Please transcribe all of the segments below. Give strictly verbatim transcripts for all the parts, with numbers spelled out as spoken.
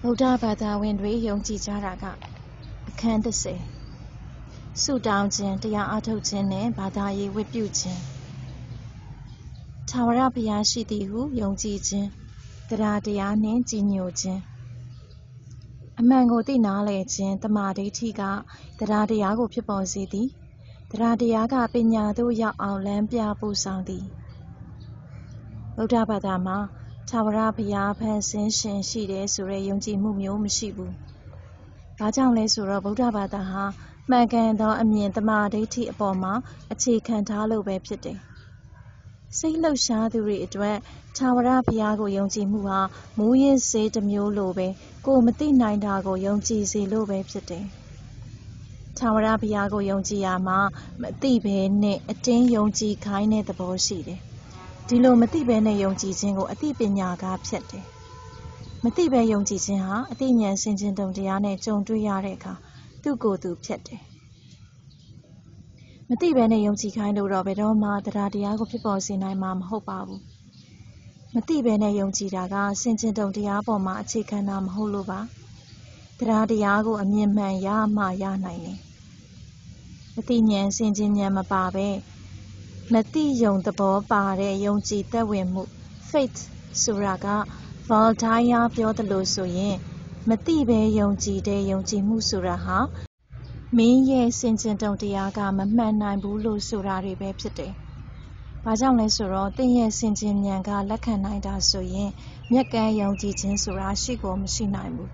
ဗုဒ္ဓဘာသာဝင်တွေယုံကြည်ကြတာကအခန်းတစ်ဆယ်ဆုတောင်းခြင်းတရားအားထုတ်ခြင်းနဲ့ဘာသာရေးဝတ်ပြုခြင်းထာဝရဘုရားရှိသည်ဟုယုံကြည်ခြင်းတရားတရားနှင့်ကြည်ညိုခြင်းအမှန်ကိုသိနားလည်ခြင်းတမာဒိဋ္ဌိကတရားတရားကိုဖြစ်ပေါ်စေသည်တရားတရားကပညာသို့ရောက်အောင်လမ်းပြပို့ဆောင်သည်ဗုဒ္ဓဘာသာမှာထာဝရဘုရားဖန်ဆင်းရှင်ရှိတယ်ဆိုတဲ့ယုံကြည်မှုမျိုးမရှိဘူး။ဘာကြောင့်လဲဆိုတော့ဗုဒ္ဓဘာသာဟာမှန်ကန်သောအမြင်တမာဒိဋ္ဌိအပေါ်မှာအခြေခံထားလို့ပဲဖြစ်တယ်။စိတ်လှုပ်ရှားသူတွေအတွက်ထာဝရဘုရားကိုယုံကြည်မှုဟာမူရင်းစေတစ်မျိုးလိုပဲကိုယ်မသိနိုင်တာကိုယုံကြည်စေလို့ပဲဖြစ်တယ်။ထာဝရဘုရားကိုယုံကြည်ရမှာမသိဘဲနဲ့အတင်းယုံကြည်ခိုင်းတဲ့သဘောရှိတယ်။ဒီလိုမသိဘဲနဲ့ယုံကြည်ခြင်းကိုအသိပညာကဖြစ်တယ်။မသိဘဲယုံကြည်ခြင်းဟာအသိဉာဏ်ဆင်ခြင်တုံတရားနဲ့ကြုံတွေ့ရတဲ့အခါသူ့ကိုယ်သူဖြစ်တယ်။မသိဘဲနဲ့ယုံကြည်ခိုင်းလို့တော့ဘယ်တော့မှတရားတရားကိုဖြစ်ပေါ်စေနိုင်မှာမဟုတ်ပါဘူး။မသိဘဲနဲ့ယုံကြည်တာကဆင်ခြင်တုံတရားပေါ်မှာအခြေခံတာမဟုတ်လို့ပါ။တရားတရားကိုအမြင်မှန်ရမှရနိုင်တယ်။အသိဉာဏ်ဆင်ခြင်ဉာဏ်မပါပဲမသိယုံသဘောပါတဲ့ယုံကြည်သက်ဝင်မှု faith ဆိုတာက Voltaire ပြောသလိုဆိုရင်မသိဘဲယုံကြည်တဲ့ယုံကြည်မှုဆိုတာဟာမင်းရဲ့ဆင်ခြင်တုံတရားကမမှန်နိုင်ဘူးလို့ဆိုတာတွေပဲဖြစ်တယ်။ဘာကြောင့်လဲဆိုတော့သင်ရဲ့ဆင်ခြင်ဉာဏ်ကလက်ခံနိုင်တာဆိုရင်မျက်ကန်းယုံကြည်ခြင်းဆိုတာရှိကိုမရှိနိုင်ဘူး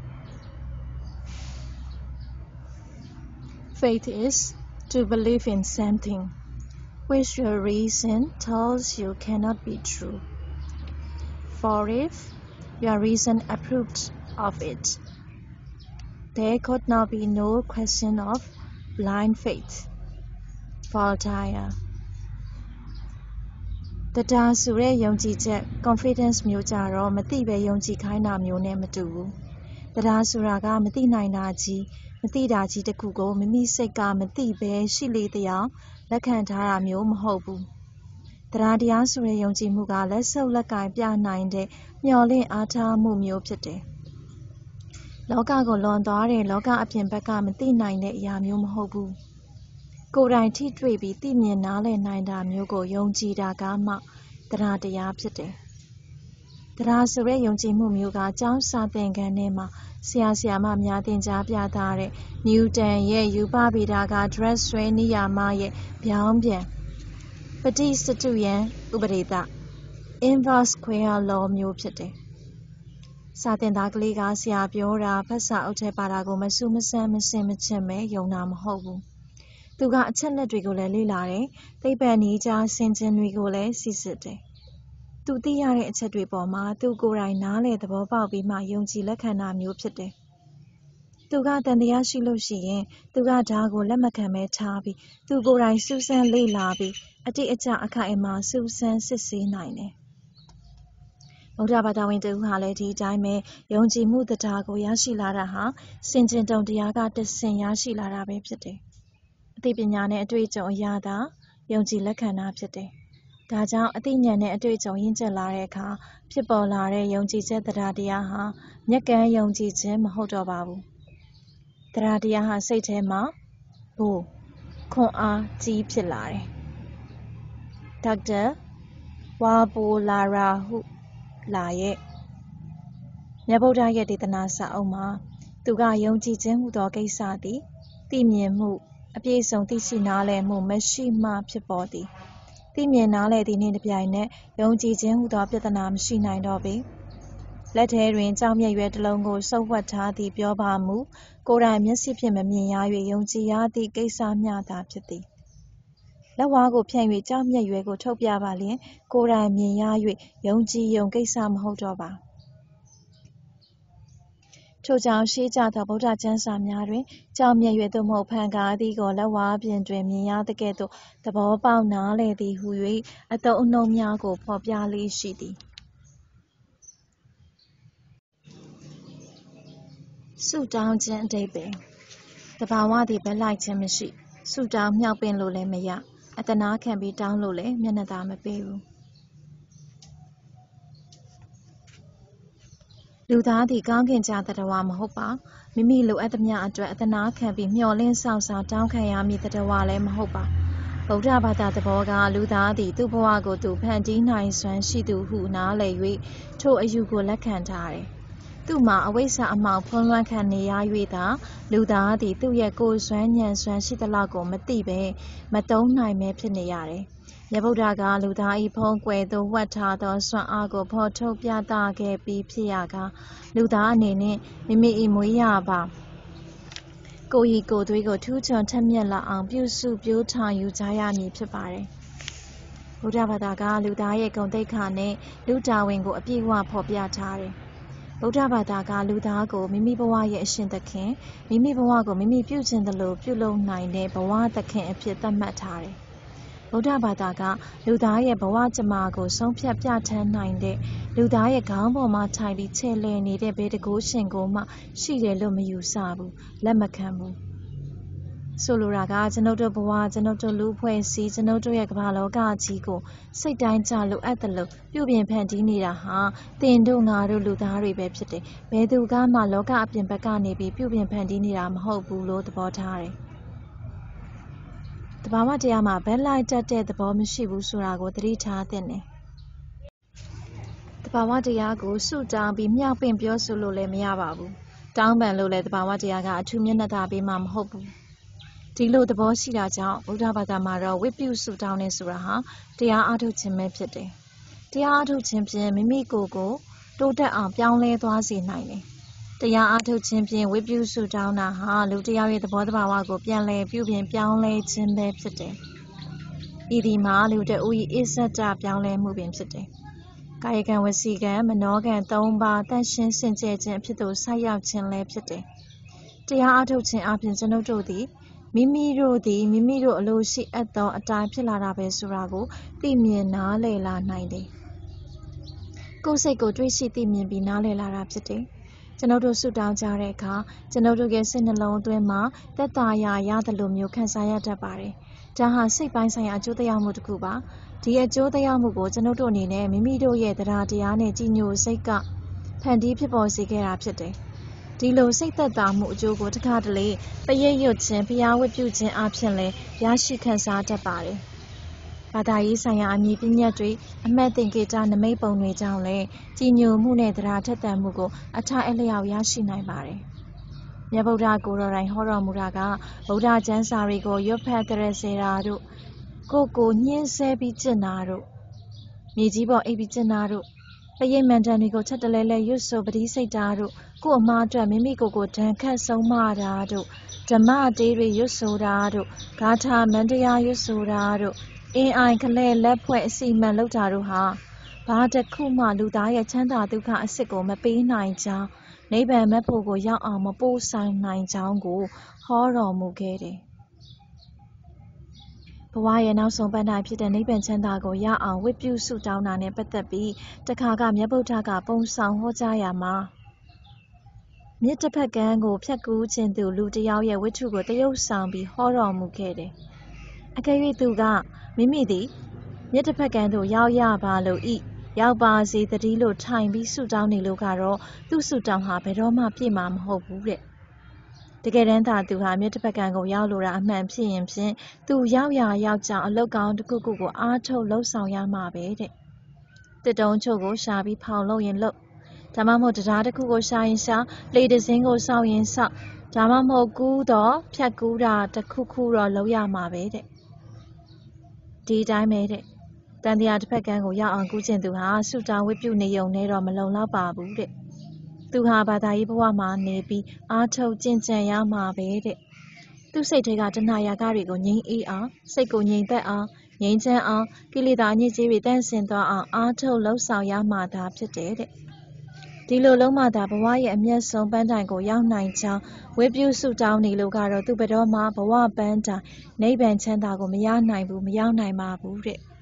။ Faith is to believe in something which your reason tells you cannot be true. For if your reason approved of it, there could not be no question of blind faith. Voltaire. တရားဆိုတဲ့ယုံကြည်ချက် confidence မျိုးကြတော့မသိပဲယုံကြည်ခိုင်းတာမျိုးနဲ့မတူဘူး။တရားဆိုတာကမသိနိုင်တာကြီးမသိတာကြီးတစ်ခုကိုမိမိစိတ်ကမသိပဲရှိလေတရားလက်ခံထားတာမျိုးမဟုတ်ဘူး။တရားတရားဆိုတဲ့ယုံကြည်မှုကလက်ဆုပ်လက်ကင်ပြနိုင်တဲ့မျှော်လင့်အားထားမှုမျိုးဖြစ်တယ်။လောကကိုလွန်သွားတဲ့လောကအပြင်ဘက်ကမသိနိုင်တဲ့အရာမျိုးမဟုတ်ဘူး။ကိုယ်တိုင်ထိတွေ့ပြီးသိမြင်နားလည်နိုင်တာမျိုးကိုယုံကြည်တာကမှတရားတရားဖြစ်တယ်။တရားဆိုတဲ့ယုံကြည်မှုမျိုးကကျောင်းစာသင်ခန်းထဲမှာဆရာဆရာမများသင်ကြားပြသတဲ့နျူတန်ရဲ့ယူပဗေဒက dress ဆွဲနိယာမရဲ့ပြောင်းပြန်ပฏิစတုယံဥပဒေသ inverse square law မျိုးဖြစ်တယ်။စာသင်သားကလေးကဆရာပြောတာဖတ်စာအုပ်ထဲပါတာကိုမဆူမဆန်းမစင်မချင်ပဲယုံတာမဟုတ်ဘူး။သူကအချက်လက်တွေကိုလည်းလေ့လာတယ်။သိပ္ပံနည်းကျဆင်ခြင်တွေကိုလည်းစစ်စစ်တယ်။သူသိရတဲ့အချက်တွေပေါ်မှာသူကိုယ်တိုင်နားလည်သဘောပေါက်ပြီးမှယုံကြည်လက်ခံတာမျိုးဖြစ်တယ်။သူကတန်တရားရှိလို့ရှိရင်သူကဒါကိုလက်မခံပဲထားပြီးသူကိုယ်တိုင်စူးစမ်းလေ့လာပြီးအတိအကျအခိုင်အမာစူးစမ်းစစ်ဆေးနိုင်တယ်။ဗုဒ္ဓဘာသာဝင်တူဟာလည်းဒီအတိုင်းပဲယုံကြည်မှုတရားကိုရရှိလာတာဟာစင်ကြင်တုံတရားကတဆင့်ရရှိလာတာပဲဖြစ်တယ်။အသိပညာနဲ့အတွေ့အကြုံအရသာယုံကြည်လက်ခံတာဖြစ်တယ်။ဒါကြောင့်အသိဉာဏ်နဲ့အတွေ့အကြုံရင့်ကျက်လာတဲ့အခါဖြစ်ပေါ်လာတဲ့ယုံကြည်ချက်တရားတရားဟာမျက်ကန်းယုံကြည်ခြင်းမဟုတ်တော့ပါဘူး။တရားတရားဟာစိတ်ထဲမှာဘို့ခွန်အားကြီးဖြစ်လာတယ်။ဒေါက်တာဝါဘိုလာရာဟုလာရဲ့မြတ်ဗုဒ္ဓရဲ့ဒေသနာစာအုပ်မှာသူကယုံကြည်ခြင်းဟူသောကိစ္စသည်သိမြင်မှုအပြည့်စုံသိရှိနားလည်မှုမရှိမှဖြစ်ပေါ်သည်သိမြင်နားလည်သည်နှင့်တပြိုင်နက်ယုံကြည်ခြင်းဟူသောပြဿနာမရှိနိုင်တော့ပေလက်ထဲတွင်ကြောင်မြတ်ရွယ်တစ်လုံးကိုစုပ်ဝတ်ထားသည့်ပြောပါမူကိုယ်တိုင်မျက်စိဖြင့်မမြင်ရ၍ယုံကြည်ရသည့်ကိစ္စမျှသာဖြစ်သည်လက်ဝါးကိုဖြန့်၍ကြောင်မြတ်ရွယ်ကိုထုတ်ပြပါလျင်ကိုယ်တိုင်မြင်ရ၍ယုံကြည်ယုံကိစ္စမဟုတ်တော့ပါထို့ကြောင့်ရှေးကြသောဗုဒ္ဓကျမ်းစာများတွင်ကြောင်မြတ်ရွယ်သို့မဟုတ်ဖန်ကားသည်ကိုလက်ဝါးပြင်တွင်မြင်ရသကဲ့သို့သဘောပေါက်နားလည်သည်ဟု၍အသုံးအနှုန်းများကိုဖော်ပြလေးရှိသည်ဆုတောင်းခြင်းအဓိပ္ပာယ်တဘာဝသည်ဘက်လိုက်ခြင်းမရှိဆုတောင်းမြောက်ပင်လို့လည်းမရအတနာခံပြီးတောင်းလို့လည်းမျက်နှာသာမပေးဘူးလူသားသည်ကောင်းကင်ကြသတ္တဝါမဟုတ်ပါမိမိလိုအပ်သမျှအတွက်အသနာခံပြီးမျှော်လင့်ဆောင်ဆောင်တောင်းခံရမည့်သတ္တဝါလည်းမဟုတ်ပါဗုဒ္ဓဘာသာသဘောကလူသားသည်သူ့ဘဝကိုသူဖန်တီးနိုင်စွမ်းရှိသူဟုနားလည်၍ထိုအယူကိုလက်ခံထားတယ်သူ့မှာအဝိဇ္ဇာအမှောင်ဖုံးလွှမ်းခံနေရ၍သာလူသားသည်သူ့ရဲ့ကိုယ်စွမ်းဉာဏ်စွမ်းရှိသလောက်ကိုမသိဘဲမသုံးနိုင်ပဲဖြစ်နေရတယ်။မြတ်ဗုဒ္ဓကလူသား၏ဖုံးကွယ်သို့ဝှက်ထားသောစွမ်းအားကိုဖော်ထုတ်ပြသခဲ့ပြီးဖြစ်ရာကလူသားအနေနဲ့မိမိ၏မွေးရာပါကိုယ်ဤကိုယ်သွေးကိုထူးချွန်ထက်မြက်လာအောင်ပြုစုပျိုးထောင်ယူကြရမည်ဖြစ်ပါတယ်။ဗုဒ္ဓဘာသာကလူသားရဲ့ဂုဏ်သိက္ခာနဲ့လူတာဝန်ကိုအပြည့်အဝဖော်ပြထားတယ်။ဗုဒ္ဓဘာသာကလူသားကိုမိမိဘဝရဲ့အရှင်သခင်မိမိဘဝကိုမိမိပြုချင်သလိုပြုလုပ်နိုင်တဲ့ဘဝသခင်အဖြစ်သတ်မှတ်ထားတယ်။ဗုဒ္ဓဘာသာကလူသားရဲ့ဘဝကြမ္မာကိုဆုံးဖြတ်ပြဋ္ဌာန်းနိုင်တဲ့လူသားရဲ့ခေါင်းပေါ်မှာထိုင်ပြီးချဲ့လည်နေတဲ့ဘယ်တကိုးရှင်ကိုမှရှိတယ်လို့မယူဆဘူးလက်မခံဘူးဆိုလိုတာကကျွန်ုပ်တို့ဘဝကျွန်ုပ်တို့လူအဖွဲ့အစည်းကျွန်ုပ်တို့ရဲ့ကမ္ဘာလောကကြီးကိုစိတ်တိုင်းကြလိုအပ်တယ်လို့ပြုပြင်ဖန်တီးနေတာဟာတင်တို့ငါတို့လူသားတွေပဲဖြစ်တယ်ဘယ်သူကမှလောကအပြင်ဘက်ကနေပြီးပြုပြင်ဖန်တီးနေတာမဟုတ်ဘူးလို့သဘောထားတယ်တဘာဝတရားမှာဘက်လိုက်တတ်တဲ့သဘောမရှိဘူးဆိုတာကိုသတိထားသင့်တယ်တဘာဝတရားကိုစုတောင်းပြီးမြောက်ပင့်ပြောဆိုလို့လည်းမရပါဘူးတောင်းပန်လို့လည်းတဘာဝတရားကအထူးမျက်နှာသာပေးမှာမဟုတ်ဘူးဒီလိုသဘောရှိတာကြောင့်ဗုဒ္ဓဘာသာမှာတော့ဝိပုစုတောင်းနေဆိုတာဟာတရားအားထုတ်ခြင်းပဲဖြစ်တယ်။တရားအားထုတ်ခြင်းဖြင့်မိမိကိုယ်ကိုတိုးတက်အောင်ပြောင်းလဲသွားစေနိုင်တယ်။တရားအားထုတ်ခြင်းဖြင့်ဝိပုစုတောင်းတာဟာလူတစ်ယောက်ရဲ့သဘောတဘာဝကိုပြန်လည်ပြုပြင်ပြောင်းလဲခြင်းပဲဖြစ်တယ်။ဤဒီမှာလူတဦး၏အစ္ဆဒပြောင်းလဲမှုပင်ဖြစ်တယ်။ကာယကံဝစီကံမနောကံသုံးပါးတန်ရှင်းစင်ကြယ်ခြင်းအဖြစ်သို့ဆိုက်ရောက်ခြင်းလည်းဖြစ်တယ်။တရားအားထုတ်ခြင်းအပြင်ကျွန်ုပ်တို့သည်မိမိတို့သည်မိမိတို့အလိုရှိအပ်သောအတိုင်းဖြစ်လာတာပဲဆိုတာကိုသိမြင်နားလည်လာနိုင်တယ်။ကိုယ်စိတ်ကိုတွေးရှိသိမြင်ပြီးနားလည်လာတာဖြစ်တယ်။ကျွန်ုပ်တို့ဆုတောင်းကြတဲ့အခါကျွန်ုပ်တို့ရဲ့စိတ်နှလုံးအတွင်းမှာသက်သာရာရတယ်လို့မျိုးခံစားရတတ်ပါတယ်။ဒါဟာစိတ်ပိုင်းဆိုင်ရာအကျိုးသက်ရောက်မှုတစ်ခုပါ။ဒီအကျိုးသက်ရောက်မှုကိုကျွန်ုပ်တို့အနေနဲ့မိမိတို့ရဲ့တရားတရားနဲ့ကြည်ညိုစိတ်ကဖန်တီးဖြစ်ပေါ်စေခဲ့တာဖြစ်တယ်။ဒီလိုစိတ်သက်သာမှုအကျိုးကိုတစ်ခါတလေပရိတ်ရွတ်ခြင်းဖျားဝတ်ပြုခြင်းအပြင်လည်းရရှိခံစားတတ်ပါတယ်။ဘာသာရေးဆိုင်ရာအမည်ပညာတွေအမှတ်သင်္ကေတနမိတ်ပုံတွေကြောင့်လည်းကြည်ညိုမှုနဲ့တရားထက်သန်မှုကိုအထအလျောက်ရရှိနိုင်ပါတယ်။မြတ်ဗုဒ္ဓကိုယ်တော်တိုင်ဟောတော်မူတာကဗုဒ္ဓကျမ်းစာတွေကိုရွတ်ဖတ်ကြရစေတာတို့ကိုယ်ကိုညှင်းဆဲပြီးကျင့်တာတို့မြေကြီးပေါ်အိပ်ပြီးကျင့်တာတို့ပရိတ်မန္တန်တွေကိုချက်တလဲလဲရွတ်ဆိုပတိစိတ်တာတို့ကိုယ်အမှားအတွက်မိမိကိုယ်ကိုဒဏ်ခတ်ဆုံးမတာတို့ဓမ္မတေးတွေရွတ်ဆိုတာတို့ဂါထာမန္တရားရွတ်ဆိုတာတို့အင်းအိုင်ကလဲလက်ဖွဲ့အစီမံလုပ်တာတို့ဟာဘာတစ်ခုမှလူသားရဲ့ချမ်းသာဒုက္ခအစစ်ကိုမပေးနိုင်ကြောင်းနိဗ္ဗာန်မက်ဖို့ကိုရောက်အောင်မပို့ဆောင်နိုင်ကြောင်းကိုဟောတော်မူခဲ့တယ်ဘဝရဲ့နောက်ဆုံးပန်းတိုင်ဖြစ်တဲ့နိဗ္ဗာန်ချမ်းသာကိုရအောင်ဝိပုစုတောင်းတာနဲ့ပတ်သက်ပြီးတခါကမြတ်ဗုဒ္ဓကပုံဆောင်ဟောကြားရမှာမြစ်တစ်ဖက်ကမ်းကိုဖြတ်ကူးခြင်းသူလူတစ်ယောက်ရဲ့ဝိတ္ထုကိုတရုပ်ဆောင်ပြီးဟောတော်မူခဲ့တယ်။အကယ်၍သူကမိမိသည်မြစ်တစ်ဖက်ကမ်းသို့ရောက်ရပါလို့ဤရောက်ပါစေတည်းလို့ထိုင်ပြီးဆုတောင်းနေလို့ကတော့သူ့ဆုတောင်းဟာဘယ်တော့မှပြည့်မှာမဟုတ်ဘူးတဲ့။တကယ်တမ်းသာသူဟာမြစ်တစ်ဖက်ကမ်းကိုရောက်လို့တာအမှန်ဖြစ်ရင်ဖြင့်သူရောက်ရာရောက်ကြောင်အလုတ်ကောင်းတစ်ခုခုကိုအားထုတ်လှုပ်ဆောင်ရမှာပဲတဲ့။တစ်တုံးချို့ကိုရှာပြီးဖောင်လို့ရင်လို့ဒါမှမဟုတ်တရားတစ်ခုကိုရှာရင်ရှာလေတစင်းကိုစောက်ရင်စောက်ဒါမှမဟုတ်ကူးတော့ဖြတ်ကူးတာတစ်ခုခုတော့လုပ်ရမှာပဲတဲ့ဒီတိုင်းပဲတဲ့တန်တရားတစ်ဖက်ကန်းကိုရောက်အောင်ကူးကျင်သူဟာဆုတောင်းဝတ်ပြုနေုံနဲ့တော့မလုံလောက်ပါဘူးတဲ့သူဟာဘာသာရေးဘဝမှာနေပြီးအားထုတ်ကျင့်ကြံရမှာပဲတဲ့သူစိတ်ထဲကတဏှာရာဂတွေကိုငြိမ်းအေးအောင်စိတ်ကိုငြိမ်သက်အောင်ငြိမ်းချမ်းအောင်ကိလေသာအညစ်အကြေးတွေတန့်စင်သွားအောင်အားထုတ်လှုပ်ဆောင်ရမှာသာဖြစ်တယ်တဲ့ဒီလိုလုံးမသာဘဝရဲ့အမျက်ဆုံးပန်းတိုင်ကိုရောက်နိုင်ကြောင်းဝိပုစုတောင်းနေလို့ကတော့သူဘယ်တော့မှဘဝပန်းတိုင်နိဗ္ဗာန်ချမ်းသာကိုမရနိုင်ဘူးမရောက်နိုင်ပါဘူး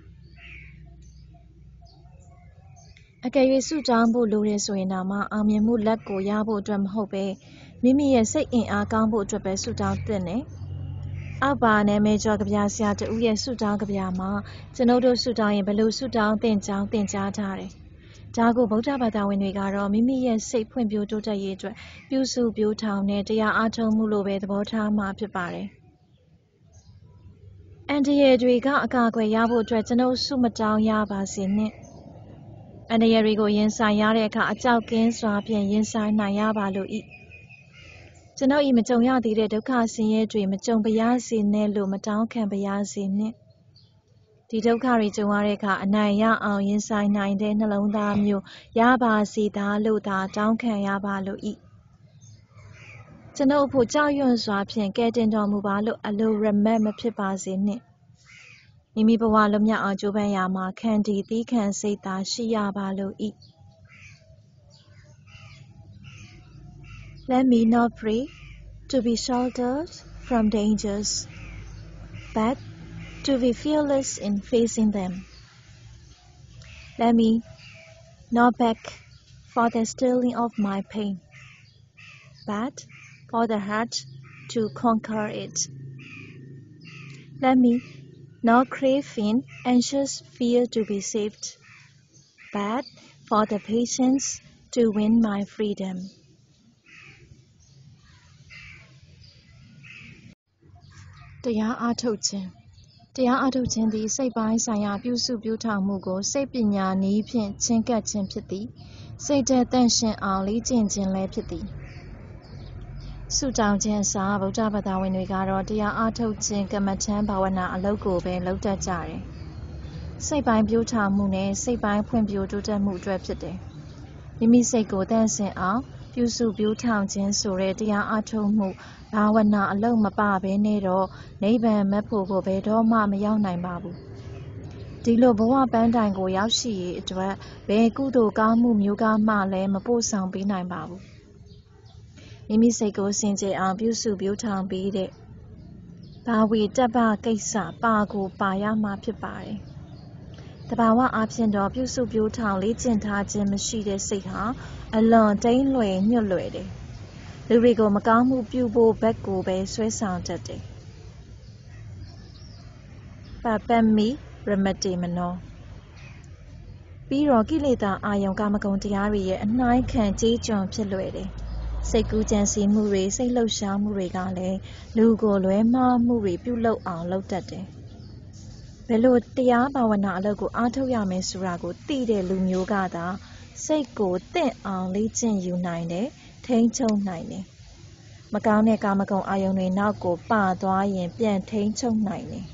တဲ့အကယ်၍ဆုတောင်းဖို့လိုတယ်ဆိုရင်တော့မှအောင်မြင်မှုလက်ကိုရဖို့အတွက်မဟုတ်ပဲမိမိရဲ့စိတ်အင်အားကောင်းဖို့အတွက်ပဲဆုတောင်းသင့်တယ်အောက်ပါနာမည်ကျော်ကဗျာဆရာတူရဲ့ဆုတောင်းကဗျာမှာကျွန်ုပ်တို့ဆုတောင်းရင်ဘယ်လိုဆုတောင်းသင့်ကြောင်းသင်ကြားထားတယ်ဒါကိုဗုဒ္ဓဘာသာဝင်တွေကတော့မိမိရဲ့စိတ်ဖွံ့ဖြိုးတိုးတက်ရေးအတွက်ပြုစုပျိုးထောင်တဲ့တရားအားထုတ်မှုလို့ပဲသဘောထားမှာဖြစ်ပါတယ်။အန္တရာယ်တွေကအကာအကွယ်ရဖို့အတွက်ကျွန်ုပ်ဆုမတောင်းရပါစေနှင့်။အန္တရာယ်တွေကိုရင်ဆိုင်ရတဲ့အခါအကြောက်ကင်းစွာဖြင့်ရင်ဆိုင်နိုင်ရပါလို့၏။ကျွန်ုပ်၏မကြုံရသေးတဲ့ဒုက္ခဆင်းရဲတွေမကြုံပါရစေနဲ့လို့မတောင်းခံပါရစေနှင့်။ဒီဒုက္ခတွေကြုံရတဲ့အခါအနိုင်ရအောင်ရင်ဆိုင်နိုင်တဲ့နှလုံးသားမျိုးရပါစေသာလို့သာတောင်းခံရပါလို့၏ကျွန်ုပ်ဖို့ကြောက်ရွံ့စွာဖြင့်ကဲတင်တော်မူပါလို့အလိုရမတ်မဖြစ်ပါစေနှင့်မိမိဘဝလွတ်မြောက်အောင်ကြိုးပမ်းရာမှာခံဒီသီးခံစိတ်သာရှိရပါလို့၏Let me not pray to be sheltered from dangers but to be fearless in facing them. Let me not beg for the stilling of my pain, but for the heart to conquer it. Let me not crave in anxious fear to be saved, but for the patience to win my freedom. တရားအားထုတ်ခြင်းတရားအားထုတ်ခြင်းသည်စိတ်ပိုင်းဆိုင်ရာပြုစုပျိုးထောင်မှုကိုစိတ်ပညာနည်းဖြင့်ချဉ်ကပ်ခြင်းဖြစ်သည်စိတ်ဓာတ်သန့်ရှင်းအောင်လေ့ကျင့်ခြင်းလည်းဖြစ်သည်ဆုတောင်းခြင်းအစားဗုဒ္ဓဘာသာဝင်တွေကတော့တရားအားထုတ်ခြင်းကမ္မထံဘာဝနာအလုပ်ကိုပဲလုပ်တတ်ကြတယ်စိတ်ပိုင်းပျိုးထောင်မှုနဲ့စိတ်ပိုင်းဖွံ့ဖြိုးတိုးတက်မှုအတွက်ဖြစ်တယ်မိမိစိတ်ကိုသန့်စင်အောင်ပြုစုပျိုးထောင်ခြင်းဆိုတဲ့တရားအားထုတ်မှုဘာဝနာအလုံးမပဘဲနဲ့တော့နိဗ္ဗာန်မက်ဖို့ကိုဘယ်တော့မှမရောက်နိုင်ပါဘူးဒီလိုဘဝပန်းတိုင်ကိုရောက်ရှိရေးအတွက်ဘယ်ကုသိုလ်ကောင်းမှုမျိုးကမှလည်းမပို့ဆောင်ပေးနိုင်ပါဘူးမိမိစိတ်ကိုစင်ကြယ်အောင်ပြုစုပျိုးထောင်ပြီးတဲ့ဘာဝေတ္တပကိစ္စပါကိုပါရမှာဖြစ်ပါတယ်တဘာဝအားဖြင့်တော့ပြုစုပျိုးထောင်လေ့ကျင့်ထားခြင်းမရှိတဲ့စိတ်ဟာအလွန်တိမ်လွယ်ညွတ်လွယ်တယ်လူတွေကိုမကောင်းမှုပြုဖို့ဘက်ကိုပဲဆွဲဆောင်တတ်တယ်ပပမီရမတေမနောပြီးတော့ကိလေသာအာယုံကာမဂုဏ်တရားတွေရဲ့အနှိုင်းခံကြေးကျွန်ဖြစ်လွယ်တယ်စိတ်ကူးကြံစည်မှုတွေစိတ်လှုပ်ရှားမှုတွေကလည်းလူကိုလွဲမှားမှုတွေပြုလုပ်အောင်လုပ်တတ်တယ်ဘယ်လိုတရားဘာဝနာအလုပ်ကိုအားထုတ်ရမယ်ဆိုတာကိုသိတဲ့လူမျိုးကသာစိတ်ကိုတင့်အောင်လေ့ကျင့်ယူနိုင်တယ်ထိန်းချုပ်နိုင်တယ်မကောင်းတဲ့ကာမဂုဏ်အာယုံတွေနောက်ကိုပသွားရင်ပြန်ထိန်းချုပ်နိုင်တယ်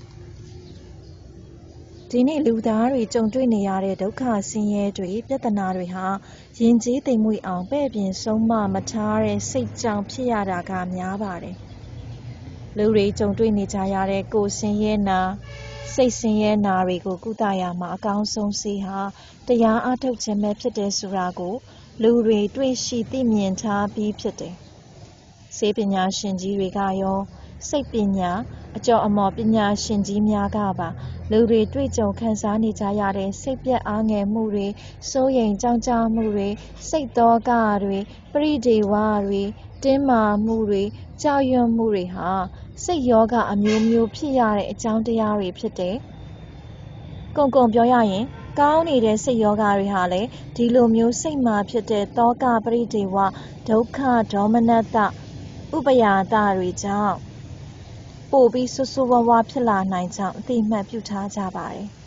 ဒီနေ့လူသားတွေကြုံတွေ့နေရတဲ့ဒုက္ခဆင်းရဲတွေပြဿနာတွေဟာယဉ်ကျေးသိမ်မွေ့အောင်ပဲ့ပြင်ဆုံးမမထားတဲ့စိတ်ကြောင့်ဖြစ်ရတာကများပါတယ်လူတွေကြုံတွေ့နေကြရတဲ့ကိုယ်ဆင်းရဲနာစိတ်ဆင်းရဲနာတွေကိုကုသရမှာအကောင်းဆုံးဆေးဟာတရားအားထုတ်ခြင်းပဲဖြစ်တယ်ဆိုတာကိုလူတွေတွေ့ရှိသိမြင်ထားပြီးဖြစ်တယ်ဆေးပညာရှင်ကြီးတွေကရောစိတ်ပညာအကျော်အမော်ပညာရှင်ကြီးများကပါလူတွေတွေ့ကြုံခံစားနေကြရတဲ့စိတ်ပြတ်အားငယ်မှုတွေစိုးရိမ်ကြောင့်ကြမှုတွေစိတ်သောကတွေပရိဒေဝတွေတင်းမာမှုတွေကြောက်ရွံ့မှုတွေဟာစိတ်ယောဂအမျိုးမျိုးဖြစ်ရတဲ့အကြောင်းတရားတွေဖြစ်တယ်။ကုံကုံပြောရရင်ကောင်းနေတဲ့စိတ်ယောဂတွေဟာလည်းဒီလိုမျိုးစိတ်မှာဖြစ်တဲ့သောကပရိဒေဝဒုက္ခဒေါမနတဥပယာတတွေကြောင့်ပို့ပြီးဆူဆူဝါးဝါဖြစ်လာနိုင်ကြောင်းအသိမှတ်ပြုထားကြပါတယ်။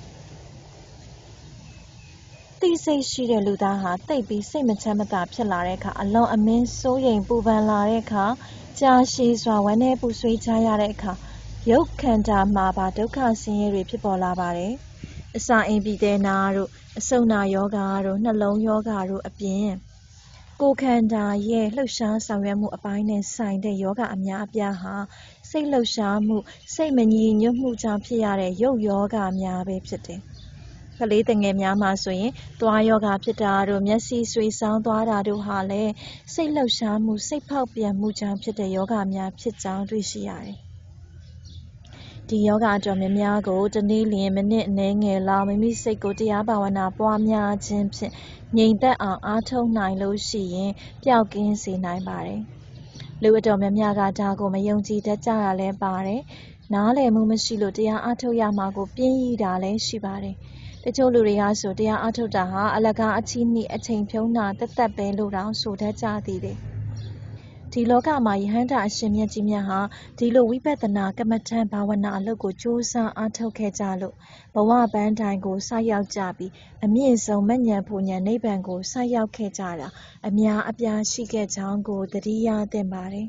သိစိတ်ရှိတဲ့လူသားဟာသိပ်ပြီးစိတ်မချမ်းမသာဖြစ်လာတဲ့အခါအလွန်အမင်းစိုးရိမ်ပူပန်လာတဲ့အခါကြာရှည်စွာဝမ်းနည်းပူဆွေးကြရတဲ့အခါရုပ်ခန္ဓာမှာပါဒုက္ခဆင်းရဲတွေဖြစ်ပေါ်လာပါတယ်။အစာအိမ်ပြည်တဲ့နာတို့အဆုတ်နာယောဂါတို့နှလုံးယောဂါတို့အပြင်ကိုယ်ခန္ဓာရဲ့လှုပ်ရှားဆောင်ရွက်မှုအပိုင်းနဲ့ဆိုင်တဲ့ယောဂအများအပြားဟာစိတ်လှုပ်ရှားမှုစိတ်မညီညွတ်မှုကြောင့်ဖြစ်ရတဲ့ရုပ်ယောဂများပဲဖြစ်တယ်။ကလေးတငယ်များမှာဆိုရင်သွားယောဂဖြစ်တာတို့မျက်စိဆွေဆောင်းသွားတာတို့ဟာလည်းစိတ်လှုပ်ရှားမှုစိတ်ဖောက်ပြန်မှုကြောင့်ဖြစ်တဲ့ယောဂများဖြစ်ကြောင်းတွေ့ရှိရတယ်။ဒီယောဂအတော်များများကိုတနေ့လျင်မိနစ်အနည်းငယ်လောက်မိမိစိတ်ကိုတရားဘာဝနာပွားများခြင်းဖြင့်ငြိမ်သက်အောင်အားထုတ်နိုင်လို့ရှိရင်ပျောက်ကင်းစေနိုင်ပါတယ်။လူအတော်များများကဒါကိုမယုံကြည်တတ်ကြတာလည်းပါတယ်။နားလည်မှုမရှိလို့တရားအားထုတ်ရမှာကိုပြင်းရတာလည်းရှိပါတယ်။တချို့လူတွေကဆိုတရားအထုတ်တာဟာအလကားအချီးနှီးအချိန်ဖြုံးတာတသက်ပဲလို့တောင်ဆိုတတ်ကြသည်တယ်ဒီလောကမှာယဟန္တာအရှင်မြတ်ကြီးများဟာဒီလိုဝိပဿနာကမ္မထံဘာဝနာအလုပ်ကိုကြိုးစားအားထုတ်ခဲ့ကြလို့ဘဝပန်းတိုင်ကိုဆိုက်ရောက်ကြပြီးအမြင့်ဆုံးမဉ္ဇဉ်ဖူဉ္ဇဉ်နိဗ္ဗာန်ကိုဆိုက်ရောက်ခဲ့ကြတာအများအပြားရှိခဲ့ကြောင်းကိုသတိရသင့်ပါတယ်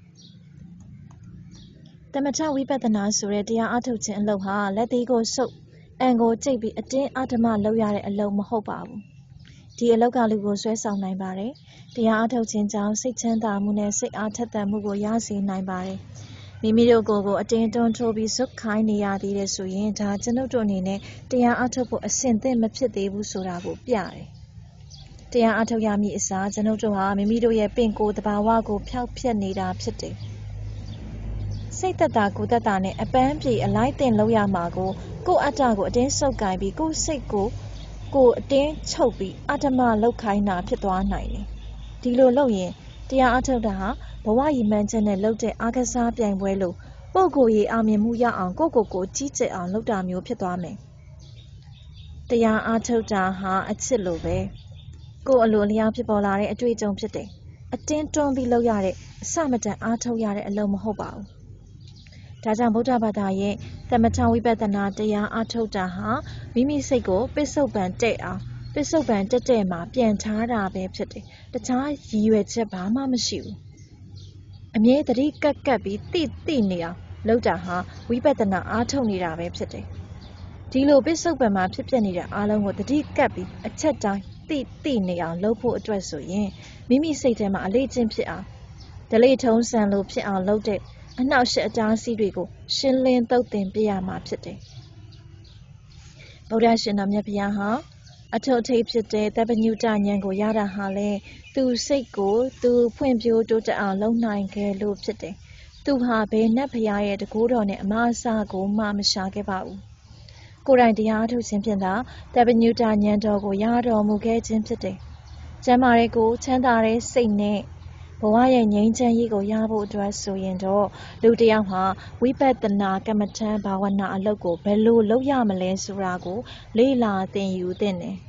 သမထဝိပဿနာဆိုတဲ့တရားအားထုတ်ခြင်းအလုပ်ဟာလက်သေးကိုဆုပ်အံကိုကြိတ်ပြီးအတင်းအဓမ္မလုပ်ရတဲ့အလုပ်မဟုတ်ပါဘူးဒီအလောက်ကလူကိုဆွဲဆောင်နိုင်ပါတယ်တရားအားထုတ်ခြင်းကြောင့်စိတ်ချမ်းသာမှုနဲ့စိတ်အားထက်သန်မှုကိုရစေနိုင်ပါတယ်မိမိတို့ကိုယ်ကိုအတင်းတွန်းထိုးပြီးဇွတ်ခိုင်းနေရသေးတယ်ဆိုရင်ဒါကျွန်ုပ်တို့အနေနဲ့တရားအားထုတ်ဖို့အဆင်သင့်မဖြစ်သေးဘူးဆိုတာကိုပြတယ်တရားအားထုတ်ရမည့်အစားကျွန်ုပ်တို့ဟာမိမိတို့ရဲ့ပင်ကိုယ်သဘာဝကိုဖျောက်ဖျက်နေတာဖြစ်တယ်စိတ်သက်သာကိုယ်သက်သာနဲ့အပန်းပြေအလိုက်တင်လောက်ရမှာကိုကိုယ့်အတ္တကိုအတင်းဆုပ်ကိုင်ပြီးကိုယ့်စိတ်ကိုကိုယ်အတင်းချုပ်ပြီးအတ္တမလောက်ခိုင်းတာဖြစ်သွားနိုင်တယ်ဒီလိုလုပ်ရင်တရားအားထုတ်တာဟာဘဝရည်မှန်းချက်နဲ့လုပ်တဲ့အားကစားပြိုင်ပွဲလို့ပုဂ္ဂိုလ်ရေးအောင်မြင်မှုရအောင်ကိုယ့်ကိုယ်ကိုကြီးကျယ်အောင်လုပ်တာမျိုးဖြစ်သွားမယ်တရားအားထုတ်တာဟာအချစ်လိုပဲကိုယ်အလိုလျောက်ဖြစ်ပေါ်လာတဲ့အတွေ့အကြုံဖြစ်တယ်အတင်းတွန်းပြီးလုပ်ရတဲ့အစမတန်အားထုတ်ရတဲ့အလုပ်မဟုတ်ပါဘူးဒါကြောင့်ဗုဒ္ဓဘာသာရဲ့သမထဝိပဿနာတရားအားထုတ်တာဟာမိမိစိတ်ကိုပစ္စုပန်တဲ့အောင်ပစ္စုပန်တက်တဲ့မှာပြန်ထားတာပဲဖြစ်တယ်တခြားရည်ရွယ်ချက်ဘာမှမရှိဘူးအမြဲတတိကပ်ကပ်ပြီးတိတိနေအောင်လုပ်တာဟာဝိပဿနာအားထုတ်နေတာပဲဖြစ်တယ်ဒီလိုပစ္စုပန်မှာဖြစ်ပျက်နေတဲ့အားလုံးကိုတတိကပ်ပြီးအချက်တိုင်းတိတိနေအောင်လုပ်ဖို့အတွက်ဆိုရင်မိမိစိတ်ထဲမှာအလေးကျင့်ဖြစ်အောင်ဒလိထုံးစံလိုဖြစ်အောင်လုပ်တဲ့အနှောက်အယှက်အတားအဆီးတွေကိုရှင်းလင်းသုတ်သင်ပြရမှာဖြစ်တယ်ဗုဒ္ဓရှင်တော်မြတ်ဘုရားဟာအထုအထိပ်ဖြစ်တဲ့သဗ္ဗညုတဉာဏ်ကိုရတာဟာလေသူစိတ်ကိုသူဖွင့်ပြိုးတိုးတက်အောင်လုပ်နိုင်ခဲ့လို့ဖြစ်တယ်သူဟာဘယ်နတ်ဘုရားရဲ့တကူတော်နဲ့အမအစကိုမှမရှာခဲ့ပါဘူးကိုယ်တိုင်တရားထုတ်ခြင်းဖြင့်သာသဗ္ဗညုတဉာဏ်တော်ကိုရတော်မူခဲ့ခြင်းဖြစ်တယ်ကျမ်းမာတဲ့ကိုချမ်းသာတဲ့စိတ်နဲ့ဘဝရဲ့ငြိမ်းချမ်းရေးကိုရဖို့အတွက်ဆိုရင်တော့လူတစ်ယောက်ဟာဝိပဿနာကမ္မထံဘာဝနာအလုပ်ကိုဘယ်လိုလုပ်ရမလဲဆိုတာကိုလေ့လာသင်ယူသင့်တယ်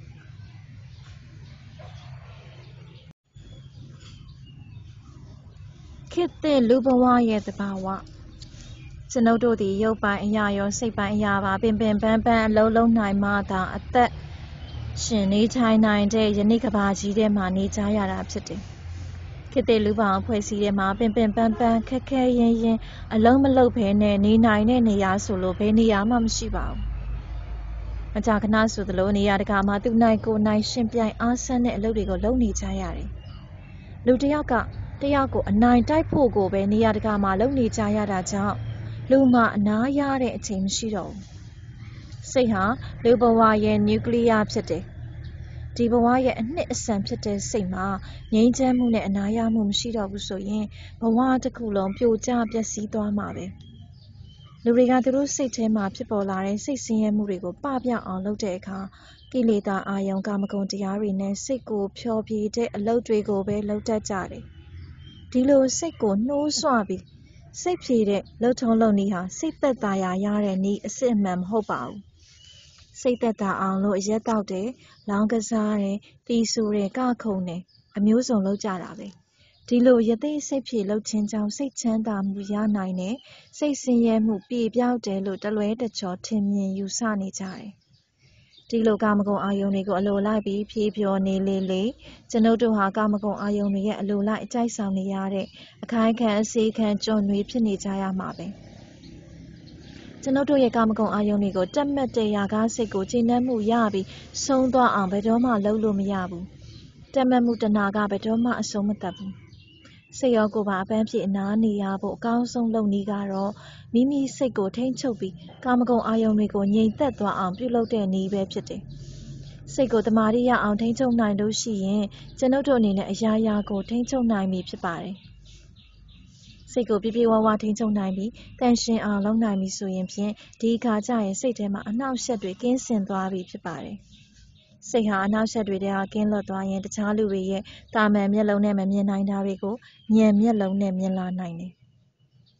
ခေတ်သစ်လူဘဝရဲ့သဘာဝကျွန်ုပ်တို့သည်ရုပ်ပိုင်းအရာရောစိတ်ပိုင်းအရာပါပင်ပင်ပန်းပန်းအလုံးလုံးနိုင်မှသာအသက်ရှင်နေထိုင်နိုင်တဲ့ယနေ့ကဘာကြီးထဲမှာနေကြရတာဖြစ်တယ်ခေတ်သစ်လူပေါင်းဖွဲ့စည်းထဲမှာပင်ပင်ပန်းပန်းခက်ခဲရင်းရင်းအလုံးမလုံးဘဲနဲ့နေနိုင်တဲ့နေရာဆိုလို့ဘယ်နေရာမှမရှိပါဘူးမကြာခဏဆိုသလိုနေရာတကာမှာသူနိုင်ကိုနိုင်ရှင်ပြိုင်အားဆန်းတဲ့အလုပ်တွေကိုလုပ်နေကြရတယ်လူတစ်ယောက်ကတယောက်ကိုအနိုင်တိုက်ဖို့ကိုပဲနေရာတကာမှာလုပ်နေကြရတာကြောင့်လူမှာအနာရတဲ့အချိန်မရှိတော့ဘူးစိတ်ဟာလူဘဝရဲ့နျူကလ িয়ার ဖြစ်တယ်ဒီဘဝရဲ့အနှစ်အဆန်ဖြစ်တဲ့စိတ်မှာငြိမ်းချမ်းမှုနဲ့အနာရမှုမရှိတော့ဘူးဆိုရင်ဘဝတစ်ခုလုံးပြိုကျပျက်စီးသွားမှာပဲလူတွေကသူတို့စိတ်ထဲမှာဖြစ်ပေါ်လာတဲ့စိတ်ဆင်းရဲမှုတွေကိုပပျောက်အောင်လုပ်တဲ့အခါကိလေသာအာယုံကာမဂုဏ်တရားတွေနဲ့စိတ်ကိုဖျော်ဖြေတဲ့အလုပ်တွေကိုပဲလုပ်တတ်ကြတယ်ဒီလိုစိတ်ကိုနှိုးဆွပြီးစိတ်ဖြေတဲ့လှုပ်ထုံးလုပ်နည်းဟာစိတ်သက်သာရာရတဲ့နည်းအစစ်အမှန်မဟုတ်ပါဘူးစိတ်သက်သာအောင်လို့အရက်တောက်တယ်လောင်းကစားတယ်တီးဆူတယ်ကခုန်တယ်အမျိုးစုံလုပ်ကြတာပဲဒီလိုရသေးစိတ်ဖြေလုပ်ခြင်းကြောင့်စိတ်ချမ်းသာမှုရနိုင်တယ်စိတ်ဆင်းရဲမှုပြေပြောက်တယ်လို့တလွဲတချော်ထင်မြင်ယူဆနေကြတယ်ဒီလိုကာမဂုဏ်အာယုန်တွေကိုအလိုလိုက်ပြီးဖြေးပြောနေလေလေကျွန်ုပ်တို့ဟာကာမဂုဏ်အာယုန်တွေရဲ့အလိုလိုက်အကြိုက်ဆောင်နေရတဲ့အခိုင်ခံအစေခံကြုံတွေဖြစ်နေကြရမှာပဲကျွန်ုပ်တို့ရဲ့ကာမဂုဏ်အာယုန်တွေကိုတက်မှတ်တဲ့ရာဂစိတ်ကိုကျေနပ်မှုရပြီးဆုံးသွားအောင်ဘယ်တော့မှလုပ်လို့မရဘူးတက်မှတ်မှုတဏှာကဘယ်တော့မှအဆုံးမသတ်ဘူးစိတ်ရောကိုယ်ပါအပန်းဖြေအနားနေရဖို့အကောင်းဆုံးလုပ်နည်းကတော့မိမိစိတ်ကိုထိန်းချုပ်ပြီးကာမဂုဏ်အာယုန်တွေကိုငြိမ်သက်သွားအောင်ပြုလုပ်တဲ့နည်းပဲဖြစ်တယ်စိတ်ကိုတမာတိရအောင်ထိန်းချုပ်နိုင်လို့ရှိရင်ကျွန်ုပ်တို့အနေနဲ့အရာရာကိုထိန်းချုပ်နိုင်ပြီဖြစ်ပါတယ်စိတ်ကိုပြည့်ပြည့်ဝဝထိန်းချုပ်နိုင်ပြီးတန်ရှင်းအောင်လုပ်နိုင်ပြီဆိုရင်ဖြင့်ဒီအခါကျရင်စိတ်ထဲမှာအနှောက်အယှက်တွေကင်းစင်သွားပြီဖြစ်ပါတယ်စိတ်ဟာအနှောက်အယှက်တွေထဲကကင်းလွတ်သွားရင်တခြားလူတွေရဲ့တာမန်မျက်လုံးနဲ့မမြင်နိုင်တာတွေကိုဉာဏ်မျက်လုံးနဲ့မြင်လာနိုင်တယ်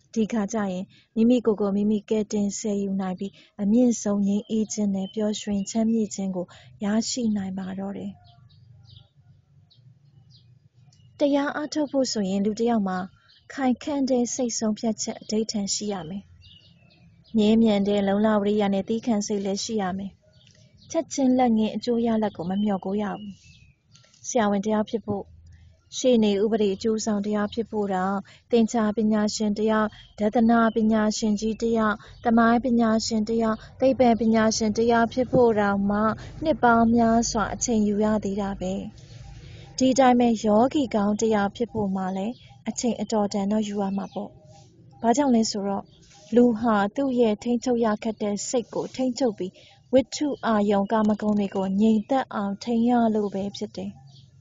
ဒီခါကျရင်မိမိကိုယ်ကိုမိမိကဲတင်ဆယ်ယူနိုင်ပြီးအမြင့်ဆုံးငြိမ်းအေးခြင်းနဲ့ပျော်ရွှင်ချမ်းမြေ့ခြင်းကိုရရှိနိုင်ပါတော့တယ်တရားအားထုတ်ဖို့ဆိုရင်လူတစ်ယောက်မှာခိုင်ခန့်တဲ့စိတ်ဆုံးဖြတ်ချက်အဓိဋ္ဌာန်ရှိရမယ်မြဲမြံတဲ့လုံလဝရိယနဲ့သီးခံစိတ်လည်းရှိရမယ်ချက်ချင်းလက်ငင်းအကျိုးရလဒ်ကိုမမျှော်ကိုရဘူးဆရာဝန်တရားဖြစ်ဖို့ရှေ့နေဥပဒေအကျိုးဆောင်တရားဖြစ်ဖို့တော့သင်္ချာပညာရှင်တယောက်ဒသနာပညာရှင်ကြီးတယောက်သမိုင်းပညာရှင်တယောက်သိပ္ပံပညာရှင်တယောက်ဖြစ်ဖို့တော့မှနှစ်ပေါင်းများစွာအချိန်ယူရသေးတာပဲဒီတိုင်းပဲယောဂီကောင်းတယောက်ဖြစ်ဖို့မှလည်းအချိန်အတော်တန်တော့ယူရမှာပေါ့ဘာကြောင့်လဲဆိုတော့လူဟာသူ့ရဲ့ထိန်းချုပ်ရခက်တဲ့စိတ်ကိုထိန်းချုပ်ပြီးဝိတ္ထုအာယုံကာမဂုဏ်တွေကိုငြိမ်သက်အောင်ထိန်းရလို့ပဲဖြစ်တယ်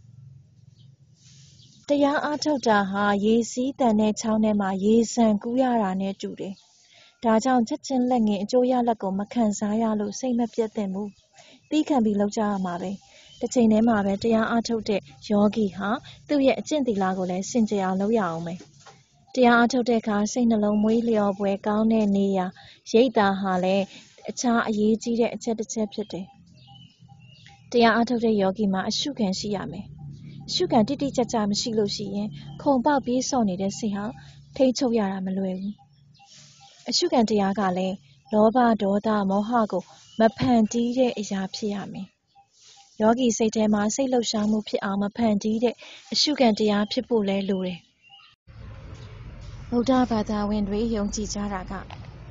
တရားအားထုတ်တာဟာရေစီးတန်တဲ့ချောင်းထဲမှာရေဆန်ကူးရတာနဲ့တူတယ်။ဒါကြောင့်ချက်ချင်းလက်ငင်းအကျိုးရလဒ်ကိုမခံစားရလို့စိတ်မပြတ်သင့်ဘူး။သီးခံပြီးလုပ်ကြရမှာပဲ။တစ်ချိန်တည်းမှာပဲတရားအားထုတ်တဲ့ယောဂီဟာသူ့ရဲ့အကျင့်သီလကိုလည်းစင်ကြယ်အောင်လုပ်ရအောင်ပဲ။တရားအားထုတ်တဲ့အခါစိတ်နှလုံးမွေးလျော်ပွဲကောင်းတဲ့နေရာရိပ်သာဟာလည်းအခြားအရေးကြီးတဲ့အချက်တစ်ချက်ဖြစ်တယ်။တရားအားထုတ်တဲ့ယောဂီမှာအရှုခံရှိရမယ်။ရှုခံတိတိကျကျမရှိလို့ရှိရင်ခုံပေါက်ပြေးဆော့နေတဲ့စိတ်ဟာထိန်းချုပ်ရတာမလွယ်ဘူးအရှုခံတရားကလည်းလောဘဒေါသမောဟကိုမဖန်တီးတဲ့အရာဖြစ်ရမယ်ယောဂီစိတ်ထဲမှာစိတ်လှုပ်ရှားမှုဖြစ်အောင်မဖန်တီးတဲ့အရှုခံတရားဖြစ်ဖို့လဲလိုတယ်ဗုဒ္ဓဘာသာဝင်တွေယုံကြည်ကြတာက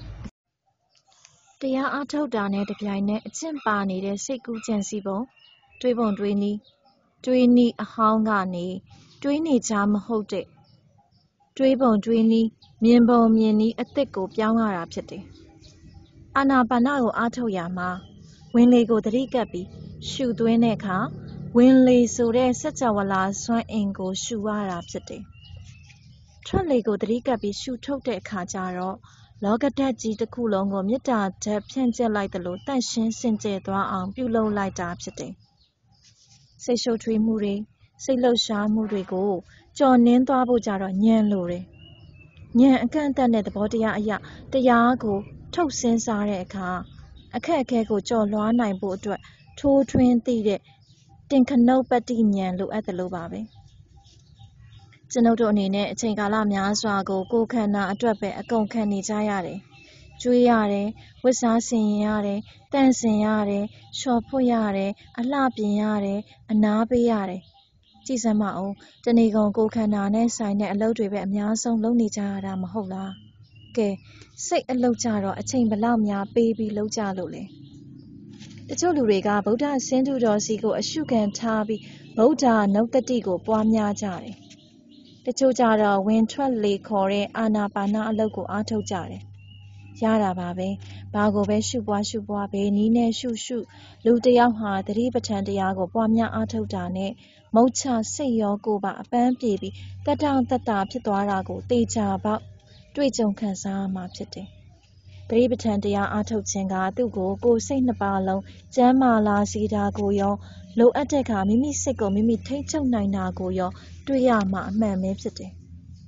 တရားအားထုတ်တာနဲ့တပြိုင်နက်အကျင့်ပါနေတဲ့စိတ်ကူးကြံစည်ပုံတွေးပုံတွေးနည်းတွေးနည်းအဟောင်းကနေတွေးနေကြမဟုတ်တဲ့တွေးပုံတွေးနည်းမြင်ပုံမြင်နည်းအသစ်ကိုပြောင်းရတာဖြစ်တယ်။အာနာပါနကိုအားထုတ်ရမှာဝင်လေကိုသတိကပ်ပြီးရှုသွင်းတဲ့အခါဝင်လေဆိုတဲ့စัจ java လာစွမ်းအင်ကိုရှုရတာဖြစ်တယ်။ထွက်လေကိုသတိကပ်ပြီးရှုထုတ်တဲ့အခါကျတော့လောကဓာတ်ကြီးတစ်ခုလုံးကိုမေတ္တာဓာတ်ဖြန့်ကျက်လိုက်သလိုတန့်ရှင်းစင်ကြယ်သွားအောင်ပြုလုပ်လိုက်တာဖြစ်တယ်။စိတ်ရှုပ်ထွေးမှုတွေစိတ်လှုပ်ရှားမှုတွေကိုကြော်နင်းသွားဖို့ကြတော့ဉာဏ်လိုတယ်ဉာဏ်အကန့်အသတ်နဲ့သဘောတရားအရာတရားကိုထုတ်စဉ်းစားတဲ့အခါအခက်အခဲကိုကြော်လွှားနိုင်ဖို့အတွက်ထိုးထွင်းသိတဲ့တင်ခနုပ္ပတ္တိဉာဏ်လိုအပ်တယ်လို့ပါပဲကျွန်ုပ်တို့အနေနဲ့အချိန်ကာလများစွာကိုကိုယ်ခန္ဓာအတွက်ပဲအကုန်ခံနေကြရတယ်ကျွေးရတယ်ဝတ်စားဆင်ရင်ရတယ်တန့်စင်ရတယ်လျှော်ဖွတ်ရတယ်အလှပြင်ရတယ်အနားပေးရတယ်ကြည်စမ်းမအောင်တဏီကုံကိုယ်ခန္ဓာနဲ့ဆိုင်တဲ့အလုပ်တွေပဲအများဆုံးလုပ်နေကြရတာမဟုတ်လားကဲစိတ်အလုပ်ကြတော့အချိန်ဘလောက်များပေးပြီးလုပ်ကြလို့လေတချို့လူတွေကဗုဒ္ဓဆင်းတုတော်စီကိုအရှုခံထားပြီးဗုဒ္ဓနုတ္တိကိုပွားများကြတယ်တချို့ကြတော့ဝင်ထွက်လေခေါ်တဲ့အာနာပါနအလုပ်ကိုအားထုတ်ကြတယ်ရတာပါပဲဘာကိုပဲရှုပွားရှုပွားပဲနီးနဲ့ရှုရှုလူတစ်ယောက်ဟာသတိပဋ္ဌာန်တရားကိုပွားများအားထုတ်တာနဲ့မုတ်ချစိတ်ရောကိုယ်ပါအပန်းပြေပြီးတတောင့်တတဖြစ်သွားတာကိုသေချာပေါက်တွေ့ကြုံခံစားရမှာဖြစ်တယ်သတိပဋ္ဌာန်တရားအားထုတ်ခြင်းကသူ့ကိုကိုယ်စိတ်နှစ်ပါးလုံးကျမ်းမာလာစေတာကိုရောလိုအပ်တဲ့အခါမိမိစိတ်ကိုမိမိထိန်းချုပ်နိုင်တာကိုရောတွေ့ရမှာအမှန်ပဲဖြစ်တယ်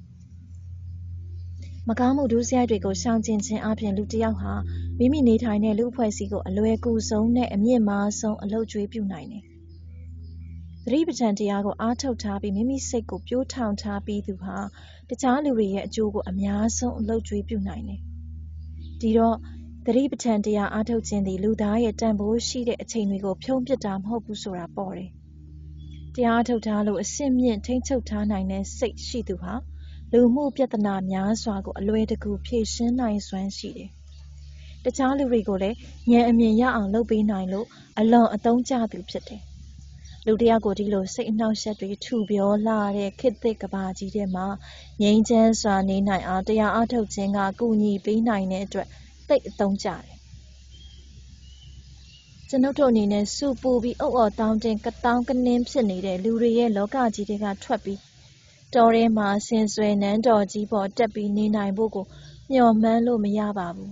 မကောင်းမှုဒုစရိုက်တွေကိုရှောင်ကျဉ်ခြင်းအပြင်လူတစ်ယောက်ဟာမိမိနေထိုင်တဲ့လူအဖွဲ့အစည်းကိုအလွယ်ကူဆုံးနဲ့အမြင့်မားဆုံးအလုပ်ကျွေးပြုနိုင်တယ်။သတိပဋ္ဌာန်တရားကိုအားထုတ်ထားပြီးမိမိစိတ်ကိုပြိုးထောင်ထားပြီးသူဟာတခြားလူတွေရဲ့အကျိုးကိုအများဆုံးအလုပ်ကျွေးပြုနိုင်တယ်။ဒီတော့သတိပဋ္ဌာန်တရားအားထုတ်ခြင်းသည်လူသားရဲ့တန်ဖိုးရှိတဲ့အချိန်တွေကိုဖြုံးပစ်တာမဟုတ်ဘူးဆိုတာပေါ်တယ်။တရားအားထုတ်ထားလို့အစစ်မြင့်ထိန်းချုပ်ထားနိုင်တဲ့စိတ်ရှိသူဟာလူမှုပြဿနာများစွာကိုအလွယ်တကူဖြေရှင်းနိုင်စွမ်းရှိတယ်။တခြားလူတွေကိုလည်းဉာဏ်အမြင်ရအောင်လုပ်ပေးနိုင်လို့အလွန်အသုံးကျသူဖြစ်တယ်။လူတစ်ယောက်ကိုဒီလိုစိတ်အနှောက်အယှက်တွေထူပြောလာတဲ့ခေတ်သစ်ကမ္ဘာကြီးထဲမှာငြိမ်းချမ်းစွာနေနိုင်အောင်တရားအားထုတ်ခြင်းကကူညီပေးနိုင်တဲ့အတွက်သိအသုံးကျတယ်။ကျွန်ုပ်တို့အနေနဲ့စူပူပြီးအုပ်အော်တောင်းတင်းကတောင်းကနင်းဖြစ်နေတဲ့လူတွေရဲ့လောကကြီးတွေကထွက်ပြီးတော်ထဲမှာဆင်ဆွေနန်းတော်ကြီးပေါ်တက်ပြီးနေနိုင်ဖို့ကိုမျှော်မှန်းလို့မရပါဘူး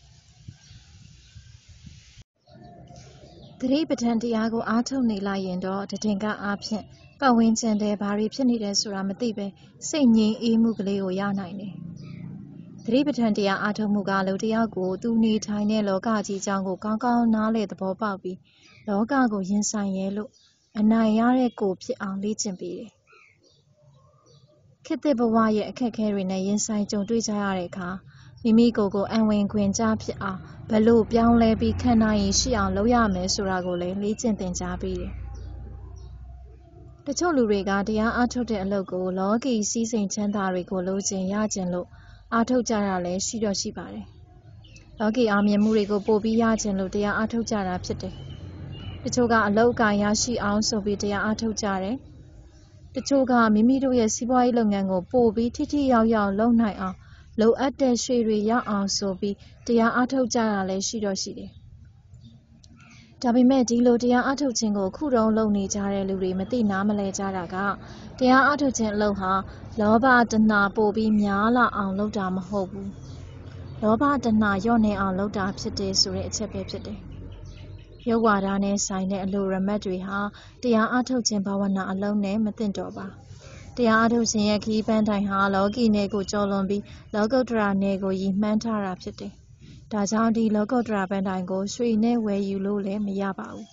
သတိပဋ္ဌာန်တရားကိုအားထုတ်နေလိုက်ရင်တော့တည်ငါအားဖြင့်ပတ်ဝန်းကျင်တွေဘာတွေဖြစ်နေတယ်ဆိုတာမသိပဲစိတ်ငြိမ်အေးမှုကလေးကိုရနိုင်တယ်သသတိပဋ္ဌာန်တရားအားထုတ်မှုကလူတစ်ယောက်ကိုသူနေထိုင်တဲ့လောကကြီးအကြောင်းကိုကောင်းကောင်းနားလည်သဘောပေါက်ပြီးလောကကိုရင်ဆိုင်ရဲလို့အနိုင်ရတဲ့ကိုယ်ဖြစ်အောင်လေ့ကျင့်ပေးတယ်။ခေတ်သစ်ဘဝရဲ့အခက်အခဲတွေနဲ့ရင်ဆိုင်ကြုံတွေ့ကြရတဲ့အခါမိမိကိုယ်ကိုအံဝင်ခွင်ကြားဖြစ်အောင်ဘယ်လိုပြောင်းလဲပြီးခံနိုင်ရည်ရှိအောင်လုပ်ရမယ်ဆိုတာကိုလည်းလေ့ကျင့်သင်ကြားပေးတယ်။တချို့လူတွေကတရားအားထုတ်တဲ့အလုပ်ကိုလောကီစည်းစိမ်ချမ်းသာတွေကိုလိုချင်ရချင်လို့အားထုတ်ကြတာလည်းရှိတော့ရှိပါတယ်။လောကီအောင်မြင်မှုတွေကိုပို့ပြီးရချင်လို့တရားအားထုတ်ကြတာဖြစ်တယ်။တချို့ကအလုပ်အကိုင်ရရှိအောင်ဆိုပြီးတရားအားထုတ်ကြတယ်။တချို့ကမိမိတို့ရဲ့စီးပွားရေးလုပ်ငန်းကိုပို့ပြီးထိထိရောက်ရောက်လုပ်နိုင်အောင်လိုအပ်တဲ့ရွှေတွေရအောင်ဆိုပြီးတရားအားထုတ်ကြတာလည်းရှိတော့ရှိတယ်။ဒါပေမဲ့ဒီလိုတရားအားထုတ်ခြင်းကိုခုတုန်းလုပ်နေကြတဲ့လူတွေမသိနားမလဲကြတာကတရားအားထုတ်ခြင်းအလုပ်ဟာလောဘတဏှာပို့ပြီးများလာအောင်လုပ်တာမဟုတ်ဘူး။လောဘတဏှာလျော့နေအောင်လုပ်တာဖြစ်တယ်ဆိုတဲ့အချက်ပဲဖြစ်တယ်။ယောဂဝါဒနဲ့ဆိုင်တဲ့အလိုရမတ်တွေဟာတရားအားထုတ်ခြင်းဘာဝနာအလုံးနဲ့မသင့်တော်ပါ။တရားအားထုတ်ခြင်းရဲ့ခရီးပန်းတိုင်ဟာလောကီနယ်ကိုကျော်လွန်ပြီးလောကုတ္တရာနယ်ကိုရည်မှန်းထားတာဖြစ်တယ်။ဒါကြောင့်ဒီလောကုတ္တရာပန်းတိုင်ကိုရွှေနဲ့ဝယ်ယူလို့လည်းမရပါဘူး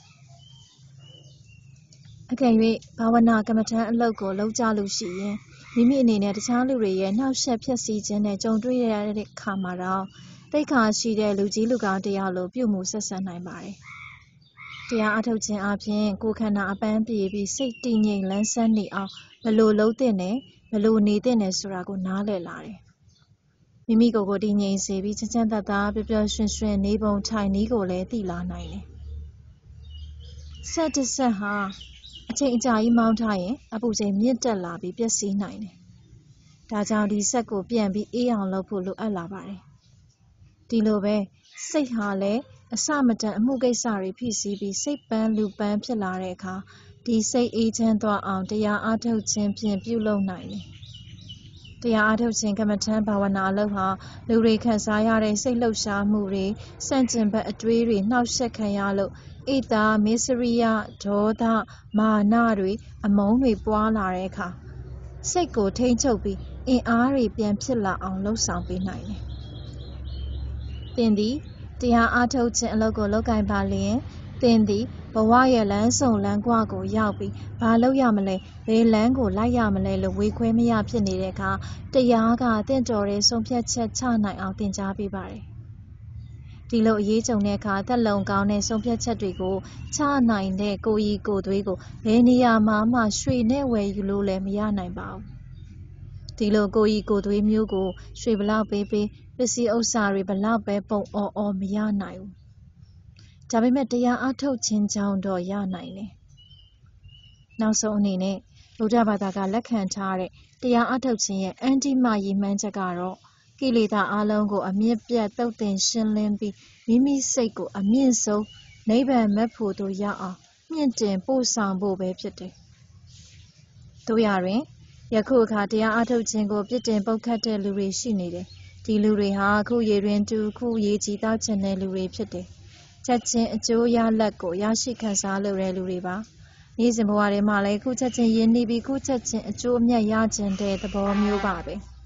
။အကယ်၍ဘာဝနာကမ္မဋ္ဌာန်းအလုပ်ကိုလုပ်ကြလို့ရှိရင်မိမိအနေနဲ့တခြားလူတွေရဲ့နှောက်ယှက်ဖျက်ဆီးခြင်းနဲ့ကြုံတွေ့ရတဲ့အခါမှာတော့သိက္ခာရှိတဲ့လူကြီးလူကောင်းတရားလိုပြုမှုဆက်ဆံနိုင်ပါတယ်။တရားအားထုတ်ခြင်းအပြင်ကိုယ်ခန္ဓာအပန်းပြေပြီးစိတ်တည်ငြိမ်လန်းဆန်းနေအောင်ဘယ်လိုလုပ်သင့်တယ်ဘယ်လိုနေသင့်တယ်ဆိုတာကိုနားလည်လာတယ်။မိမိကိုယ်ကိုတည်ငြိမ်စေပြီးချမ်းချမ်းသာသာပျော်ပျော်ရွှင်ရွှင်နေပုံထိုင်နည်းကိုလည်းသိလာနိုင်တယ်။ဆက်တစ်ဆက်ဟာအချိန်အကြာကြီးမောင်းထားရင်အပူချိန်မြင့်တက်လာပြီးပျက်စီးနိုင်တယ်။ဒါကြောင့်ဒီဆက်ကိုပြန်ပြီးအေးအောင်လုပ်ဖို့လိုအပ်လာပါတယ်။ဒီလိုပဲစိတ်ဟာလည်းအစမတန်အမှုကိစ္စတွေဖြစ်စီပြီးစိတ်ပန်းလူပန်းဖြစ်လာတဲ့အခါဒီစိတ်အေးချမ်းသွားအောင်တရားအားထုတ်ခြင်းဖြင့်ပြုလုပ်နိုင်တယ်။တရားအားထုတ်ခြင်းကမ္မဋ္ဌာန်းဘာဝနာအလုပ်ဟာလူတွေခံစားရတဲ့စိတ်လှုပ်ရှားမှုတွေစန့်ကျင်ဘက်အတွေးတွေနှောက်ယှက်ခံရလို့ဣတာမေစရိယဒေါသမာနတွေအမုန်းတွေပွားလာတဲ့အခါစိတ်ကိုထိန်းချုပ်ပြီးအင်အားတွေပြန်ဖြစ်လာအောင်လှုပ်ဆောင်ပေးနိုင်တယ်။သင်သည်တရားအားထုတ်ခြင်းအလုပ်ကိုလုပ်ကိုင်ပါလျင်သင်သည်ဘဝရဲ့လမ်းဆုံလမ်းကွကိုရောက်ပြီးဘာလုပ်ရမလဲဘယ်လမ်းကိုလိုက်ရမလဲလို့ဝေခွဲမရဖြစ်နေတဲ့အခါတရားကသင်တော်တဲ့ဆုံးဖြတ်ချက်ချနိုင်အောင်သင်ကြားပေးပါတယ်။ဒီလိုအရေးကြုံတဲ့အခါသက်လုံကောင်းတဲ့ဆုံးဖြတ်ချက်တွေကိုချနိုင်တဲ့ကိုယ်ဤကိုယ်သွေးကိုဘယ်နေရာမှာမှရွှေနဲ့ဝယ်ယူလို့လည်းမရနိုင်ပါဘူး။ဒီလိုကိုယ်ဤကိုယ်သွေးမျိုးကိုရွှေဘလောက်ပေးပေးပစ္စည်းဥစ္စာတွေဘလောက်ပဲပုံအော်အော်မရနိုင်ဘူး။ဒါပေမဲ့တရားအားထုတ်ခြင်းကြောင့်တော့ရနိုင်တယ်။နောက်ဆုံးအနေနဲ့ဗုဒ္ဓဘာသာကလက်ခံထားတဲ့တရားအားထုတ်ခြင်းရဲ့အန္တိမရည်မှန်းချက်ကတော့ကိလေသာအလုံးကိုအမြင့်ပြတ်သုတ်သင်ရှင်းလင်းပြီးမိမိစိတ်ကိုအမြင့်ဆုံးနိဗ္ဗာန်မက်ဖို့သို့ရောက်အောင်မြင့်တင်ပို့ဆောင်ဖို့ပဲဖြစ်တယ်။တို့ရတွင်ယခုအခါတရားအားထုတ်ခြင်းကိုပြစ်တင်ပုတ်ခတ်တဲ့လူတွေရှိနေတယ်။ဒီလူတွေဟာခုရေတွင်တူခုရေကြီးတောက်ချင်တဲ့လူတွေဖြစ်တယ်။ချက်ချင်းအကျိုးရလဒ်ကိုရရှိခံစားလိုတဲ့လူတွေပါ။နေ့စဉ်ဘဝတွေမှာလည်းခုချက်ချင်းရင်းနှီးပြီးခုချက်ချင်းအကျိုးအမြတ်ရခြင်းတဲ့သဘောမျိုးပါပဲ။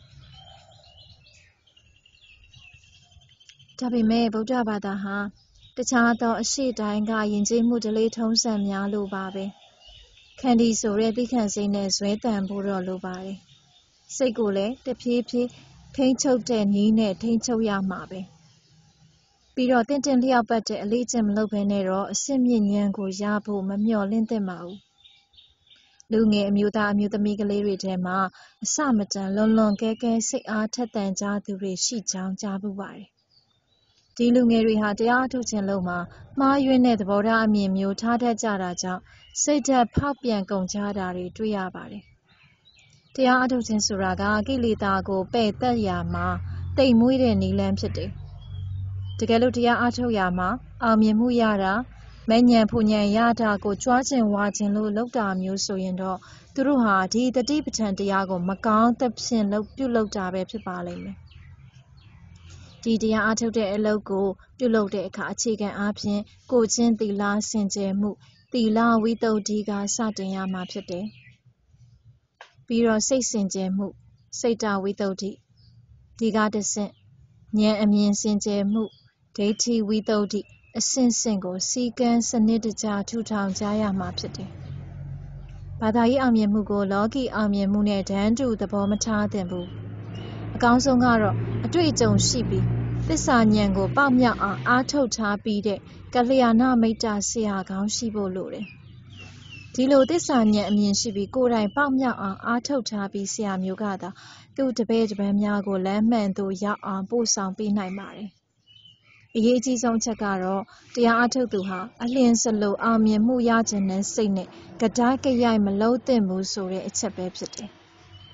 ဒါပေမဲ့ဗုဒ္ဓဘာသာဟာတခြားသောအရှိတိုင်းကယဉ်ကျေးမှုဓလေ့ထုံးစံများလိုပါပဲခန္တီဆိုတဲ့သိခံစိတ်နဲ့ဇွဲတန်ဖို့တော့လိုပါတယ်စိတ်ကိုလည်းတဖြည်းဖြည်းထိန်းချုပ်တဲ့နည်းနဲ့ထိန်းချုပ်ရမှာပဲပြီးတော့တင့်တင့်လျောက်ပတ်တဲ့အလေးအကျင့်မလုပ်ဘဲနဲ့တော့အစစ်မြင့်ဉာဏ်ကိုရဖို့မမျှော်လင့်သင့်ပါဘူးလူငယ်အမျိုးသားအမျိုးသမီးကလေးတွေထဲမှာအစမတန်လွန်လွန်ကဲကဲစိတ်အားထက်သန်ကြသူတွေရှိကြောင်းကြားပူပါတယ်ဒီလူငယ်တွေဟာတရားအထုတ်ခြင်းလုံးမှာမှားယွင်းတဲ့သဘောထားအမြင်မျိုးထားတတ်ကြတာကြောင့်စိတ်ဓာတ်ဖောက်ပြန်ကုန်ကြတာတွေတွေ့ရပါတယ်။တရားအထုတ်ခြင်းဆိုတာကကိလေသာကိုပယ်တတ်ရာမှာတိမ်မွေးတဲ့နည်းလမ်းဖြစ်တယ်။တကယ်လို့တရားအထုတ်ရာမှာအောင်မြင်မှုရတာမဉ္ဇဉ်ဖူဉ္ဇဉ်ရတာကိုကြွားခြင်းဝါခြင်းလို့လုပ်တာမျိုးဆိုရင်တော့သူတို့ဟာဒီတတိပဋ္ဌာန်တရားကိုမကောင်းသဖြင့်လုပ်ပြုလုပ်တာပဲဖြစ်ပါလိမ့်မယ်။ဒီတရားအားထုတ်တဲ့အလုပ်ကိုပြုလုပ်တဲ့အခါအခြေခံအားဖြင့်ကိုယ်ချင်းသီလစင်ကြယ်မှုသီလဝိသုဒ္ဓိကစတင်ရမှာဖြစ်တယ်။ပြီးတော့စိတ်စင်ကြယ်မှုစိတ်တဝိသုဒ္ဓိဒီကတဆင့်ဉာဏ်အမြင်စင်ကြယ်မှုဒိဋ္ဌိဝိသုဒ္ဓိအဆင့်ဆင့်ကိုစည်းကမ်းစနစ်တကျထူထောင်ကြရမှာဖြစ်တယ်။ဘာသာရေးအောင်မြင်မှုကိုလောကီအောင်မြင်မှုနဲ့တန်းတူသဘောမထားသင့်ဘူး။အကောင်းဆုံးကတော့အတွေ့အကြုံရှိပြီးသစ္စာဉာဏ်ကိုပေါက်မြောက်အောင်အားထုတ်ထားပြီးတဲ့ကလျာဏမိတ်တဆရာကောင်းရှိဖို့လိုတယ်။ဒီလိုသစ္စာဉာဏ်အမြင်ရှိပြီးကိုယ်တိုင်ပေါက်မြောက်အောင်အားထုတ်ထားပြီးဆရာမျိုးကသာသူ့တပည့်တပန်းများကိုလမ်းမှန်သို့ရောက်အောင်ပို့ဆောင်ပေးနိုင်ပါတယ်။အရေးအကြီးဆုံးချက်ကတော့တရားအားထုတ်သူဟာအလျင်စလိုအောင်မြင်မှုရခြင်းနဲ့စိတ်နဲ့ကတိုက်ကရိုက်မလုံးသင့်ဘူးဆိုတဲ့အချက်ပဲဖြစ်တယ်။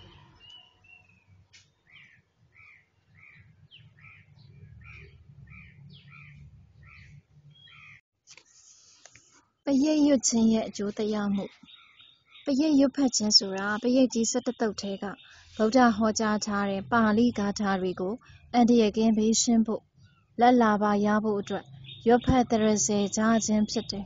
ပရိတ်ရွတ်ခြင်းရဲ့အကျိုးသက်ရောက်မှုပရိတ်ရွတ်ဖတ်ခြင်းဆိုတာပရိတ်ကြီး၁၁တုတ်ထဲကဗုဒ္ဓဟောကြားထားတဲ့ပါဠိဂါထာတွေကိုအန္တရာယ်ကင်းဘေးရှင်းဖို့လက်လာပါရဖို့အတွက်ရွတ်ဖတ်သရစေကြခြင်းဖြစ်တယ်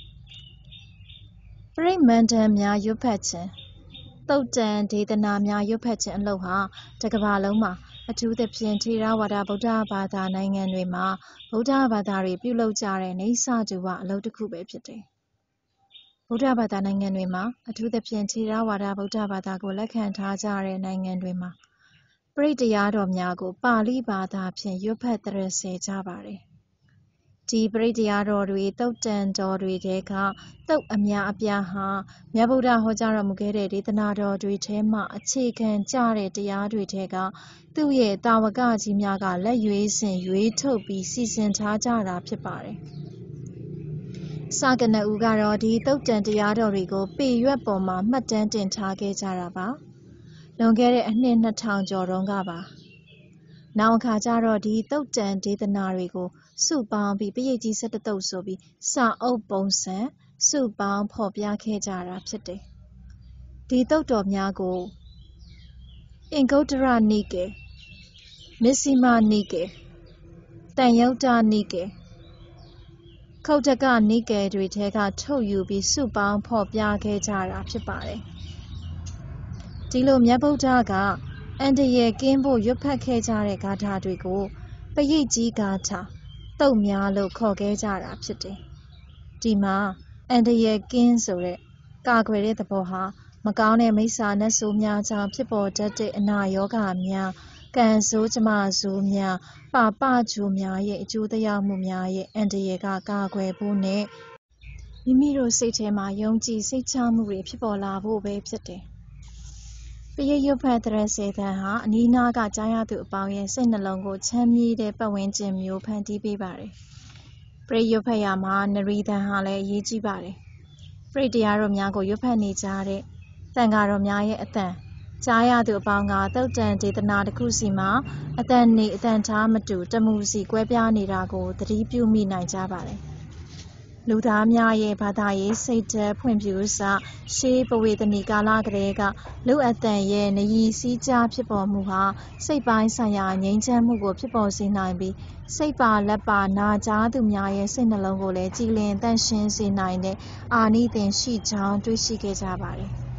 ။ပရိတ်မန္တန်များရွတ်ဖတ်ခြင်းသုတ်တံဒေသနာများရွတ်ဖတ်ခြင်းအလုပ်ဟာတစ်ကမ္ဘာလုံးမှာအထူးသဖြင့်ထေရဝါဒဗုဒ္ဓဘာသာနိုင်ငံတွေမှာဗုဒ္ဓဘာသာတွေပြုလုပ်ကြတဲ့နေဆတူဝအလုပ်တစ်ခုပဲဖြစ်တယ်။ဗုဒ္ဓဘာသာနိုင်ငံတွေမှာအထူးသဖြင့်ထေရဝါဒဗုဒ္ဓဘာသာကိုလက်ခံထားကြတဲ့နိုင်ငံတွေမှာပရိတ်တရားတော်များကိုပါဠိဘာသာဖြင့်ရွတ်ဖတ်သရစေကြပါတယ်။ဒီပရိတ်တရားတော်တွေသုတ်တံတော်တွေထဲကသုတ်အများအပြားဟာမြတ်ဗုဒ္ဓဟောကြားတော်မူခဲ့တဲ့ဒေသနာတော်တွေထဲမှအခြေခံကျတဲ့တရားတွေထဲကသူ့ရဲ့တာဝကကြီးများကလက်ရွေးစင်ရွေးထုတ်ပြီးစီစဉ်ထားကြတာဖြစ်ပါတယ်။စကနဦးကတော့ဒီသုတ်တံတရားတော်တွေကိုပေရွက်ပေါ်မှာမှတ်တမ်းတင်ထားခဲ့ကြတာပါ။လွန်ခဲ့တဲ့အနှစ်နှစ်ထောင်ကျော်တုန်းကပါ။နောက်အခါကျတော့ဒီသုတ်တံဒေသနာတွေကိုစုပေါင်းပြီးပရိတ်ကြီး၁၁တုတ်ဆိုပြီးစာအုပ်ပုံစံစုပေါင်းဖော်ပြခဲ့ကြတာဖြစ်တယ်။ဒီသုတ်တော်များကိုအင်္ဂုတ္တရနိကေမစ္စည်းမနိကေတန်ယုတ္တနိကေခုတ်တကနိကေတွေထဲကထုတ်ယူပြီးစုပေါင်းဖော်ပြခဲ့ကြတာဖြစ်ပါတယ်။ဒီလိုမြတ်ဗုဒ္ဓကအန္တရာယ်ကင်းဖို့ရွတ်ဖတ်ခဲ့ကြတဲ့ဂါထာတွေကိုပရိတ်ကြီးဂါထာသုတ်များလို့ခေါ်ခဲ့ကြတာဖြစ်တယ်။ဒီမှာအန္တရာယ်ကင်းဆိုတဲ့ကာကွယ်တဲ့သဘောဟာမကောင်းတဲ့မိစ္ဆာနတ်ဆိုးများကြောင့်ဖြစ်ပေါ်တတ်တဲ့အနာရောဂါများကံဆိုးကျမဆိုးများပါပဂျိုများရဲ့အကျိုးသက်ရောက်မှုများရဲ့အန္တရာယ်ကကာကွယ်ဖို့နဲ့မိမိတို့စိတ်ထဲမှာယုံကြည်စိတ်ချမှုတွေဖြစ်ပေါ်လာဖို့ပဲဖြစ်တယ်။ပရိတ်ရွတ်ဖတ်သရစေတံဟာအနီးနားကကြားရသူအပေါင်းရဲ့စိတ်နှလုံးကိုချမ်းမြေ့တဲ့ပတ်ဝန်းကျင်မျိုးဖန်တီးပေးပါတယ်။ပရိတ်ရွတ်ဖတ်ရမှာနရီတံဟာလည်းအရေးကြီးပါတယ်။ပရိတ်တရားတော်များကိုရွတ်ဖတ်နေကြတဲ့သံဃာတော်များရဲ့အသံကြားရသူအပေါင်းကသုတ်တံဒေသနာတစ်ခုစီမှာအသံနေအသံထားမတူတမှုစီကွဲပြားနေတာကိုသတိပြုမိနိုင်ကြပါတယ်။လူသားများရဲ့ဘာသာရေးစိတ်ဓာတ်ဖွံ့ဖြိုးစရှေးပဝေသနီကာလကတည်းကလူအသံရဲ့နရီစည်းကြားဖြစ်ပေါ်မှုဟာစိတ်ပိုင်းဆိုင်ရာငြိမ်းချမ်းမှုကိုဖြစ်ပေါ်စေနိုင်ပြီးစိတ်ပါလက်ပါနာကြားသူများရဲ့စိတ်နှလုံးကိုလည်းကြည်လင်တန့်ရှင်းစေနိုင်တဲ့အာနိသင်ရှိကြောင်းတွေ့ရှိခဲ့ကြပါတယ်။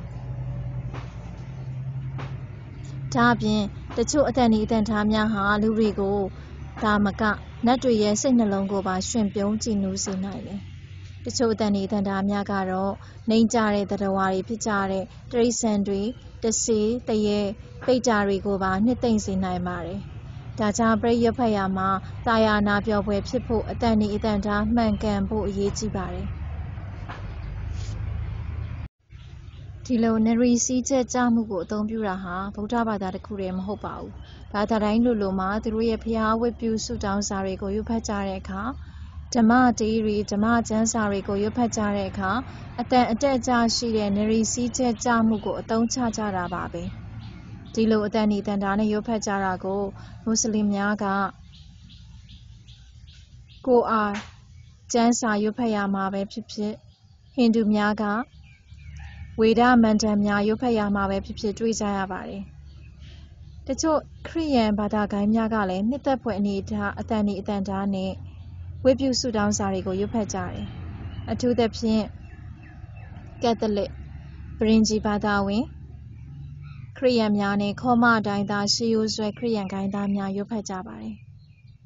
ဒါအပြင်တချို့အသံဒီအသံထားများဟာလူတွေကိုဒါမကနတ်တွေရဲ့စိတ်နှလုံးကိုပါရှင်ပြုံးကြည်နူးစေနိုင်တယ်။တချို့အသံဒီအသံထားများကတော့နှိမ်ကြတဲ့သတ္တဝါတွေဖြစ်ကြတဲ့တိရစ္ဆာန်တွေတဆေးတရေပိတ်တာတွေကိုပါနှစ်သိမ့်စေနိုင်ပါတယ်။ဒါကြောင့်ပရိတ်ရွတ်ဖတ်ရမှာတာယာနာပျော်ပွဲဖြစ်ဖို့အသံဒီအသံထားမှန်ကန်ဖို့အရေးကြီးပါတယ်။ဒီလိုနရီစည်းချက်ကြမှုကိုအသုံးပြုတာဟာဗုဒ္ဓဘာသာတစ်ခုတည်းမဟုတ်ပါဘူး။ဘာသာတိုင်းလိုလိုမှာသူတို့ရဲ့ဘုရားဝတ်ပြုဆုတောင်းစာတွေကိုရွတ်ဖတ်ကြတဲ့အခါဓမ္မတေးတွေဓမ္မကျမ်းစာတွေကိုရွတ်ဖတ်ကြတဲ့အခါအတန်အတက်အကျရှိတဲ့နရီစည်းချက်ကြမှုကိုအသုံးချကြတာပါပဲ။ဒီလိုအတန်ဒီတန်တာနဲ့ရွတ်ဖတ်ကြတာကိုမွတ်စလင်များကကိုယ်အားကျမ်းစာရွတ်ဖတ်ရမှာပဲဖြစ်ဖြစ်ဟိန္ဒူများကဝေဒမန္တန်များရွတ်ဖတ်ရမှာပဲဖြစ်ဖြစ်တွေ့ကြရပါတယ်။တချို့ခရစ်ယာန်ဘာသာဂိုဏ်းများကလည်းနှစ်သက်ဖွယ်အနေအထားအတန်ဒီအတန်ထားနဲ့ဝတ်ပြုဆုတောင်းစာတွေကိုရွတ်ဖတ်ကြတယ်။အထူးသဖြင့်ကက်သလစ်ပရင်ဂျီဘာသာဝင်ခရိယန်များနှင့်ခောမအတိုင်းသာရှေးရိုးဆွဲခရိယန်ဂိုဏ်းသားများရွတ်ဖတ်ကြပါသည်။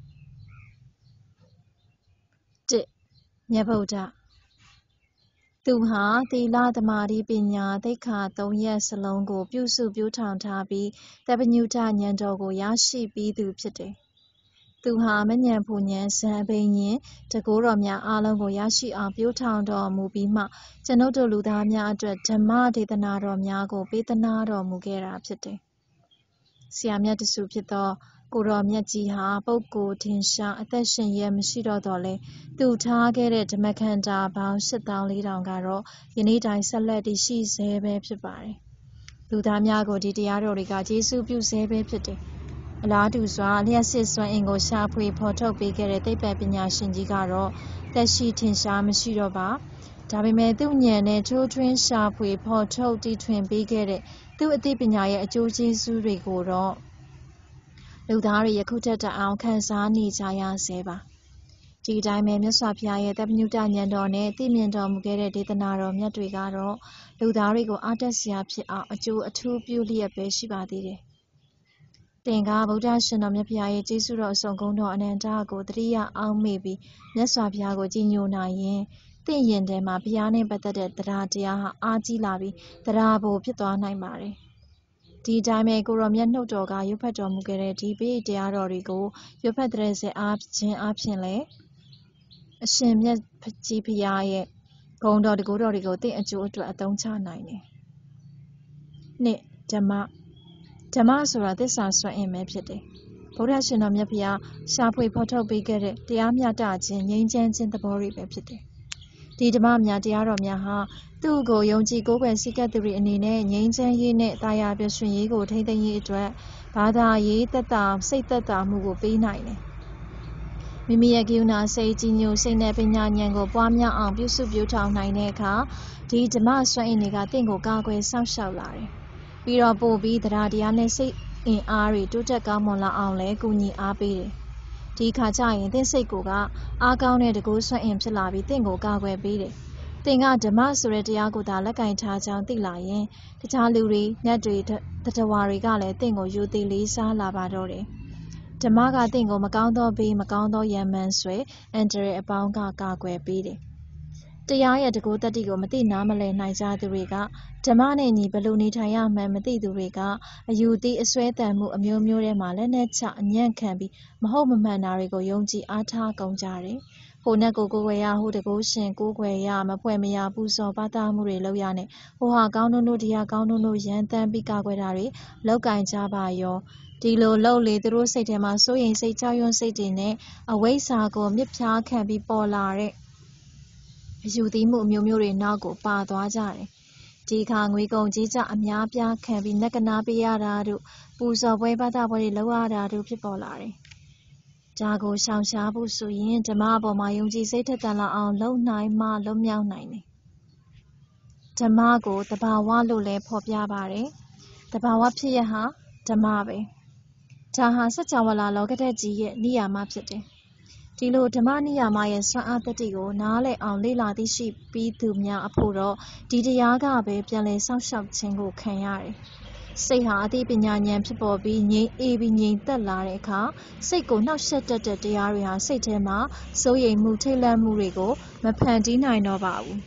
တစ် မြတ်ဗုဒ္ဓသူဟာသီလသမာဓိပညာသိက္ခာသုံးရပ်စလုံးကိုပြုစုပျိုးထောင်ထားပြီးသဗ္ဗညုတဉာဏ်တော်ကိုရရှိပြီးသူဖြစ်တယ်။သူဟာမဉဏ်ဖူဉဏ်ဇံအဘိညာဉ်တန်ခိုးတော်များအားလုံးကိုရရှိအောင်ပျိုးထောင်တော်မူပြီးမှကျွန်ုပ်တို့လူသားများအတွက်ဓမ္မဒေသနာတော်များကိုပေးသနားတော်မူခဲ့တာဖြစ်တယ်။ဆရာမြတ်တဆူဖြစ်သောကိုတော်မြတ်ကြီးဟာပုဂ္ဂိုလ်ထင်ရှားအသက်ရှင်ရမရှိတော့တော့လဲသူထားခဲ့တဲ့ဓမ္မခန္ဓာပေါင်းရှစ်သောင်းလေးထောင်ကတော့ယနေ့တိုင်ဆက်လက်တည်ရှိဆဲပဲဖြစ်ပါတယ်။လူသားများကိုဒီတရားတော်တွေကကျေးဇူးပြုဆဲပဲဖြစ်တယ်။အလားတူစွာလျှက်စစ်စွမ်းအင်ကိုရှာဖွေဖော်ထုတ်ပေးခဲ့တဲ့သိပ္ပံပညာရှင်ကြီးကတော့သက်ရှိထင်ရှားမရှိတော့ပါ။ဒါပေမဲ့သူ့ဉာဏ်နဲ့ထိုးထွင်းရှာဖွေဖော်ထုတ်တည်ထွင်ပေးခဲ့တဲ့သူ့အသိပညာရဲ့အကျိုးကျေးဇူးတွေကိုတော့လူသားတွေယခုထက်တအောင်ခံစားနေကြရဆဲပါ။ဒီအတိုင်းပဲမြတ်စွာဘုရားရဲ့သဗ္ဗညုတဉာဏ်တော်နဲ့သိမြင်တော်မူခဲ့တဲ့ဒေသနာတော်မြတ်တွေကတော့လူသားတွေကိုအားတက်စရာဖြစ်အောင်အကျိုးအထူးပြုလျက်ပဲရှိပါသေးတယ်။သင်ကဗုဒ္ဓရှင်တော်မြတ်ဘုရားရဲ့ကျေးဇူးတော်အစုံကုန်းတော်အနန္တကိုသတိရအောင်မေ့ပြီးမြတ်စွာဘုရားကိုကြည်ညိုနိုင်ရင်သင်ရင်ထဲမှာဘုရားနဲ့ပတ်သက်တဲ့တရားတရားဟာအားကြီးလာပြီးတရားဖို့ဖြစ်သွားနိုင်ပါတယ်။ဒီအတိုင်းပဲကိုရောမြတ်နှုတ်တော်ကရွတ်ဖတ်တော်မူခဲ့တဲ့ဒီပိဋကတရားတော်တွေကိုရွတ်ဖတ်တဲ့စေအားခြင်းအပြင်လေအရှင်မြတ်ကြီးဘုရားရဲ့ဂုဏ်တော်တကူတော်တွေကိုသင်အကျိုးအတွက်အသုံးချနိုင်တယ်။နှစ်ဓမ္မဓမ္မဆိုတာသစ္စာစွမ်းအင်ပဲဖြစ်တယ်။ဗုဒ္ဓရှင်တော်မြတ်ဘုရားရှာဖွေဖော်ထုတ်ပေးခဲ့တဲ့တရားမျှတခြင်းငြိမ်းချမ်းခြင်းသဘောတွေပဲဖြစ်တယ်။ဒီဓမ္မများတရားတော်များဟာသူ့ကိုယုံကြည်ကိုးကွယ်စိတ်ကပ်သူတွေအနေနဲ့ငြိမ်းချမ်းရေးနဲ့တာယာပျော်ရွှင်ရေးကိုထိန်းသိမ်းရေးအတွက်ဘာသာရေးသက်သာစိတ်သက်သာမှုကိုပေးနိုင်တယ်။မိမိရဲ့ကရုဏာစိတ်ကြည်ညိုစိတ်နဲ့ပညာဉာဏ်ကိုပွားများအောင်ပြုစုပျိုးထောင်နိုင်တဲ့အခါဒီဓမ္မစွမ်းအင်တွေကတင့်ကိုကာကွယ်စောင့်ရှောက်လာတယ်။ပြီးတော့ပို့ပြီးတရားတရားနဲ့စိတ်အင်အားတွေတိုးတက်ကောင်းမွန်လာအောင်လဲကူညီအားပေးတယ်။ဒီခါကျရင်သင်စိတ်ကိုကအားကောင်းတဲ့တကူစွမ်းအင်ဖြစ်လာပြီးတင့်ကိုကာကွယ်ပေးတယ်။သင်ကဓမ္မဆိုတဲ့တရားကိုသာလက်ကင်ထားကြောင်းသိလာရင်တခြားလူတွေနတ်တွေတတဝါတွေကလည်းတင့်ကိုယူသည်လေးစားလာပါတော့တယ်။ဓမ္မကတင့်ကိုမကောင်းသောဘေးမကောင်းသောရံမှန်ဆွဲအန္တရာယ်အပေါင်းကကာကွယ်ပေးတယ်။တရားရဲ့တကူတတ္တိကိုမသိနားမလည်နိုင်ကြသူတွေကဓမ္မနဲ့ညီဘယ်လိုနေထိုင်ရမှန်းမသိသူတွေကအယူသည့်အစွဲတန်မှုအမျိုးမျိုးထဲမှာလက်နက်ချအညံ့ခံပြီးမဟုတ်မမှန်တာတွေကိုယုံကြည်အားထားကုန်ကြတယ်။ဟိုနက်ကိုကိုယ်ွယ်ရဟိုတကိုးရှင်ကိုယ်ွယ်ရမဖွဲ့မရပူဇော်ပါတာမှုတွေလုပ်ရနဲ့ဟိုဟာကောင်းတို့တို့ဒီဟာကောင်းတို့တို့ရန်တမ်းပြီးကာကွယ်တာတွေလောက်ကင်ကြပါရောဒီလိုလှုပ်လေသူတို့စိတ်ထဲမှာစိုးရိမ်စိတ်ကြောက်ရွံ့စိတ်တွေနဲ့အဝိဇ္ဇာကိုမြစ်ဖြားခံပြီးပေါ်လာတဲ့အယူသီးမှုအမျိုးမျိုးတွေနောက်ကိုပါသွားကြတယ်။ဒီအခါငွေကုန်ကြေးကျအများပြားခံပြီးနက်ကနာပေးရတာတို့ပူဇော်ပွဲပါတာပွဲတွေလုပ်ရတာတို့ဖြစ်ပေါ်လာတယ်။ဒါကိုရှောင်ရှားဖို့ဆိုရင်ဓမ္မအပေါ်မှာယုံကြည်စိတ်ထက်သန်လာအောင်လုပ်နိုင်မှလွတ်မြောက်နိုင်တယ်။ဓမ္မကိုသဘာဝလို့လည်းဖော်ပြပါတယ်။သဘာဝဖြစ်ရဟာဓမ္မပဲ။ဒါဟာစัจ java လာလောကဓာတ်ကြီးရဲ့နိယာမဖြစ်တယ်။ဒီလိုဓမ္မနိယာမရဲ့စွမ်းအားတတ္တိကိုနားလည်အောင်လေ့လာသိရှိပြီးသူများအဖို့တော့ဒီတရားကပဲပြန်လည်စောင့်ရှောက်ခြင်းကိုခံရတယ်။စိတ်ဟာအသိပညာဉာဏ်ဖြစ်ပေါ်ပြီးငြိမ်အေးပြီးငြိမ်သက်လာတဲ့အခါစိတ်ကိုနှောက်ယှက်တတ်တဲ့တရားတွေဟာစိတ်ထဲမှာစိုးရိမ်မှုထိတ်လန့်မှုတွေကိုမဖန်တီးနိုင်တော့ပါဘူး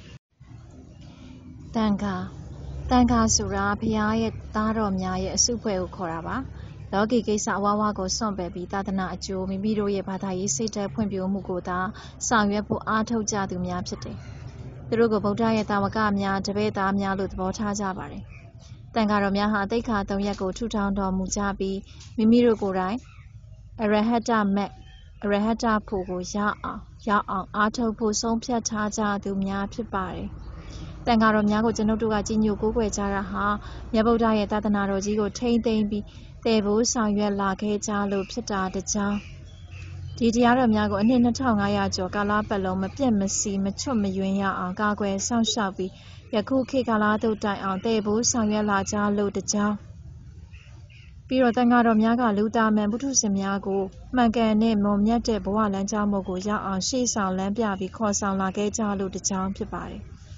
။တန်ခါတန်ခါဆိုတာဘုရားရဲ့သားတော်များရဲ့အစုအဖွဲ့ကိုခေါ်တာပါ။လောကီကိစ္စအဝဝကိုစွန့်ပယ်ပြီးသာသနာအကျိုးမိမိတို့ရဲ့ဘာသာရေးစိတ်ဓာတ်ဖွံ့ဖြိုးမှုကိုသာဆောင်ရွက်ဖို့အားထုတ်ကြသူများဖြစ်တယ်။သူတို့ကိုဗုဒ္ဓရဲ့တာဝကများတပည့်သားများလို့သဘောထားကြပါတယ်။တန်ခါတော်များဟာသိက္ခာသုံးရပ်ကိုထူထောင်တော်မူကြပြီးမိမိတို့ကိုယ်တိုင်အရဟတမက်အရဟတဖို့ကိုရအောင်ရောက်အောင်အားထုတ်ဖို့ဆုံးဖြတ်ထားကြသူများဖြစ်ပါတယ်။တန်ခါတော်များကိုကျွန်ုပ်တို့ကကြည်ညိုကိုးကွယ်ကြတာဟာမြတ်ဗုဒ္ဓရဲ့သာသနာတော်ကြီးကိုထိမ့်သိမ်းပြီးတည်ဖို့ဆောင်ရွက်လာခဲ့ကြလို့ဖြစ်တာတကြောင်ဒီတရားတော်များကိုအနှစ်နှစ်ထောင်ငါးရာကျော်ကာလပတ်လုံးမပြတ်မစီမချွတ်မယွင်းရအောင်ကာကွယ်စောင့်ရှောက်ပြီးယခုခေတ်ကာလသို့တိုင်အောင်တည်ဖို့ဆောင်ရွက်လာကြလို့တကြောင်ပြီးတော့တန်ခါတော်များကလူသားမှန်ပုထုဇဉ်များကိုမှန်ကန်တဲ့မွန်မြတ်တဲ့ဘဝလမ်းကြောင်းပေါ်ကိုရောက်အောင်ရှေ့ဆောင်လမ်းပြပြီးခေါ်ဆောင်လာခဲ့ကြလို့တကြောင်ဖြစ်ပါတယ်။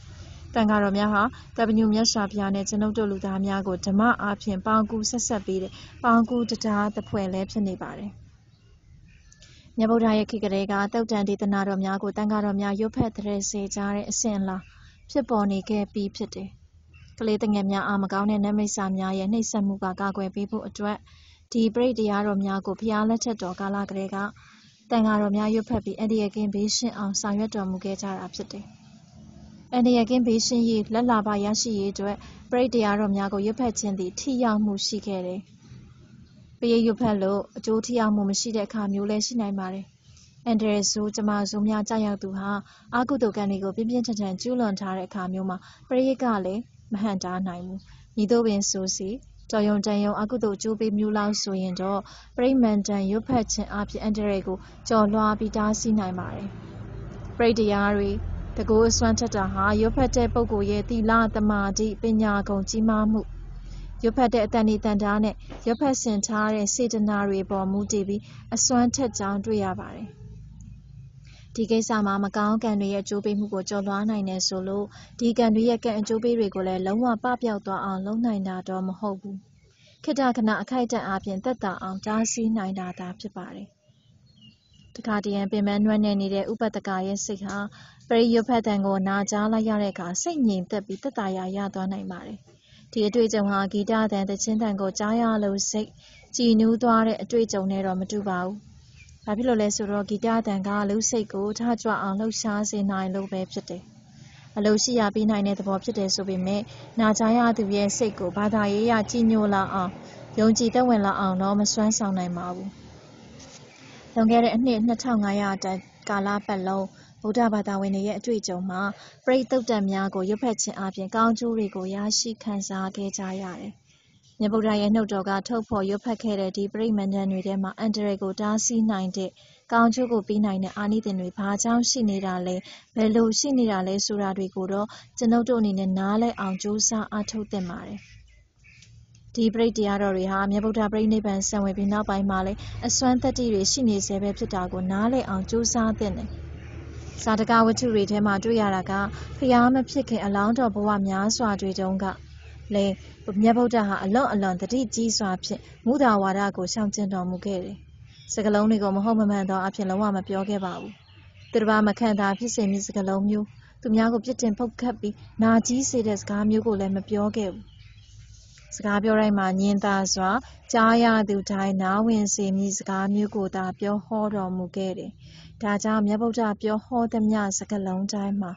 တန်ဃာတော်များဟာတပညုမြတ်စွာဘုရားနဲ့ကျွန်ုပ်တို့လူသားများကိုဓမ္မအားဖြင့်ပေါင်းကူးဆက်ဆက်ပေးတဲ့ပေါင်းကူးတရားသဖွယ်လည်းဖြစ်နေပါတယ်။မြတ်ဗုဒ္ဓရဲ့ခေတ်ကလေးကတုတ်တန်ဒေသနာတော်များကိုတန်ဃာတော်များရွတ်ဖတ်တဲ့စေကြတဲ့အစဉ်အလာဖြစ်ပေါ်နေခဲ့ပြီးဖြစ်တယ်။ကလေးတငယ်များအားမကောင်းတဲ့နတ်မိတ်ဆာများရဲ့နှိပ်စက်မှုကကာကွယ်ပေးဖို့အတွက်ဒီပရိတရားတော်များကိုဘုရားလက်ထက်တော်ကာလကလေးကတန်ဃာတော်များရွတ်ဖတ်ပြီးအန္တရာယ်ကင်းဘေးရှင်းအောင်ဆောင်ရွက်တော်မူခဲ့ကြတာဖြစ်တယ်။အန္တရာယ်ကင်းဘေးရှင်းရေးလက်လာပါရရှိရေးအတွက်ပရိတရားတော်များကိုရွတ်ဖတ်ခြင်းသည်ထိရောက်မှုရှိခဲ့တယ်။ပရိရွတ်ဖတ်လို့အကျိုးထိရောက်မှုမရှိတဲ့အခါမျိုးလည်းရှိနိုင်ပါတယ်။အန္တရာယ်ဆိုးကြမဆိုးများကြောက်ရောက်သူဟာအာကုသိုလ်ကံတွေကိုပြင်းပြင်းထန်ထန်ကျူးလွန်ထားတဲ့အခါမျိုးမှာပရိကလည်းမဟန့်တားနိုင်ဘူး။ဤသို့ပင်ဆိုစီတော်ယုံတန်ယုံအကုသိုလ်ကျိုးပေးမျိုးလောက်ဆိုရင်တော့ပရိမန်တန်ရွတ်ဖတ်ခြင်းအပြင်အန္တရာယ်ကိုကျော်လွှားပြီးတားဆီးနိုင်ပါတယ်။ပရိတရားတွေတကူအစွမ်းထက်တာဟာရွတ်ဖတ်တဲ့ပုဂ္ဂိုလ်ရဲ့သီလသမာဓိပညာဂုဏ်ကြီးမားမှုရွတ်ဖတ်တဲ့အတန်ဒီတန်တားနဲ့ရွတ်ဖတ်ဆင်ထားတဲ့စေတနာတွေပေါ်မူတည်ပြီးအစွမ်းထက်ကြောင်းတွေ့ရပါတယ်။ဒီကိစ္စမှာမကောင်းကံတွေရဲ့အကျိုးပေးမှုကိုကျော်လွှားနိုင်တယ်ဆိုလို့ဒီကံတွေရဲ့ကံအကျိုးပေးတွေကိုလည်းလုံးဝပပျောက်သွားအောင်လုပ်နိုင်တာတော့မဟုတ်ဘူး။ခေတ္တခဏအခိုက်အတန့်အပြင်သက်သာအောင်တားဆီးနိုင်တာသာဖြစ်ပါတယ်။တခါတရံပင်ပန်းနွမ်းနယ်နေတဲ့ဥပတ္တကရဲ့စိတ်ဟာပရိရွတ်ဖတ်တန်ကိုနာကြားလိုက်ရတဲ့အခါစိတ်ငြိမ်သက်ပြီးသက်သာရာရသွားနိုင်ပါတယ်။ဒီအတွေ့အကြုံဟာဂီတတန်သချင်းတန်ကိုကြားရလို့စိတ်ကြည်နူးသွားတဲ့အတွေ့အကြုံနဲ့တော့မတူပါဘူး။ဘာဖြစ်လို့လဲဆိုတော့ဂီတတန်ကလူစိတ်ကိုထကြွအောင်လှုပ်ရှားစေနိုင်လို့ပဲဖြစ်တယ်။အလိုရှိရပြီးနိုင်တဲ့သဘောဖြစ်တယ်ဆိုပေမဲ့နာကြားရသူရဲ့စိတ်ကိုဘာသာရေးရကြည်ညိုလာအောင်ယုံကြည်သက်ဝင်လာအောင်တော့မစွမ်းဆောင်နိုင်ပါဘူး။လွန်ခဲ့တဲ့အနှစ်နှစ်ထောင်ငါးရာတန်ကာလပတ်လုံးဗုဒ္ဓဘာသာဝင်တွေရဲ့အတွေ့အကြုံမှာပရိသုတ်တန်များကိုရွတ်ဖတ်ခြင်းအပြင်ကောင်းကျိုးတွေကိုရရှိခံစားခဲ့ကြရတယ်။မြတ်ဗုဒ္ဓရဲ့နှုတ်တော်ကထုတ်ဖော်ရွတ်ဖတ်ခဲ့တဲ့ဒီပရိမန္တန်တွေထဲမှာအန္တရာယ်ကိုတားဆီးနိုင်တဲ့ကောင်းကျိုးကိုပြီးနိုင်တဲ့အာနိသင်တွေဘာကြောင့်ရှိနေတာလဲဘယ်လိုရှိနေတာလဲဆိုတာတွေကိုတော့ကျွန်ုပ်တို့အနေနဲ့နားလည်အောင်ကြိုးစားအားထုတ်သင့်ပါတယ်။ဒီပရိတရားတော်တွေဟာမြတ်ဗုဒ္ဓပရိနိဗ္ဗာန်ဆံဝင်ပြီးနောက်ပိုင်းမှာလည်းအစွမ်းသတ္တိတွေရှိနေစေပဲဖြစ်တာကိုနားလည်အောင်ကြိုးစားသင့်တယ်။စာတကဝတ္ထုတွေထဲမှာတွေ့ရတာကဖျားမဖြစ်ခင်အလောင်းတော်ဘဝများစွာတွေတုန်းကလေမြတ်ဗုဒ္ဓဟာအလွန်အလွန်တတိကြီးစွာဖြင့်မုဒ္ဒဝါဒကိုရှောင်ကျဉ်တော်မူခဲ့တယ်။စကားလုံးတွေကိုမဟုတ်မမှန်သောအဖြစ်လုံးဝမပြောခဲ့ပါဘူး။သူတစ်ပါးမခံတာဖြစ်စေမည့်စကားလုံးမျိုးသူများကိုပြစ်တင်ဖုတ်ခတ်ပြီးနာကြီးစေတဲ့စကားမျိုးကိုလည်းမပြောခဲ့ဘူး။စကားပြောတိုင်းမှာညင်သာစွာကြားရသူတိုင်းနားဝင်စေမည့်စကားမျိုးကိုသာပြောဟောတော်မူခဲ့တယ်။ဒါကြောင့်မြတ်ဗုဒ္ဓပြောဟောသမျှစကားလုံးတိုင်းမှာ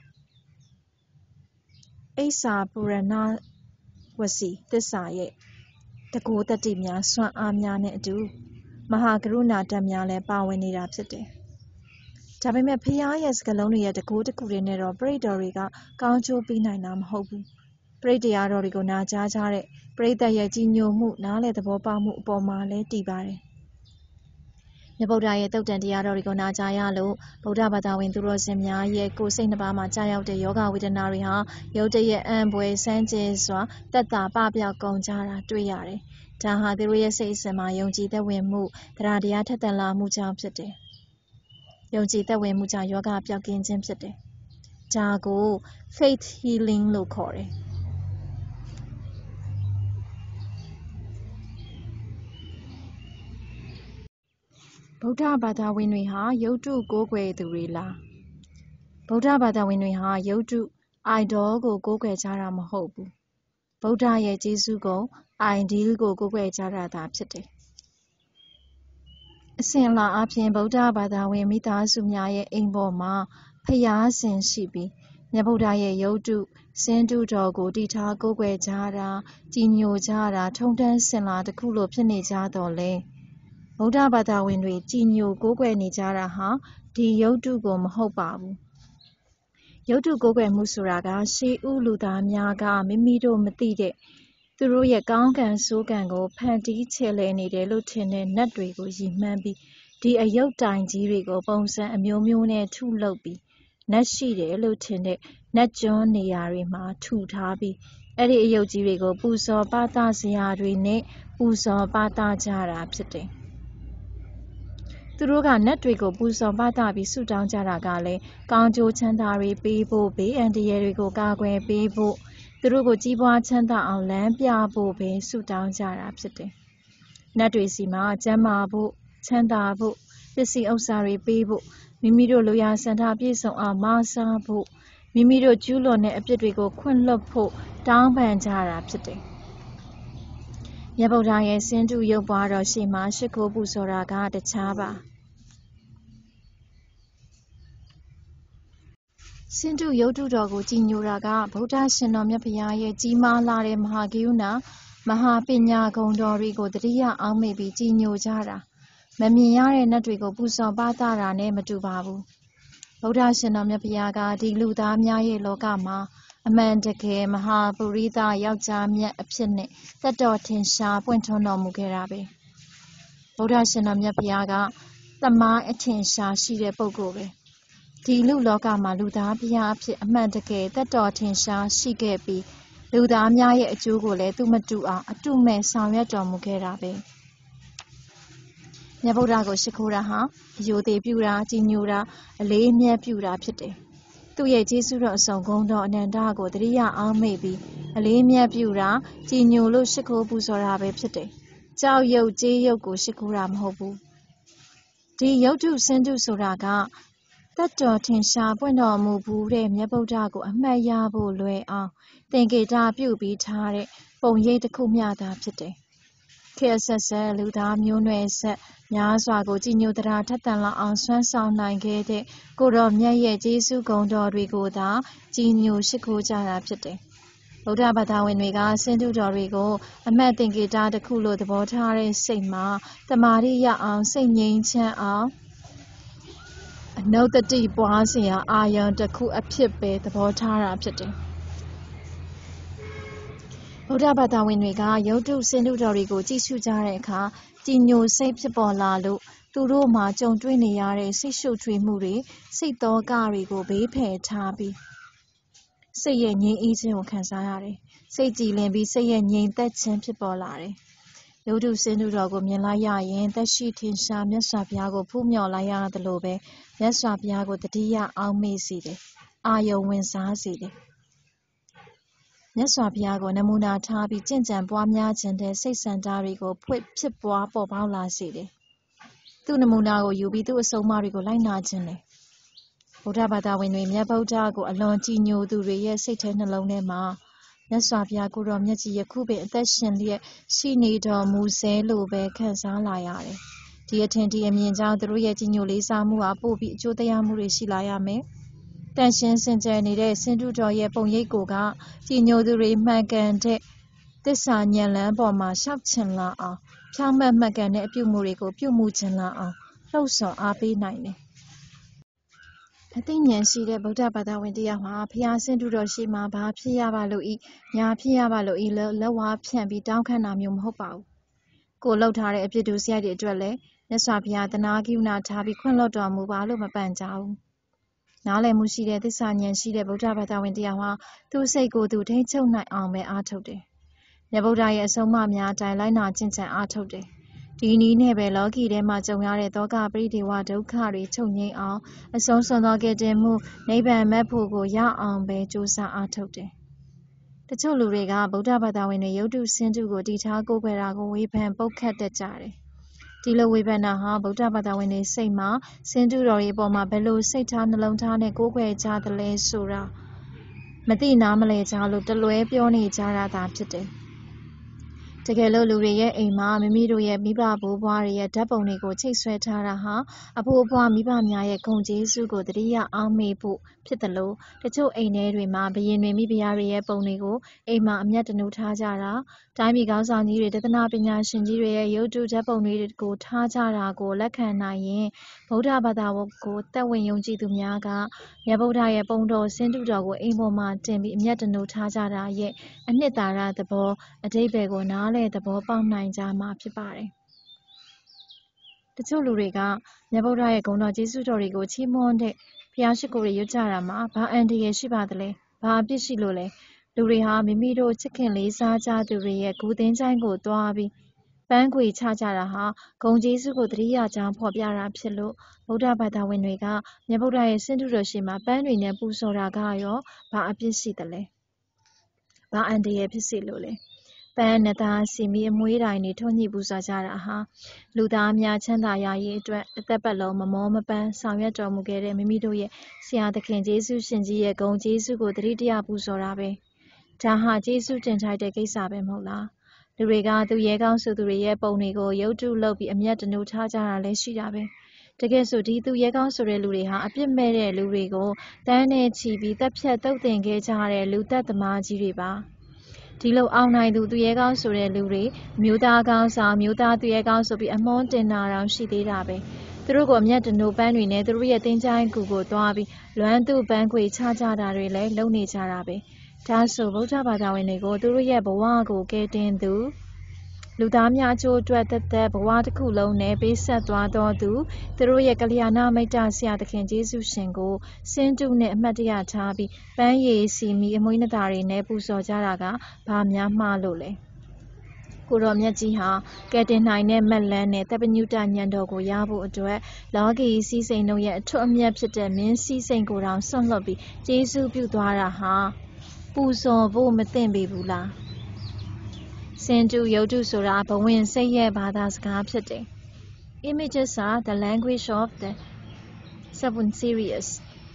အိဆာပူရဏဝစီသစ္စာရဲ့တကူတတိများစွမ်းအားများနဲ့အတူမဟာကရုဏာဓာတ်များလည်းပါဝင်နေတာဖြစ်တယ်။ဒါပေမဲ့ဖျားရဲ့စကားလုံးတွေရဲ့တကူတကူတွေနဲ့တော့ပရိတော်တွေကကောင်းကျိုးပြီးနိုင်တာမဟုတ်ဘူး။ပရိတရားတော်တွေကိုနာကြားကြတဲ့ပရိသတ်ရဲ့ကြီးညိုမှုနားလည်သဘောပေါက်မှုအပေါ်မှာလည်းတည်ပါတယ်။မြတ်ဗုဒ္ဓရဲ့တုတ်တန်တရားတော်တွေကိုနာကြားရလို့ဗုဒ္ဓဘာသာဝင်သူတော်စင်များရဲ့ကိုယ်စိတ်နှစ်ပါးမှာကြာရောက်တဲ့ယောဂဝေဒနာတွေဟာရုတ်တရက်အံ့ဖွယ်ဆန်းကျဲစွာတက်တာပပျောက်ကုန်ကြတာတွေ့ရတယ်။ဒါဟာသူတို့ရဲ့စိတ်အစဉ်မှာယုံကြည်သက်ဝင်မှုတရားတရားထက်သန်လာမှုကြောင့်ဖြစ်တယ်။ယုံကြည်သက်ဝင်မှုကြောင့်ယောဂပျောက်ကင်းခြင်းဖြစ်တယ်။ဒါကို faith healing လို့ခေါ်တယ်။ဗုဒ္ဓဘာသာဝင်တွေဟာယုတ်တုကိုးကွယ်သူတွေလားဗုဒ္ဓဘာသာဝင်တွေဟာယုတ်တု idol ကိုကိုးကွယ်ကြတာမဟုတ်ဘူးဗုဒ္ဓရဲ့ကျေးဇူးကို ideal ကိုကိုးကွယ်ကြတာသာဖြစ်တယ်အစဉ်အလာအပြင်ဗုဒ္ဓဘာသာဝင်မိသားစုများရဲ့အိမ်ပေါ်မှာဖျားဆင်ရှိပြီးမြတ်ဗုဒ္ဓရဲ့ယုတ်တုစင်တုတော်ကိုတည်ထားကိုးကွယ်ကြတာကြီးညိုကြတာထုံတန်းစင်လာတစ်ခုလိုဖြစ်နေကြတော့လေဗုဒ္ဓဘာသာဝင်တွေကြည်ညိုကိုးကွယ်နေကြတာဟာဒီယုတ်တုကိုမဟုတ်ပါဘူးယုတ်တုကိုးကွယ်မှုဆိုတာကရှေးဦးလူသားများကမိမိတို့မသိတဲ့သူတို့ရဲ့ကောင်းကံဆိုးကံကိုဖန်တီးချေလှယ်နေတယ်လို့ထင်တဲ့နတ်တွေကိုရည်မှန်းပြီးဒီအယုတ်တိုင်ကြီးတွေကိုပုံစံအမျိုးမျိုးနဲ့ထုလုပ်ပြီးနတ်ရှိတယ်လို့ထင်တဲ့နတ်ကျွန်းနေရာတွေမှာထုထားပြီးအဲ့ဒီအယုတ်ကြီးတွေကိုပူဇော်ပသစရာတွေနဲ့ပူဇော်ပသကြတာဖြစ်တယ်သူတို့ကနတ်တွေကိုပူဇော်ပသပြီးဆုတောင်းကြတာကလည်းကောင်းကျိုးချမ်းသာတွေပေးဖို့ဘေးအန္တရာယ်တွေကိုကာကွယ်ပေးဖို့သူတို့ကိုကြီးပွားချမ်းသာအောင်လမ်းပြဖို့ပဲဆုတောင်းကြတာဖြစ်တယ်။နတ်တွေစီမှာကျမ်းမာဖို့ချမ်းသာဖို့ပစ္စည်းဥစ္စာတွေပေးဖို့မိမိတို့လူရဆန္ဒပြည့်စုံအောင်မဆားဖို့မိမိတို့ကျူးလွန်တဲ့အပြစ်တွေကိုခွင့်လွှတ်ဖို့တောင်းပန်ကြတာဖြစ်တယ်။မြတ်ဗုဒ္ဓရဲ့စင်တုရုပ်ပွားတော်ရှိမှရှိခိုးပူဇော်တာကတခြားပါစင်တုရုပ်တုတော်ကိုကြည်ညိုတာကဗုဒ္ဓရှင်တော်မြတ်ဖရာရဲ့ကြီးမားလာတဲ့မဟာကရုဏာမဟာပညာဂုဏ်တော်တွေကိုတတိယအောက်မေ့ပြီးကြည်ညိုကြတာမမြင်ရတဲ့နတ်တွေကိုပူဇော်ပသတာနဲ့မတူပါဘူးဗုဒ္ဓရှင်တော်မြတ်ဖရာကဒီလူသားများရဲ့လောကမှာအမှန်တကယ်မဟာပုရိသယောက်ျားမြတ်အဖြစ်နဲ့သက်တော်ထင်ရှားပွင့်ထွန်းတော်မူခဲ့တာပဲဗုဒ္ဓရှင်တော်မြတ်ဖရာကသမိုင်းအထင်ရှားရှိတဲ့ပုဂ္ဂိုလ်ပဲဒီလူလောကမှာလူသားဖရာအဖြစ်အမှန်တကယ်သက်တော်ထင်ရှားရှိခဲ့ပြီးလူသားများရဲ့အကျိုးကိုလည်းသူမတူအောင်အတုမဲ့ဆောင်ရွက်တော်မူခဲ့တာပဲမြတ်ဗုဒ္ဓကိုရှိခိုးတာဟာအယိုသေးပြုတာကြည်ညိုတာအလေးအမြတ်ပြုတာဖြစ်တယ်သူ့ရဲ့ကျေးဇူးတော်အဆောင်ဂုဏ်တော်အနန္တကိုတရိယာအောင်းမေ့ပြီးအလေးအမြတ်ပြုတာကြည်ညိုလို့ရှိခိုးပူဇော်တာပဲဖြစ်တယ်ကြောက်ရွံ့ကြေးရုပ်ကိုရှိခိုးတာမဟုတ်ဘူးဒီရုပ်တုစင်တုဆိုတာကသက်တော်ထင်ရှားပွင့်တော်မူဘူးတဲ့မြတ်ဗုဒ္ဓကိုအမှတ်ရဖို့လွယ်အောင်သင်္ကေတပြုပြီးထားတဲ့ပုံရိပ်တစ်ခုမျှသာဖြစ်တယ်ခေတ်ဆက်ဆက်လူသားမျိုးနွယ်ဆက်များစွာကိုကြည်ညိုတရားထက်သန်လောက်အောင်ဆွမ်းဆောင်နိုင်ခဲ့တဲ့ကိုတော်မြတ်ရဲ့ကျေးဇူးဂုဏ်တော်တွေကိုသာကြည်ညိုရှိခိုးကြတာဖြစ်တယ်ဗုဒ္ဓဘာသာဝင်တွေကစင်တုတော်တွေကိုအမှတ်သင်္ကေတတစ်ခုလို့သဘောထားတဲ့စိတ်မှာတမာတိရအောင်စိတ်ငြိမ်းချမ်းအောင်အနုတ္တိပွားစရာအာယုံတစ်ခုအဖြစ်ပဲသဘောထားတာဖြစ်တယ်ဗုဒ္ဓဘာသာဝင်တွေကရုပ်တုစင်တုတော်တွေကိုကြည့်ရှုကြတဲ့အခါကြည်ညိုစိတ်ဖြစ်ပေါ်လာလို့သူတို့မှာကြုံတွေ့နေရတဲ့စိတ်ရှုပ်ထွေးမှုတွေစိတ်သောကတွေကိုဘေးဖယ်ထားပြီးစိတ်ရဲ့ငြိမ်အေးခြင်းကိုခံစားရတယ်စိတ်ကြည်လင်ပြီးစိတ်ရဲ့ငြိမ်သက်ခြင်းဖြစ်ပေါ်လာတယ်ရုပ်တုစင်တုတော်ကိုမြင်လိုက်ရရင်သက်ရှိထင်ရှားမြတ်စွာဘုရားကိုဖူးမြော်လိုက်ရသလိုပဲမြတ်စွာဘုရားကိုတတိယအောက်မေ့စေတယ်အာယုံဝင်စားစေတယ်မြတ်စွာဘုရားကိုနမူနာထားပြီးကြင်ကြံပွားများခြင်းတဲ့စိတ်ဆန္ဒတွေကိုဖွင့်ဖြစ်ပွားပေါ်ပေါက်လာစေတယ်သူ့နမူနာကိုယူပြီးသူ့အဆုံးအမတွေကိုလိုက်နာခြင်းတယ်ဗုဒ္ဓဘာသာဝင်တွေမြတ်ဗုဒ္ဓကိုအလွန်ကြည်ညိုသူတွေရဲ့စိတ်ထဲနှလုံးထဲမှာမြတ်စွာဘုရားကိုတော်မြတ်ကြီးယခုပင်အသက်ရှင်လျက်ရှိနေတော်မူစေလို့ပဲခံစားလာရတယ်ဒီအထင်ဒီအမြင်ကြောင့်သူတို့ရဲ့ကြည်ညိုလေးစားမှုဟာပို့ပြီးအကျိုးတရားမှုတွေရှိလာရမယ်တန်ရှင်းစင်ကြယ်နေတဲ့စင်တုတော်ရဲ့ပုံရိပ်ကိုကကြည်ညိုသူတွေမှန်ကန်တဲ့သစ္စာဉာဏ်လမ်းပေါ်မှာရှောက်ချင်လာအောင်ဖြောင့်မတ်မှန်ကန်တဲ့အပြုမှုတွေကိုပြုမှုချင်လာအောင်လှုပ်ဆောင်အားပေးနိုင်တယ်အသိဉာဏ်ရှိတဲ့ဗုဒ္ဓဘာသာဝင်တရားမှာဖျားစင်တုတော်ရှိမှဘာဖြစ်ရပါလို့ဤညာဖြစ်ရပါလို့ဤလက်ဝါးဖြန့်ပြီးတောင်းခံတာမျိုးမဟုတ်ပါဘူးကိုလှုပ်ထားတဲ့အပြစ်ဒုစရိုက်တွေအတွက်လည်းမြတ်စွာဘုရားသနာကိဥနာထားပြီးခွင့်လွှတ်တော်မူပါလို့မပန်ကြဘူးနားလည်မှုရှိတဲ့သစ္စာဉာဏ်ရှိတဲ့ဗုဒ္ဓဘာသာဝင်တရားမှာသူ့စိတ်ကိုယ်သူထိန်းချုပ်နိုင်အောင်ပဲအားထုတ်တယ်မြတ်ဗုဒ္ဓရဲ့အဆုံးအမများအတိုင်းလိုက်နာကျင့်ကြံအားထုတ်တယ်ဒီနည်းနဲ့ပဲလောကီထဲမှာကြုံရတဲ့သောကပရိဒေဝဒုက္ခတွေချုပ်ငြိမ်းအောင်အဆုံးစွန်သောကယ်တင်မှုနိဗ္ဗာန်မဲ့ဖို့ကိုရအောင်ပဲကြိုးစားအားထုတ်တယ်တချို့လူတွေကဗုဒ္ဓဘာသာဝင်တွေရုပ်တုစင်တုကိုတည်ထားကိုးကွယ်တာကိုဝေဖန်ပုတ်ခတ်တတ်ကြတယ်ဒီလိုဝေဖန်တာဟာဗုဒ္ဓဘာသာဝင်တွေစိတ်မှာစင်တုတော်တွေအပေါ်မှာဘယ်လိုစိတ်ထားနှလုံးသားနဲ့ကိုးကွယ်ကြသလဲဆိုတာမသိနားမလည်ကြလို့တလွဲပြောနေကြတာသာဖြစ်တယ်တကယ်လို့လူတွေရဲ့အိမ်မှာမိမိတို့ရဲ့မိဘဘိုးဘွားတွေရဲ့ဓာတ်ပုံတွေကိုချိတ်ဆွဲထားတာဟာအဖိုးအဖွားမိဘများရဲ့ဂုဏ်ကျေးဇူးကိုတတိယအောက်မေ့ဖို့ဖြစ်တယ်လို့တချို့အိမ်ထဲတွေမှာဘုရင်တွေမိဖုရားတွေရဲ့ပုံတွေကိုအိမ်မှာအမြတ်တနူးထားကြတာတိုင်းပြည်ကောင်းဆောင်ကြီးတွေတသနာပညာရှင်ကြီးတွေရဲ့ရုပ်တုဓာတ်ပုံတွေကိုထားကြတာကိုလက်ခံနိုင်ရင်ဗုဒ္ဓဘာသာကိုသက်ဝင်ယုံကြည်သူများကမြတ်ဗုဒ္ဓရဲ့ပုံတော်စင်တုတော်ကိုအိမ်ပေါ်မှာတင်ပြီးအမြတ်တနူးထားကြတာရဲ့အနှစ်သာရသဘောအဓိပ္ပာယ်ကိုနားလည်သဘောပေါက်နိုင်ကြမှာဖြစ်ပါတယ်။တချို့လူတွေကမြတ်ဗုဒ္ဓရဲ့ဂုဏ်တော်ကျေးဇူးတော်တွေကိုချီးမွမ်းတဲ့ဘုရားရှိခိုးတွေရွတ်ကြတာမှာဘာအန္တရာယ်ရှိပါသလဲ။ဘာအပြစ်ရှိလို့လဲ။လူတွေဟာမိမိတို့ချစ်ခင်လေးစားကြသူတွေရဲ့ဂူသင်းချိုင်းကိုသွားပြီးပန်းခွေချကြတာဟာဂုံကျေးဇူးကိုတတိယကြောင်းဖော်ပြတာဖြစ်လို့ဗုဒ္ဓဘာသာဝင်တွေကမြတ်ဗုဒ္ဓရဲ့ဆင်းတုတော်ရှိမှာပန်းတွေနဲ့ပူဇော်တာကရောဘာအပြစ်ရှိသလဲဘာအန္တရာယ်ဖြစ်စေလို့လဲပန်းနသားစီမီအမွှေးတိုင်တွေထွန်းညှိပူဇော်ကြတာဟာလူသားများချမ်းသာရရေးအတွက်တစ်သက်ပတ်လုံးမမောမပန်းဆောင်ရွက်တော်မူခဲ့တဲ့မိမိတို့ရဲ့ဆရာသခင်ကျေးဇူးရှင်ကြီးရဲ့ဂုဏ်ကျေးဇူးကိုတတိတရပူဇော်တာပဲဒါဟာကျေးဇူးတင်ထိုက်တဲ့ကိစ္စပဲမဟုတ်လားလူတွေကသူရဲကောင်းဆိုသူတွေရဲ့ပုံတွေကိုရုပ်တုလုပ်ပြီးအမျက်တနုထားကြတာလည်းရှိတာပဲတကယ်ဆိုဒီသူရဲကောင်းဆိုတဲ့လူတွေဟာအပြစ်မဲ့တဲ့လူတွေကိုတန်းနဲ့ချီပြီးတပ်ဖြတ်တုတ်တင်ခဲ့ကြတဲ့လူသက်သမားကြီးတွေပါဒီလိုအောင်နိုင်သူသူရဲကောင်းဆိုတဲ့လူတွေမျိုးသားကောင်းဆောင်မျိုးသားသူရဲကောင်းဆိုပြီးအမွှန်းတင်တာတောင်ရှိသေးတာပဲသူတို့ကအမျက်တနုပန်းတွေနဲ့သူတို့ရဲ့တင်းချိုင်းကူကိုသွားပြီးလွမ်းသူ့ပန်းခွေချကြတာတွေလည်းလုပ်နေကြတာပဲဒါဆိုဗုဒ္ဓဘာသာဝင်တွေကိုသူတို့ရဲ့ဘဝကိုကယ်တင်သူလူသားများအကျိုးအတွက်သက်သက်ဘဝတစ်ခုလုံးနဲ့ပေးဆက်သွားတော်သူသူတို့ရဲ့ကလျာဏမိတ်တဆရာသခင်ကျေးဇူးရှင်ကိုစင်တုနဲ့အမှတ်တရထားပြီးပန်းရည်စီမီအမွှေးနတာတွေနဲ့ပူဇော်ကြတာကဘာများမှားလို့လဲကိုတော်မြတ်ကြီးဟာကယ်တင်နိုင်တဲ့မက်လန်းနဲ့တပ်ပညုတဉာဏ်တော်ကိုရဖို့အတွက်လောကီစီးစိမ်တို့ရဲ့အထွတ်အမြတ်ဖြစ်တဲ့မင်းစီးစိမ်ကိုတောင်ဆွန့်လွတ်ပြီးကျေးဇူးပြုသွားတာဟာပူဇော်ဖို့မသင့်ပေဘူးလားစင်တုယုတ်တုဆိုတာဘဝင်စိတ်ရဲ့ဘာသာစကားဖြစ်တယ် Images are the language of the seven series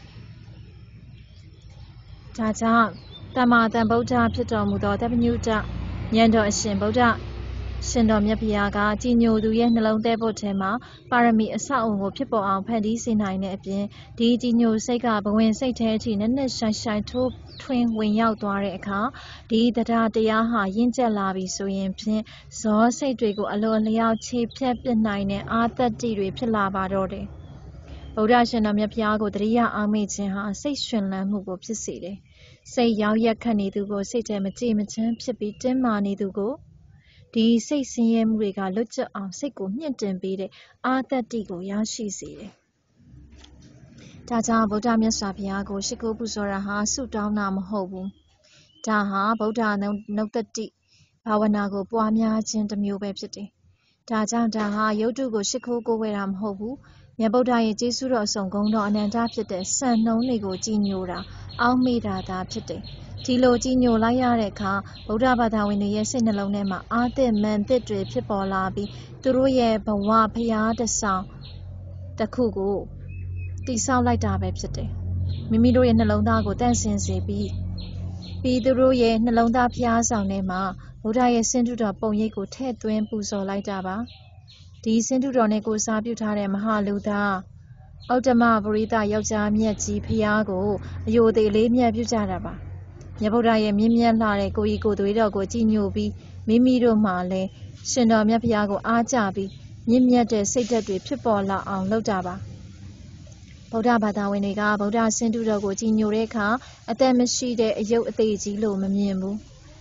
ဒါကြောင့်တမ္မာတန်ဗုဒ္ဓဖြစ်တော်မူသောတပ်ပညုတဉာဏ်တော်အရှင်ဗုဒ္ဓရှင်တော်မြတ်ဗျာကကြည်ညိုသူရဲ့နှလုံးသားပုတ်ထဲမှာပါရမီအဆောက်အုံကိုဖြစ်ပေါ်အောင်ဖန်တီးစေနိုင်တဲ့အပြင်ဒီကြည်ညိုစိတ်ကဘဝင်စိတ်ထဲအထိနက်နက်ရှိုင်ရှိုင်ထိုးထွင်းဝင်ရောက်သွားတဲ့အခါဒီတရားတရားဟာရင့်ကျက်လာပြီဆိုရင်ဖြင့်ဇောစိတ်တွေကိုအလိုအလျောက်ခြေဖြတ်ပစ်နိုင်တဲ့အာသတ္တိတွေဖြစ်လာပါတော့တယ်ဗုဒ္ဓရှင်တော်မြတ်ဗျာကိုတရိယာအောင်မေ့ခြင်းဟာစိတ်ရှင်လန်းမှုကိုဖြစ်စေတယ်စိတ်ရောက်ရက်ခတ်နေသူကိုစိတ်ထဲမကြေမချမ်းဖြစ်ပြီးတင်းမာနေသူကိုဒီစိတ်ဆင်းရဲမှုတွေကလွတ်ကျအောင်စိတ်ကိုမြင့်တင်ပေးတဲ့အာသတ္တိကိုရရှိစေတယ်။ဒါကြောင့်ဗုဒ္ဓမြတ်စွာဘုရားကိုရှိခိုးပူဇော်တာဟာဆုတောင်းတာမဟုတ်ဘူး။ဒါဟာဗုဒ္ဓနုတ္တိဘာဝနာကိုပွားများခြင်းတစ်မျိုးပဲဖြစ်တယ်။ဒါကြောင့်ဒါဟာယုတ်တုကိုရှိခိုးကိုးကွယ်တာမဟုတ်ဘူး။မြတ်ဗုဒ္ဓရဲ့ကျေးဇူးတော်အဆုံးဂုဏ်တော်အနန္တဖြစ်တဲ့စံနှုန်းတွေကိုကြည်ညိုတာအောက်မေ့တာသာဖြစ်တယ်။ဒီလိုကြည်ညိုလိုက်ရတဲ့အခါဗုဒ္ဓဘာသာဝင်တွေရဲ့စိတ်နှလုံးထဲမှာအာသစ်မန်သစ်တွေဖြစ်ပေါ်လာပြီးသူတို့ရဲ့ဘဝဖရာတဆောင်တစ်ခုကိုတည်ဆောက်လိုက်တာပဲဖြစ်တယ်။မိမိတို့ရဲ့နှလုံးသားကိုတန့်စင်စေပြီးပြီးသူတို့ရဲ့နှလုံးသားဖရာဆောင်ထဲမှာဗုဒ္ဓရဲ့စင်တုတော်ပုံရိပ်ကိုထည့်သွင်းပူဇော်လိုက်တာပါ။ဒီစင်တုတော်နဲ့ကိုစားပြုထားတဲ့မဟာလူသားဩတ္တမပရိသယောက်ျားမြတ်ကြီးဖရာကိုအယိုသေးလေးမြတ်ပြုကြတာပါ။မြတ်ဗုဒ္ဓရဲ့မြင့်မြတ်လှတဲ့ကိုယ်ဤကိုယ်သွေးတော်ကိုကြည်ညိုပြီးမိမိတို့မှလည်းရှင်တော်မြတ်ဖရာကိုအားကြပြီးမြင့်မြတ်တဲ့စိတ်ဓာတ်တွေဖြစ်ပေါ်လာအောင်လုပ်တာပါဗုဒ္ဓဘာသာဝင်တွေကဗုဒ္ဓဆင်တုတော်ကိုကြည်ညိုတဲ့အခါအသက်မရှိတဲ့အယုတ်အသေးကြီးလို့မမြင်ဘူး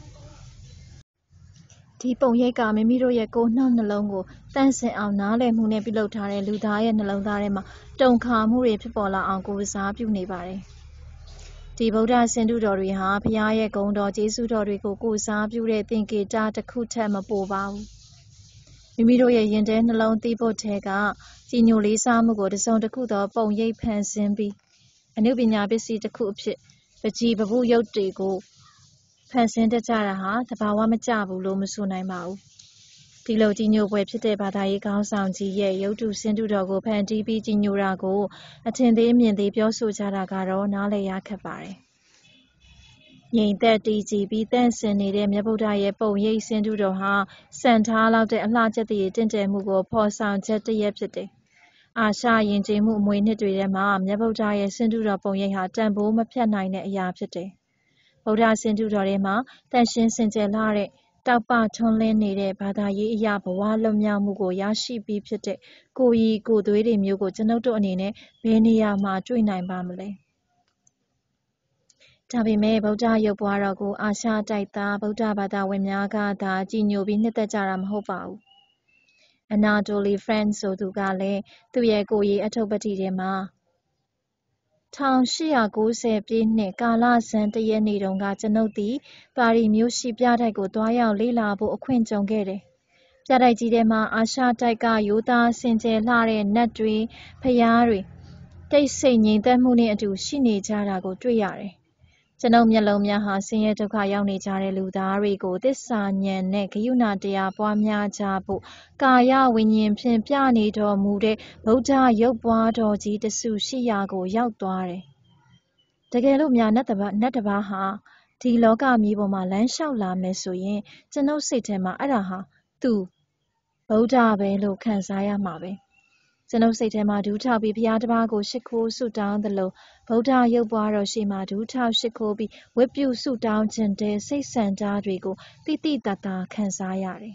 ဒီပုံရိပ်ကမိမိတို့ရဲ့ကိုယ်နှောက်နှလုံးကိုတန့်စင်အောင်နားလည်မှုနဲ့ပြုလုပ်ထားတဲ့လူသားရဲ့နှလုံးသားထဲမှာတုန်ခါမှုတွေဖြစ်ပေါ်လာအောင်ကိုယ်စားပြုနေပါတယ်ဒီဗုဒ္ဓဆင်တုတော်တွေဟာဘုရားရဲ့ဂုဏ်တော်ကျေးဇူးတော်တွေကိုကိုးစားပြုတဲ့သင်္ကေတတစ်ခုထက်မပိုပါဘူးမိမိတို့ရဲ့ယင်တဲနှလုံးသီးပုတ်ထဲကကြည်ညိုလေးစားမှုကိုတစ်စုံတစ်ခုသောပုံရိပ်ဖန်ဆင်းပြီးအနုပညာပစ္စည်းတစ်ခုအဖြစ်ပကြည်ပပုရုပ်တွေကိုဖန်ဆင်းတတ်ကြတာဟာသဘာဝမကျဘူးလို့မဆိုနိုင်ပါဘူးဒီလိုကြည်ညိုပွဲဖြစ်တဲ့ဘာသာရေးခေါင်းဆောင်ကြီးရဲ့ရုပ်တုစင်တုတော်ကိုဖန်တီးပြီးကြည်ညိုတာကိုအထင်သေးမြင်သေးပြောဆိုကြတာကတော့နားလည်ရခက်ပါတယ်။ငြိမ်သက်တည်ကြည်ပြီးတန့်စင်နေတဲ့မြတ်ဗုဒ္ဓရဲ့ပုံရိပ်စင်တုတော်ဟာစံထားလောက်တဲ့အလှကျက်တည်တင့်တယ်မှုကိုဖော်ဆောင်ချက်တည်းဖြစ်တယ်။အာရှယဉ်ကျေးမှုအမွေနှစ်တွေထဲမှာမြတ်ဗုဒ္ဓရဲ့စင်တုတော်ပုံရိပ်ဟာတန်ဖိုးမဖြတ်နိုင်တဲ့အရာဖြစ်တယ်။ဗုဒ္ဓစင်တုတော်ထဲမှာတန်ရှင်းစင်ကြယ်လာတဲ့တောက်ပထွန်းလင်းနေတဲ့ဘာသာရေးအရာဘဝလွတ်မြောက်မှုကိုရရှိပြီးဖြစ်တဲ့ကိုယ်ဤကိုယ်သွေးတွေမျိုးကိုကျွန်ုပ်တို့အနေနဲ့ဘယ်နေရာမှာတွေ့နိုင်ပါမလဲဒါပေမဲ့ဗုဒ္ဓရုပ်ပွားတော်ကိုအာရှတိုက်သားဗုဒ္ဓဘာသာဝင်များကသာကြည်ညိုပြီးနှစ်သက်ကြတာမဟုတ်ပါဘူးအနာတိုလီဖရန့်ဆိုသူကလည်းသူ့ရဲ့ကိုယ်ရေးအထုပ်ပတ္တိထဲမှာ၁၈၉၀ပြည့်နှစ်ကာလဆန်းတရက်နေ့တုန်းကကျွန်ုပ်သည်ပါရီမြို့ရှိပြတိုက်ကိုတွားရောက်လေ့လာဖို့အခွင့်ကြုံခဲ့တယ်ပြတိုက်ကြီးထဲမှာအာရှတိုက်ကရိုးသားစင်ကြယ်လှတဲ့နတ်တွေဖျားတွေတိတ်ဆိတ်ငြိမ်သက်မှုနဲ့အတူရှိနေကြတာကိုတွေ့ရတယ်။ကျွန်ုပ်မျက်လုံးများဟာဆင်းရဲဒုက္ခရောက်နေကြတဲ့လူသားတွေကိုသစ္စာဉာဏ်နဲ့ဂရုဏာတရားပွားများကြဖို့ကာယဝိညာဉ်ဖြင့်ပြနေတော်မူတဲ့ဗုဒ္ဓရုပ်ပွားတော်ကြီးတစုရှိရာကိုရောက်သွားတယ်။တကယ်လို့များနတ်တစ်ပါးနတ်တစ်ပါးဟာဒီလောကမြေပေါ်မှာလမ်းလျှောက်လာမယ်ဆိုရင်ကျွန်ုပ်စိတ်ထဲမှာအဲ့ဒါဟာသူဗုဒ္ဓပဲလို့ခံစားရမှာပဲကျွန်ုပ်စိတ်ထဲမှာဒူးထောက်ပြီးဘုရားတစ်ပါးကိုရှ िख ိုးဆုတောင်းသလိုဗုဒ္ဓရုပ်ပွားတော်ရှိမှဒူးထောက်ရှ िख ိုးပြီးဝတ်ပြုဆုတောင်းခြင်းတဲ့စိတ်ဆန္ဒတွေကိုတိတိတတ်တာခံစားရတယ်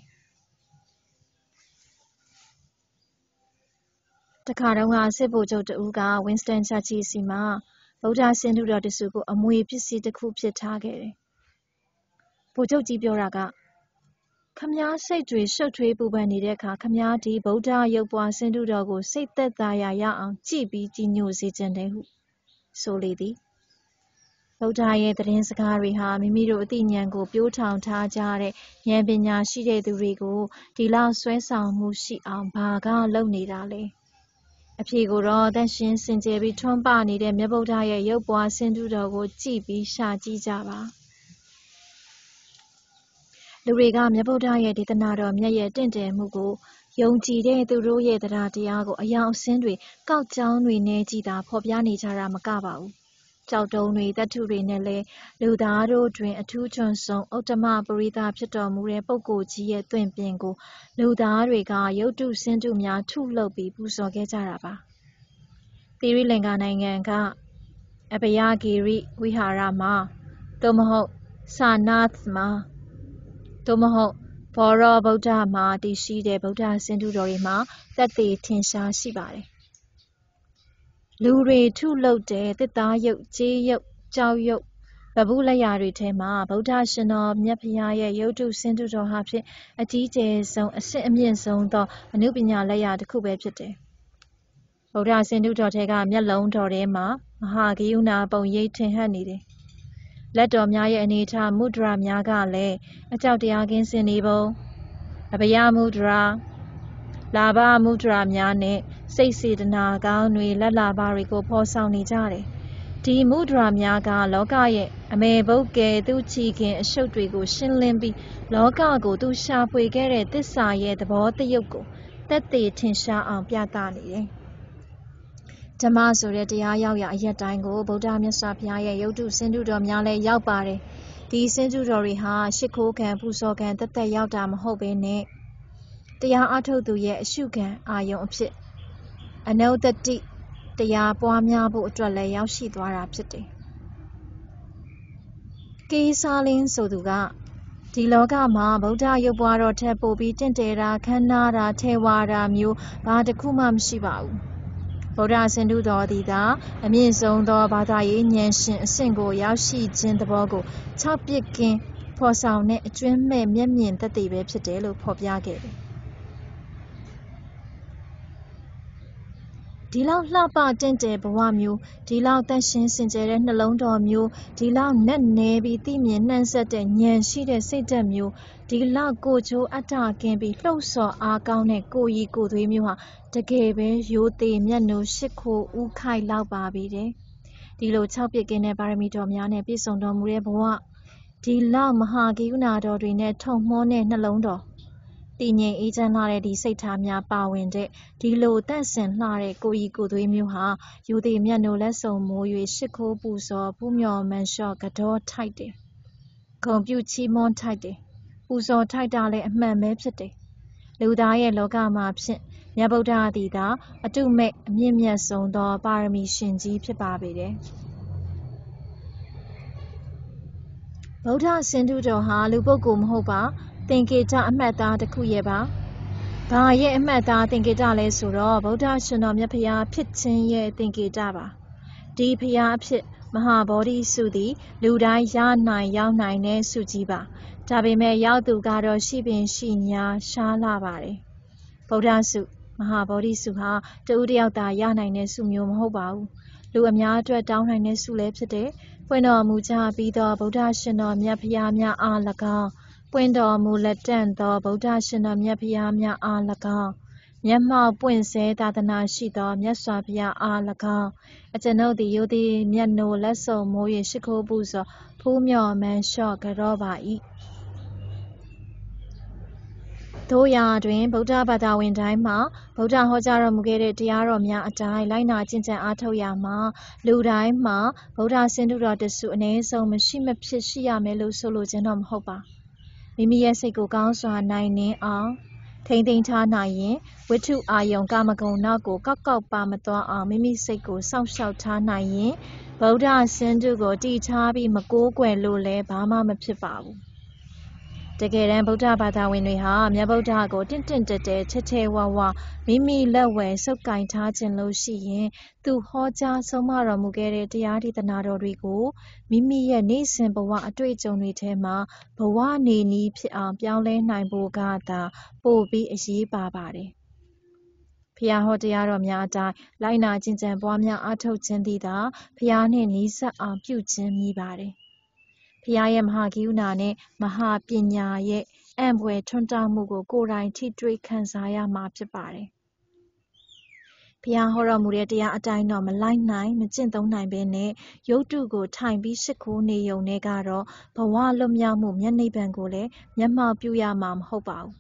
တခါတုန်းကစစ်ဗိုလ်ချုပ်တဦးကဝင်းစတန်ချာချီစီမှာဗုဒ္ဓဆင်းတုတော်တစုကိုအမွေပစ္စည်းတစ်ခုဖြစ်ထားခဲ့တယ်ဗိုလ်ချုပ်ကြီးပြောတာကခမားစိတ်တွေရှုပ်ထွေးပူပန်နေတဲ့အခါခမားဒီဗုဒ္ဓရုပ်ပွားဆင်းတုတော်ကိုစိတ်သက်သာရာရအောင်ကြည်ပြီးကြည်ညိုစေခြင်းတယ်ဟုဆိုလေသည်ဗုဒ္ဓရဲ့သတင်းစကားတွေဟာမိမိတို့အသိဉာဏ်ကိုပြိုးထောင်ထားကြတဲ့ဉာဏ်ပညာရှိတဲ့သူတွေကိုဒီလောက်ဆွဲဆောင်မှုရှိအောင်ဘာကလုပ်နေတာလဲအဖြေကိုတော့တန်ရှင်းစင်ကြယ်ပြီးထွန်းပနေတဲ့မြတ်ဗုဒ္ဓရဲ့ရုပ်ပွားဆင်းတုတော်ကိုကြည်ပြီးရှာကြည့်ကြပါလူတွေကမြတ်ဗုဒ္ဓရဲ့ဒေသနာတော်မြတ်ရဲ့တင့်တယ်မှုကိုယုံကြည်တဲ့သူတို့ရဲ့တရားတရားကိုအယောင်အဆင်းတွေကောက်ကြောင်းတွေနဲ့ကြည်သာဖော်ပြနေကြတာမကပါဘူးကြောက်တုံးတွေတတ်ထုတွေနဲ့လည်းလူသားတို့တွင်အထူးချွန်ဆုံးဥတ္တမပရိသဖြစ်တော်မူတဲ့ပုဂ္ဂိုလ်ကြီးရဲ့သွင်ပြင်ကိုလူသားတွေကရုပ်တုဆင်းတုများထုလုပ်ပြီးပူဇော်ခဲ့ကြတာပါသီရိလင်္ကာနိုင်ငံကအဘယဂီရိဝိဟာရမှာသို့မဟုတ်စာနာသ်မှာသို့မဟုတ်ဘောရောဗုဒ္ဓမှာတည်ရှိတဲ့ဗုဒ္ဓဆင်းတုတော်တွေမှာသက်သေထင်ရှားရှိပါတယ်လူတွေထုလုပ်တဲ့သစ်သားရုပ်ကြေးရုပ်ကြောက်ရုပ်ဗဗုလက်ရာတွေထဲမှာဗုဒ္ဓရှင်တော်မြတ်ဖရာရဲ့ရုပ်တုဆင်းတုတော်ဟာဖြင့်အကြီးကျယ်ဆုံးအစစ်အမြင့်ဆုံးသောအနုပညာလက်ရာတစ်ခုပဲဖြစ်တယ်ဗုဒ္ဓဆင်းတုတော်ထဲကမျက်လုံးတော်ထဲမှာမဟာဂယုဏပုံရိပ်ထင်ဟပ်နေတယ်လက်တော်များရဲ့အနေထားမုဒရာများကလည်းအကြောက်တရားကင်းစင်နေပုံအဘယမုဒရာလာဘမုဒရာများနဲ့စိတ်စေတနာကောင်းတွေလက်လာပါတွေကိုဖော်ဆောင်နေကြတယ်ဒီမုဒရာများကလောကရဲ့အမေဘုတ်ကဲသူချီခင်အရှုပ်တွေကိုရှင်းလင်းပြီးလောကကိုသူရှာဖွေခဲ့တဲ့သစ္စာရဲ့သဘောတရုပ်ကိုသက်သေထင်ရှားအောင်ပြသနေတယ်ဓမ္မဆိုတဲ့တရားရောက်ရာအရက်တိုင်းကိုဗုဒ္ဓမြတ်စွာဘုရားရဲ့ရုပ်တုဆင်းတုတော်များလည်းရောက်ပါတယ်ဒီဆင်းတုတော်တွေဟာရှ िख ိုးခံပူဇော်ခံတက်တက်ရောက်တာမဟုတ်ဘဲနဲ့တရားအထုတ်သူရဲ့အရှုခံအာယုံအဖြစ်အနုတ္တိတရားပွားများဖို့အတွက်လည်းရောက်ရှိသွားတာဖြစ်တယ်ကေးစားလင်းဆိုသူကဒီလောကမှာဗုဒ္ဓရုပ်ပွားတော်ထက်ပိုပြီးတင့်တယ်တာခမ်းနားတာထဲဝါတာမျိုးဘာတစ်ခုမှမရှိပါဘူးဗုဒ္ဓဆင်းတုတော်သည်သာအမြင့်ဆုံးသောဘာသာရေးဉာဏ်ရှင်အဆင့်ကိုရောက်ရှိခြင်းသဘောကိုခြောက်ပစ်ကင်းဖော်ဆောင်တဲ့အကျွမ်းမဲ့မျက်မြင်သက်သေပဲဖြစ်တယ်လို့ဖော်ပြခဲ့တယ်ဒီလောက်လှပတင့်တယ်ဘဝမျိုးဒီလောက်တန့်ရှင်းစင်ကြယ်တဲ့နှလုံးတော်မျိုးဒီလောက်နက်နဲပြီးသိမြင်နှံ့ဆက်တဲ့ဉာဏ်ရှိတဲ့စိတ်ဓာတ်မျိုးဒီလောက်ကိုချိုးအတ္တကင်းပြီးလှုပ်ဆော်အားကောင်းတဲ့ကိုယ်ရည်ကိုယ်သွေးမျိုးဟာတကယ်ပဲရိုးသေးမျက်နှာရှ िख ိုးဥခိုက်လောက်ပါပြီတဲ့ဒီလို၆ပြစ်ကင်းတဲ့ပါရမီတော်များနဲ့ပြည့်စုံတော်မူတဲ့ဘဝဒီလောက်မဟာကရုဏာတော်တွေနဲ့ထုံမောတဲ့နှလုံးတော်တည်ငြိမ်အေးချမ်းလှတဲ့ဒီစိတ်ထားများပါဝင်တဲ့ဒီလိုတန့်စင်လှတဲ့ကိုယ်ဤကိုယ်သွေးမျိုးဟာယူသည်မြတ်နိုလက်ဆုံမိုး၍ရှ िख ိုးပူဇော်ပူးမြော်မန်လျှော့ကတော့ထိုက်တယ်ဂုံပြုချီးမွမ်းထိုက်တယ်ပူဇော်ထိုက်တာလည်းအမှန်ပဲဖြစ်တယ်လူသားရဲ့လောကမှာဖြင့်မြတ်ဗုဒ္ဓသည်သာအတုမဲ့အမြင့်မြတ်ဆုံးသောပါရမီရှင်ကြီးဖြစ်ပါပေတယ်ဗုဒ္ဓဆင်းတုတော်ဟာလူပုဂ္ဂိုလ်မဟုတ်ပါသင်္ကေတအမှတ်သားတစ်ခုရဲ့ပါဘာရဲ့အမှတ်သားသင်္ကေတလဲဆိုတော့ဗုဒ္ဓရှင်တော်မြတ်ဖရာဖြစ်ခြင်းရဲ့သင်္ကေတပါဒီဖရာအဖြစ်မဟာဗောဓိစုသည်လူတိုင်းရနိုင်ရောက်နိုင်တဲ့စုကြီးပါဒါပေမဲ့ရောက်သူကတော့ရှိပင်ရှိညာရှားလာပါတယ်ဗုဒ္ဓစုမဟာဗောဓိစုဟာတဦးတယောက်သာရနိုင်တဲ့စုမျိုးမဟုတ်ပါဘူးလူအများအတွက်တောင်းနိုင်တဲ့စုလည်းဖြစ်တယ်ဖွင့်တော်မူကြပြီးသောဗုဒ္ဓရှင်တော်မြတ်ဖရာများအား၎င်းပွင့်တော်မူလက်တန့်သောဗုဒ္ဓရှင်တော်မြတ်ဖျားများအား၎င်းမျက်မှောက်ပွင့်စေသာသနာရှိသောမြတ်စွာဘုရားအား၎င်းအကျွန်ုပ်သည်ယိုသည်မျက်နှိုလက်စုံမိုး၍ရှိခိုးပူဇော်ဖူးမြော်မန်းလျှော့ကြောပါ၏တို့ရာတွင်ဗုဒ္ဓဘာသာဝင်တိုင်းမှာဗုဒ္ဓဟောကြားတော်မူခဲ့တဲ့တရားတော်များအတိုင်းလိုက်နာကျင့်ကြံအားထုတ်ရမှာလူတိုင်းမှာဗုဒ္ဓဆင်းတုတော်တစုအနည်းဆုံးမရှိမဖြစ်ရှိရမယ်လို့ဆိုလိုခြင်းတော့မဟုတ်ပါမိမိရဲ့စိတ်ကိုကောင်းစွာနိုင်နှင်းအောင်ထိမ့်သိမ်းထားနိုင်ရင်ဝိတ္ထုအာယုံကာမဂုဏ်နောက်ကိုကောက်ကောက်ပါမသွားအောင်မိမိစိတ်ကိုစောင့်ရှောက်ထားနိုင်ရင်ဗုဒ္ဓဆင်းတုကိုတည်ထားပြီးမကိုးကွယ်လို့လည်းဘာမှမဖြစ်ပါဘူးတကယ်တမ်းဗုဒ္ဓဘာသာဝင်တွေဟာမြတ်ဗုဒ္ဓကိုတင့်တင့်တဲတဲချဲချဲဝါဝါမိမိလက်ဝယ်စုပ်ကိုင်ထားခြင်းလို့ရှိရင်သူဟောကြားဆုံးမတော်မူခဲ့တဲ့တရားဒေသနာတော်တွေကိုမိမိရဲ့နေ့စဉ်ဘဝအတွေ့အကြုံတွေထဲမှာဘဝနေနည်းဖြစ်အောင်ပြောင်းလဲနိုင်ဖို့ကသာပို့ပြီးအရေးပါပါတယ်ဖျားဟောတရားတော်များအတိုင်းလိုက်နာကျင့်ကြံပွားများအားထုတ်ခြင်းသည်သာဖျားနှင့်နီးစပ်အောင်ပြုခြင်းမည်ပါတယ်ဖျားရဲ့မဟာကရုဏာနဲ့မဟာပညာရဲ့အံ့ဘွယ်ထွန်းတောက်မှုကိုကိုယ်တိုင်ထိတွေ့ခံစားရမှာဖြစ်ပါတယ်ဖျားဟောတော်မူတဲ့တရားအတိုင်းတော့မလိုက်နိုင်မကျင့်သုံးနိုင်ဘဲနဲ့ရုပ်တုကိုထိုင်ပြီးရှိခိုးနေုံနဲ့ကတော့ဘဝလွတ်မြောက်မှုမျက်နှိပ်ဗံကိုလည်းမျက်မှောက်ပြုရမှာမဟုတ်ပါဘူး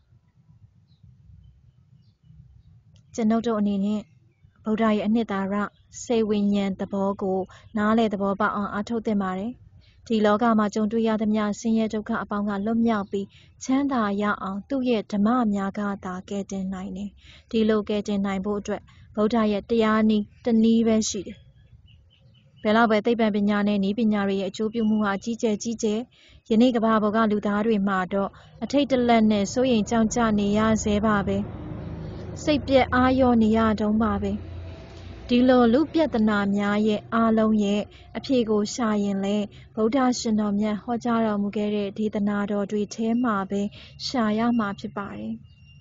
ကျွန်ုပ်တို့အနေနဲ့ဗုဒ္ဓရဲ့အနှစ်သာရစေဝိညာဉ်သဘောကိုနားလည်သဘောပေါက်အောင်အားထုတ်သင့်ပါတယ်ဒီလောကမှာကြုံတွေ့ရသမျှဆင်းရဲဒုက္ခအပေါင်းကလွတ်မြောက်ပြီးချမ်းသာရအောင်သူ့ရဲ့ဓမ္မများကသာကယ်တင်နိုင်တယ်ဒီလိုကယ်တင်နိုင်ဖို့အတွက်ဗုဒ္ဓရဲ့တရားနည်းတစ်နည်းပဲရှိတယ်ဘယ်တော့ပဲသိပ္ပံပညာနဲ့နည်းပညာတွေရဲ့အကျိုးပြုမှုဟာကြီးကျယ်ကြီးကျယ်ယနေ့ကမ္ဘာပေါ်ကလူသားတွေမှာတော့အထိတ်တလန့်နဲ့စိုးရိမ်ကြောင့်ကြနေရဆဲပါပဲစိတ်ပြက်အာရုံနေရတုံးပါပဲဒီလိုလူပြဿနာများရဲ့အားလုံးရဲ့အဖြေကိုရှာရင်လေဗုဒ္ဓရှင်တော်မြတ်ဟောကြားတော်မူခဲ့တဲ့ဒေသနာတော်တွေထဲမှာပဲရှာရမှာဖြစ်ပါတယ်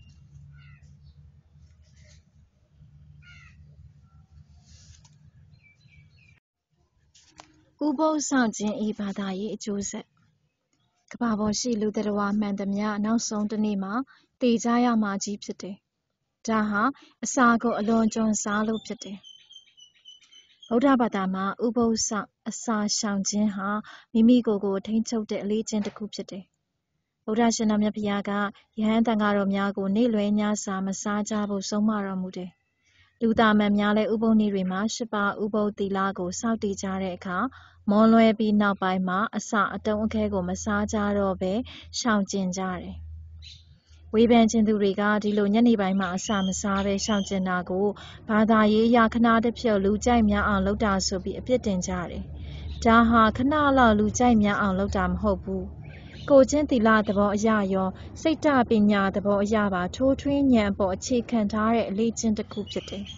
ဥပုသ်ဆောင်ခြင်းဤဘာသာရေးအကျိုးဆက်ကမ္ဘာပေါ်ရှိလူသတ္တဝါမှန်သမျှနောက်ဆုံးတစ်နေ့မှာတည်ကြရမှာကြီးဖြစ်တယ်ဒါဟာအစာကိုအလွန်ကျွံစားလို့ဖြစ်တယ်ဗုဒ္ဓဘာသာမှာဥပုသ်ဆောင်အစာရှောင်ခြင်းဟာမိမိကိုယ်ကိုထိန်းချုပ်တဲ့အလေးကျင့်တစ်ခုဖြစ်တယ်ဗုဒ္ဓရှင်တော်မြတ်ဖျားကယဟန်တန်ဃာတော်များကိုနေ့လွယ်ညစာမစားကြဖို့ဆုံးမတော်မူတယ်လူသားမှန်များလည်းဥပုသ်နေ့တွေမှာရှစ်ပါးဥပုသ်သီလကိုစောင့်တည်ကြတဲ့အခါမွန်လွယ်ပြီးနောက်ပိုင်းမှာအစာအတုံးအခဲကိုမစားကြတော့ဘဲရှောင်ကျဉ်ကြတယ်ဝေဖန်ခြင်းသူတွေကဒီလိုညနေပိုင်းမှာအစာမစားဘဲရှောင်ကျဉ်တာကိုဘာသာရေးအရခဏတစ်ဖြုတ်လူကြိုက်များအောင်လုပ်တာဆိုပြီးအပြစ်တင်ကြတယ်ဒါဟာခဏလောက်လူကြိုက်များအောင်လုပ်တာမဟုတ်ဘူးကိုချင်းသီလသဘောအရရောစိတ်တပညာသဘောအရပါထိုးထွင်းဉာဏ်အပေါ်အခြေခံထားတဲ့အလေးကျင့်တစ်ခုဖြစ်တယ်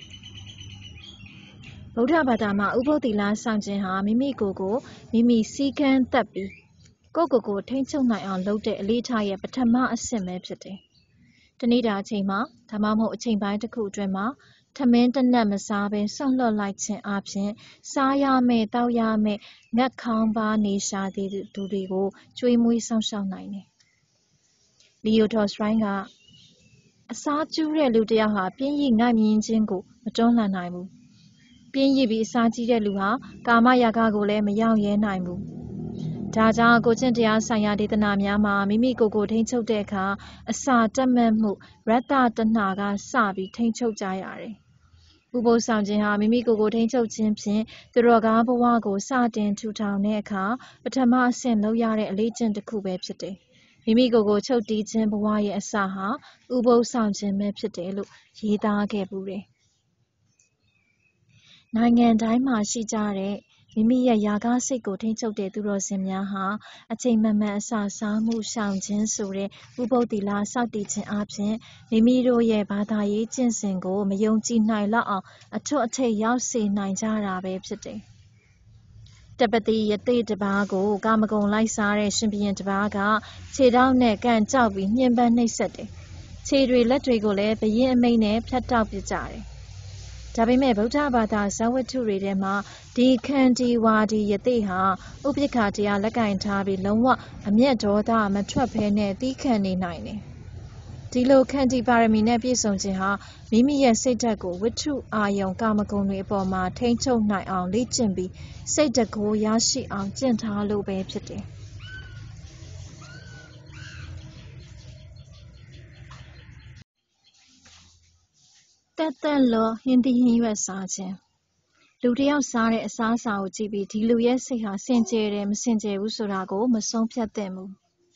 ဗုဒ္ဓဘာသာမှာဥပုသ်သီလဆောင်ခြင်းဟာမိမိကိုယ်ကိုမိမိစည်းကမ်းသက်ပြီးကိုယ့်ကိုယ်ကိုထိန်းချုပ်နိုင်အောင်လုပ်တဲ့အလေးထားရဲ့ပထမအဆင့်ပဲဖြစ်တယ်။တနေ့တာအချိန်မှာဒါမှမဟုတ်အချိန်ပိုင်းတစ်ခုအတွင်းမှာထမင်းတစ်နပ်မစားဘဲဆောင့်လွှတ်လိုက်ခြင်းအပြင်စားရမယ့်တောက်ရမယ့်ငတ်ခေါင်းပါနေရှာတဲ့သူတွေကိုကျွေးမွေးဆောင်ရှောက်နိုင်တယ်။လီယိုထော့စရိုင်းကအစားကျူးတဲ့လူတစ်ယောက်ဟာပြင်းရည်ငိုက်မြင်းခြင်းကိုမတွန်းလှန်နိုင်ဘူး။ပြင်းရည်ပြီးအစားကြီးတဲ့လူဟာကာမရာဂကိုလည်းမရောက်ရဲနိုင်ဘူး။ဒါကြောင့်ကိုကျင့်တရားဆိုင်ရာဒေသနာများမှာမိမိကိုယ်ကိုထိန်းချုပ်တဲ့အခါအစာတက်မှတ်မှုရတ္တတဏှာကစပြီးထိန်းချုပ်ကြရတယ်။ဥပုသ်ဆောင်ခြင်းဟာမိမိကိုယ်ကိုထိန်းချုပ်ခြင်းဖြင့်သူတော်ကောင်းဘဝကိုစတင်ထူထောင်တဲ့အခါပထမအဆင့်လုပ်ရတဲ့အလေးကျင့်တစ်ခုပဲဖြစ်တယ်။မိမိကိုယ်ကိုချုပ်တီးခြင်းဘဝရဲ့အစဟာဥပုသ်ဆောင်ခြင်းပဲဖြစ်တယ်လို့ရေးသားခဲ့ပူတယ်။နိုင်ငံတိုင်းမှာရှိကြတဲ့မိမိရဲ့ယာကစိတ်ကိုထိန်းချုပ်တဲ့သူတော်စင်များဟာအချိန်မှန်မှန်အစာစားမှုရှောင်ခြင်းဆိုတဲ့ဥပုသ်သီလစောင့်တည်ခြင်းအပြင်မိမိတို့ရဲ့ဘာသာရေးကျင့်စဉ်ကိုမယုံကြည်နိုင်လောက်အောင်အထွတ်အထိပ်ရောက်စေနိုင်ကြတာပဲဖြစ်တယ်။တပတိယသိတပါးကိုကာမဂုဏ်လိုက်စားတဲ့ရှင်ဘုရင်တပါးကခြေထောက်နဲ့ကန်ကြောက်ပြီးညှဉ်းပန်းနှိပ်စက်တယ်။ခြေတွေလက်တွေကိုလည်းဘုရင်အမိန့်နဲ့ဖြတ်တောက်ပစ်ကြတယ်။ဒါပေမဲ့ဗုဒ္ဓဘာသာဇဝတ္ထုတွေထဲမှာဒီခန္တီဝါဒီယတိဟာဥပိ္ပခာတရားလက်ကင်ထားပြီးလုံးဝအမျက်ဒေါသမထွက်ဘဲနဲ့သီးခံနေနိုင်တယ်ဒီလိုခန္တီပါရမီနဲ့ပြည့်စုံခြင်းဟာမိမိရဲ့စိတ်ဓာတ်ကိုဝတ္ထုအာယုံကာမဂုဏ်တွေအပေါ်မှာထိန်းချုပ်နိုင်အောင်လေ့ကျင့်ပြီးစိတ်တကိုးရရှိအောင်ကျင့်ထားလို့ပဲဖြစ်တယ်တက်တက်လောဟင်းသီးဟင်းရွက်စားခြင်းလူတစ်ယောက်စားတဲ့အစားအစာကိုကြည့်ပြီးဒီလူရဲ့စိတ်ဟာစင်ကြယ်တယ်မစင်ကြယ်ဘူးဆိုတာကိုမဆုံးဖြတ်သင့်ဘူး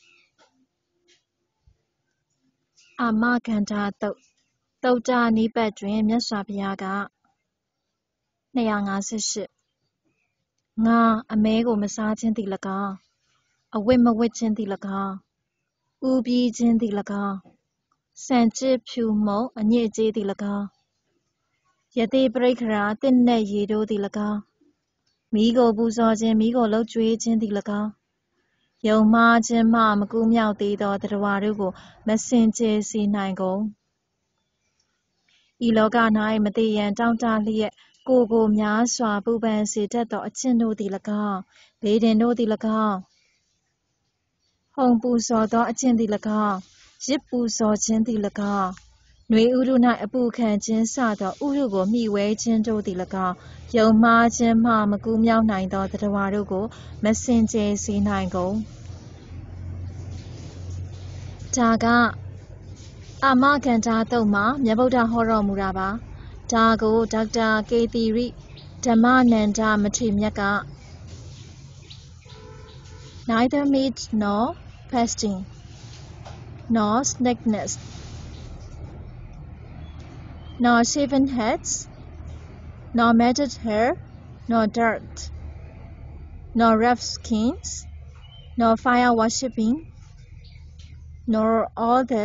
အာမဂန္ဓာတုတ်သုတ္တနိပတ်တွင်မြတ်စွာဘုရားကနှစ်ရာငါးဆယ်ရှစ်ငါအမဲကိုမစားခြင်းသည်၎င်းအဝတ်မဝတ်ခြင်းသည်၎င်းဥပြီးခြင်းသည်၎င်းစံကျစ်ဖြူမုံအညစ်အကြေးသည်၎င်းယတိပရိက္ခရာတစ်နက်ရေတို့သည်၎င်းမိကိုပူဇော်ခြင်းမိကိုလှုပ်ကြွေးခြင်းသည်၎င်းယုံမှားခြင်းမှမကူးမြောက်သေးသောသတ္တဝါတို့ကိုမစင်ကြယ်စေနိုင်ကုန်ဤလောက၌မသေရန်တောင့်တလျက်ကိုယ်ကိုများစွာပူပန်စေတတ်သောအကျင့်တို့သည်၎င်းလေဒင်တို့သည်၎င်းဟုန်ပူဇော်သောအကျင့်သည်၎င်းရစ်ပူဇော်ခြင်းသည်၎င်းနွေဥတု၌အပူခံခြင်းစသောဥတုကိုမှီဝဲခြင်းတို့သည်၎င်းယုံမှားခြင်းမှမကူးမြောက်နိုင်သောသတ္တဝါတို့ကိုမစင်ကြယ်စေနိုင်ကုန်ဒါကအာမဂန္ဓာတုတ်မှာမြတ်ဗုဒ္ဓဟောတော်မူတာပါဒါကိုဒေါက်တာကေသီရိဓမ္မနန္ဒမထေရမြတ်က neither meat nor fasting nor nakedness nor shaven heads nor matted hair nor dirt nor rough skins nor fire worshipping nor all the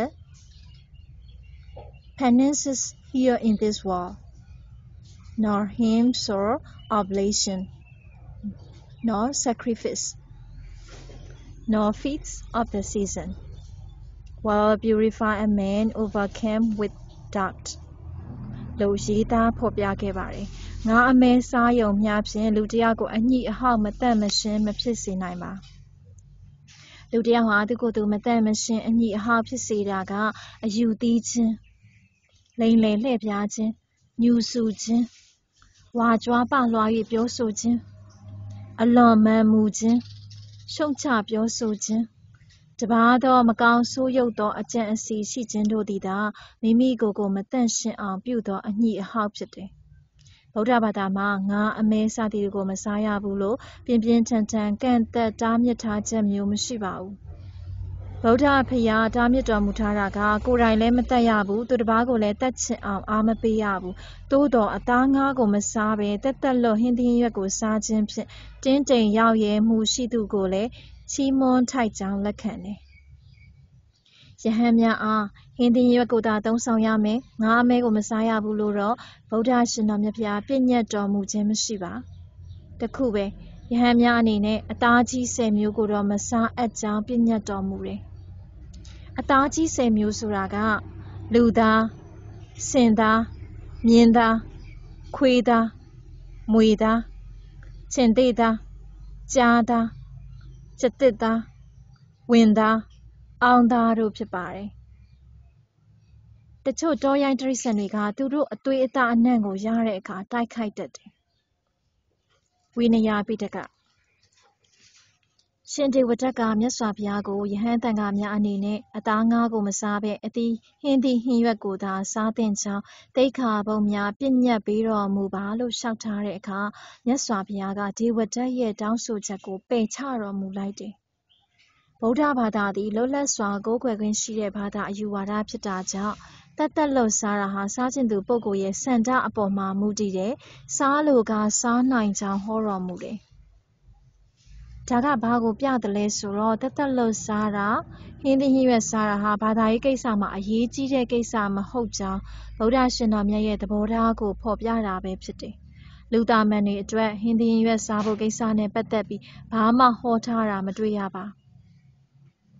penances here in this world nor hymns or oblation nor sacrifice nor feasts of the season will purify a man overcome with doubt လို့ရေးသားဖော်ပြခဲ့ပါတယ်ငါအမဲစားယုံမျှဖြင့်လူတစ်ယောက်ကိုအညှိအဟောက်မတတ်မရှင်းမဖြစ်စေနိုင်ပါလူတစ်ယောက်ဟာသူကိုယ်သူမတတ်မရှင်းအညှိအဟောက်ဖြစ်စေတာကအယူသီးခြင်းလိမ်လည်လှည့်ပြားခြင်းညူဆူခြင်းဝါကြွားပလွှား၍ပြောဆိုခြင်းအလွန်မာန်မူခြင်းရှုံချပြောဆိုခြင်းတပါးသောမကောင်းဆိုးရုပ်သောအကြံအစီရှိခြင်းတို့သည်သာမိမိကိုယ်ကိုမတန့်ရှင်းအောင်ပြုသောအညှိအဟောက်ဖြစ်တယ်ဗုဒ္ဓဘာသာမှာငါအမဲစသည်တွေကိုမစားရဘူးလို့ပြင်းပြင်းထန်ထန်ကန့်သက်တားမြစ်ထားချက်မျိုးမရှိပါဘူးဗုဒ္ဓဖရာတားမြစ်တော်မူထားတာကကိုယ်တိုင်လည်းမတတ်ရဘူးသူတစ်ပါးကိုလည်းတတ်ချင်အောင်အားမပေးရဘူးသို့တော်အသားငါးကိုမစားဘဲတက်တက်လွတ်ဟင်းသီးရွက်ကိုစားခြင်းဖြင့်တင်းတိမ်ရောက်ရဲမှုရှိသူကိုလည်းချီးမွမ်းထိုက်ကြောင်းလက်ခံတယ်ယဟန်များအားဟင်းသီးရွက်ကိုသာသုံးဆောင်ရမယ်ငါအမဲကိုမစားရဘူးလို့တော့ဗုဒ္ဓရှင်တော်မြတ်ဖရာပြညတ်တော်မူခြင်းမရှိပါတခုပဲယဟန်များအနေနဲ့အသားကြီးဆယ်မျိုးကိုတော့မစားအပ်ကြောင်းပြညတ်တော်မူတယ်အသားကြီးဆယ်မျိုးဆိုတာကလူသားစင်သားမြင်းသားခွေးသားမွေသားခြင်သေသားကြားသားကျက်သစ်သားဝင်သားအောင်သားတို့ဖြစ်ပါတယ်တချို့တောရိုင်းတိရစ္ဆာန်တွေကသူတို့အသွေးအသားအနံ့ကိုရတဲ့အခါတိုက်ခိုက်တတ်တယ်ဝိနယပိဋကရှင်ဒေဝဒတ်ကမြတ်စွာဘုရားကိုယဟန်တန်ဃာများအနေနဲ့အသားငါးကိုမစားဘဲအသီးဟင်းသီးဟင်းရွက်ကိုသာစားသင့်ကြောင်းသိက္ခာပုဒ်များပြညတ်ပေးတော်မူပါလို့လျှောက်ထားတဲ့အခါမြတ်စွာဘုရားကဒေဝဒတ်ရဲ့တောင်းဆိုချက်ကိုပယ်ချတော်မူလိုက်တယ်ဗုဒ္ဓဘာသာသည်လွတ်လပ်စွာကိုးကွယ်ခွင့်ရှိတဲ့ဘာသာအယူဝါဒဖြစ်တာကြောင့်တတ်သက်လွတ်စားတာဟာစားခြင်းသူပုဂ္ဂိုလ်ရဲ့စံတအပေါ်မှာမူတည်တယ်စားလိုကစားနိုင်ကြောင်းဟောတော်မူတယ်ဒါကဘာကိုပြတယ်လဲဆိုတော့တသက်လွတ်စားတာဟင်းသီးဟင်းရွက်စားတာဟာဘာသာရေးကိစ္စမှာအရေးကြီးတဲ့ကိစ္စမဟုတ်ကြောင်းဗုဒ္ဓရှင်တော်မြတ်ရဲ့သဘောထားကိုဖော်ပြတာပဲဖြစ်တယ်လူသားမန်တွေအတွက်ဟင်းသီးဟင်းရွက်စားဖို့ကိစ္စနဲ့ပတ်သက်ပြီးဘာမှဟောထားတာမတွေ့ရပါ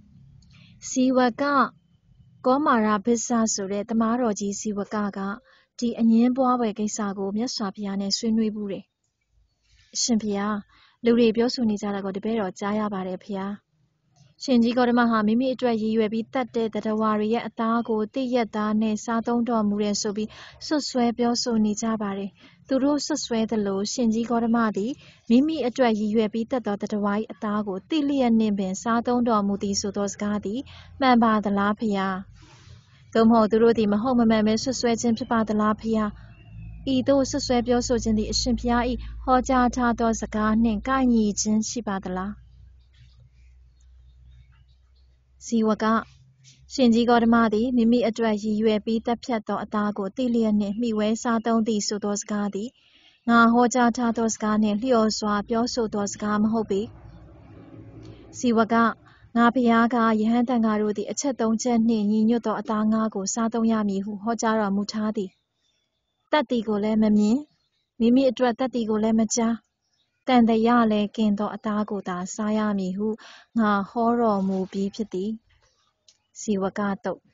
ဇီဝကကောမာရဘစ္ဆဆိုတဲ့သမားတော်ကြီးဇီဝကကဒီအငင်းပွားပွဲကိစ္စကိုမြတ်စွာဘုရားနဲ့ဆွေးနွေးဘူးတယ်အရှင်ဘုရားလူတွေပြောဆိုနေကြတာကိုတပည့်တော်ကြားရပါတယ်ဘုရားရှင်ကြီးဂေါတမဟာမိမိအတွက်ရည်ရွယ်ပြီးတတ်တဲ့တတဝါတွေရဲ့အသားကိုတိရက်သားနဲ့စားသုံးတော်မူတယ်ဆိုပြီးဆွတ်ဆွဲပြောဆိုနေကြပါတယ်သူတို့ဆွတ်ဆွဲသလိုရှင်ကြီးဂေါတမသည်မိမိအတွက်ရည်ရွယ်ပြီးတတ်သောတတဝါ၏အသားကိုတိလျက်နှင့်ပင်စားသုံးတော်မူသည်ဆိုသောစကားသည်မှန်ပါသလားဘုရားသို့မဟုတ်သူတို့သည်မဟုတ်မမှန်ပဲဆွတ်ဆွဲခြင်းဖြစ်ပါသလားဘုရားဤသို့ဆွတ်ဆွဲပြောဆိုခြင်းသည်အရှင်ဘုရား၏ဟောကြားထားသောစကားနှင့်ကိုက်ညီခြင်းရှိပါသလားဇီဝကရှင်ကြီးဂေါတမသည်မိမိအတွက်ရည်ရွယ်ပြီးတပ်ဖြတ်သောအသားကိုတိလျက်နှင့်မှီဝဲစားသုံးသည်ဆိုသောစကားသည်ငါဟောကြားထားသောစကားနှင့်လျော်စွာပြောဆိုသောစကားမဟုတ်ပေဇီဝကငါဘုရားကယဟန်တန်ဃာတို့သည်အချက်သုံးချက်နှင့်ညီညွတ်သောအသားငါးကိုစားသုံးရမည်ဟုဟောကြားတော်မူထားသည်တတ်သည်ကိုလည်းမမြင်မိမိအတွက်တတ်သည်ကိုလည်းမကြားတန်တရားလည်းကင်သောအသားကိုသာစားရမည်ဟုငါဟောတော်မူပြီးဖြစ်သည်ဇီဝကတုတ်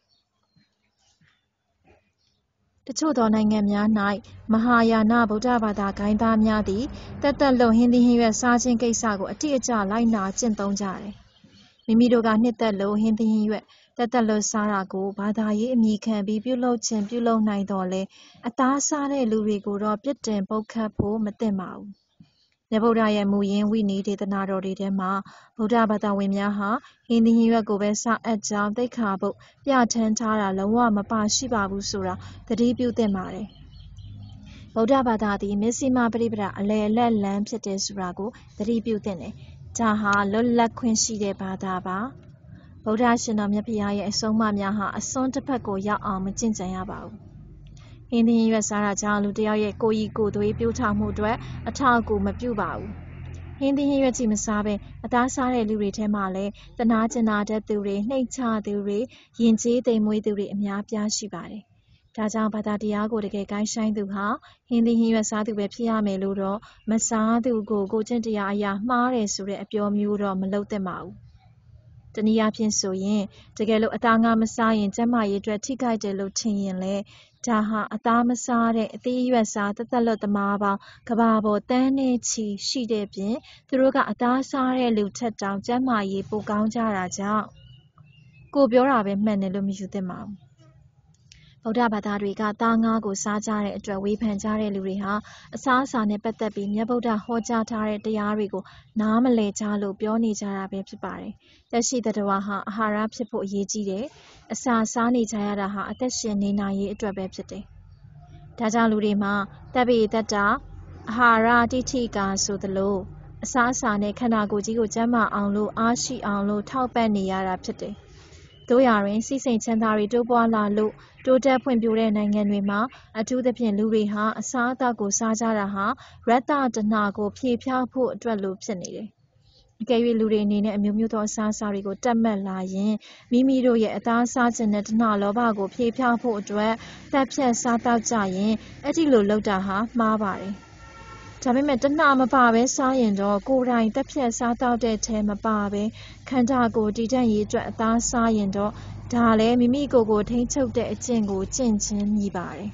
တချို့သောနိုင်ငံများ၌မဟာယာနဗုဒ္ဓဘာသာဂိုဏ်းသားများသည်တသက်လုံးဟင်းသီးဟင်းရွက်စားခြင်းကိစ္စကိုအတိအကျလိုက်နာကျင့်သုံးကြတယ်မိမိတို့ကနှစ်သက်လုံးဟင်းသီးဟင်းရွက်တသက်လုံးစားတာကိုဘာသာရေးအမည်ခံပြီးပြုလုပ်ခြင်းပြုလုပ်နိုင်တော်လဲအသားစားတဲ့လူတွေကိုတော့ပြစ်တင်ပုတ်ခတ်ဖို့မသင့်ပါဘူးမြတ်ဗုဒ္ဓရဲ့မူရင်းဝိနည်းဒေသနာတော်တွေထဲမှာဗုဒ္ဓဘာသာဝင်များဟာဟင်းသီးဟင်းရွက်ကိုပဲစားအပ်ကြောင်းသိက္ခာပုဒ်ပြဋ္ဌာန်းထားတာလုံးဝမပါရှိပါဘူးဆိုတာသတိပြုသင့်ပါတယ်ဗုဒ္ဓဘာသာသည်မစ္စည်းမပရိပဒအလယ်အလတ်လမ်းဖြစ်တယ်ဆိုတာကိုသတိပြုသင့်တယ်ဒါဟာလွတ်လပ်ခွင့်ရှိတဲ့ဘာသာပါဗုဒ္ဓရှင်တော်မြတ်ဖရာရဲ့အဆုံးအမများဟာအစွန်းတစ်ဖက်ကိုရောက်အောင်မကျင့်ကြံရပါဘူးဟင်းသီးဟင်းရွက်စားတာကြောင့်လူတစ်ယောက်ရဲ့ကိုယ်ရည်ကိုယ်သွေးပြိုးထောင်မှုအတွက်အထောက်အကူမပြုပါဘူးဟင်းသီးဟင်းရွက်ကြီးမစားဘဲအသားစားတဲ့လူတွေထဲမှာလည်းတနာကျင်နာတတ်သူတွေနှိမ်ချသူတွေယဉ်ကျေးသိမ်မွေးသူတွေအများပြားရှိပါတယ်ဒါကြောင့်ဘာသာတရားကိုတကယ်ကိုင်းဆိုင်သူဟာဟင်းသီးဟင်းရွက်စားသူပဲဖြစ်ရမယ်လို့တော့မစားသူကိုကိုကျင့်တရားအရာမှားတယ်ဆိုတဲ့အပြောမျိုးတော့မလုပ်သင့်ပါဘူးတနည်းအားဖြင့်ဆိုရင်တကယ်လို့အသားငါမစားရင်ကျန်းမာရေးအတွက်ထိခိုက်တယ်လို့ထင်ရင်လေဒါဟာအသားမစားတဲ့အသီးအရွက်စားတသက်လွတ်သမားပေါင်းကဘာပေါ်တန်းနဲ့ချီရှိတဲ့ပြင်သူတို့ကအသားစားတဲ့လူထက်တောင်ကျန်းမာရေးပိုကောင်းကြတာကြောင့်ကိုပြောတာပဲမှန်တယ်လို့မယူသင့်ပါဘူးဗုဒ္ဓဘာသာတွေကသားငါးကိုစားကြတဲ့အတွက်ဝေဖန်ကြတဲ့လူတွေဟာအစားအစာနဲ့ပတ်သက်ပြီးမြတ်ဗုဒ္ဓဟောကြားထားတဲ့တရားတွေကိုနားမလည်ကြလို့ပြောနေကြတာပဲဖြစ်ပါတယ်။သက်ရှိသတ္တဝါဟာအာဟာရဖြစ်ဖို့အရေးကြီးတယ်။အစာစားနေကြရတာဟာအသက်ရှင်နေနိုင်ရေးအတွက်ပဲဖြစ်တယ်။ဒါကြောင့်လူတွေမှာတပ်ပိတ္တအာဟာရတိဋ္ဌိကာဆိုသလိုအစားအစာနဲ့ခန္ဓာကိုယ်ကြီးကိုကျန်းမာအောင်လို့အားရှိအောင်လို့ထောက်ပံ့နေရတာဖြစ်တယ်။တို့ရာတွင်စိတ်စိမ်ချမ်းသာတွေတိုးပွားလာလို့တိုးတက်ဖွံ့ဖြိုးတဲ့နိုင်ငံတွေမှာအထူးသဖြင့်လူတွေဟာအစားအသောက်ကိုစားကြတာဟာရတ္တတဏှာကိုဖြေဖျောက်ဖို့အတွက်လိုဖြစ်နေတယ်။အကယ်၍လူတွေအနေနဲ့အမျိုးမျိုးသောအစားအစာတွေကိုတတ်မှတ်လာရင်မိမိတို့ရဲ့အသားစားခြင်းနဲ့တဏှာလောဘကိုဖြေဖျောက်ဖို့အတွက်တပ်ဖြတ်စားတောက်ကြရင်အဲ့ဒီလိုလုပ်တာဟာမှားပါတယ်။ဒါပေမဲ့တဏှာမပါဘဲစားရင်တော့ကိုယ်တိုင်တပ်ဖြတ်စားတောက်တဲ့ထဲမပါဘဲခန္ဓာကိုယ်တည်တံ့ရေးအတွက်အသားစားရင်တော့ဒါလည်းမိမိကိုယ်ကိုထိန်းချုပ်တဲ့အကျင့်ကိုကျင့်ခြင်းမြည်ပါတယ်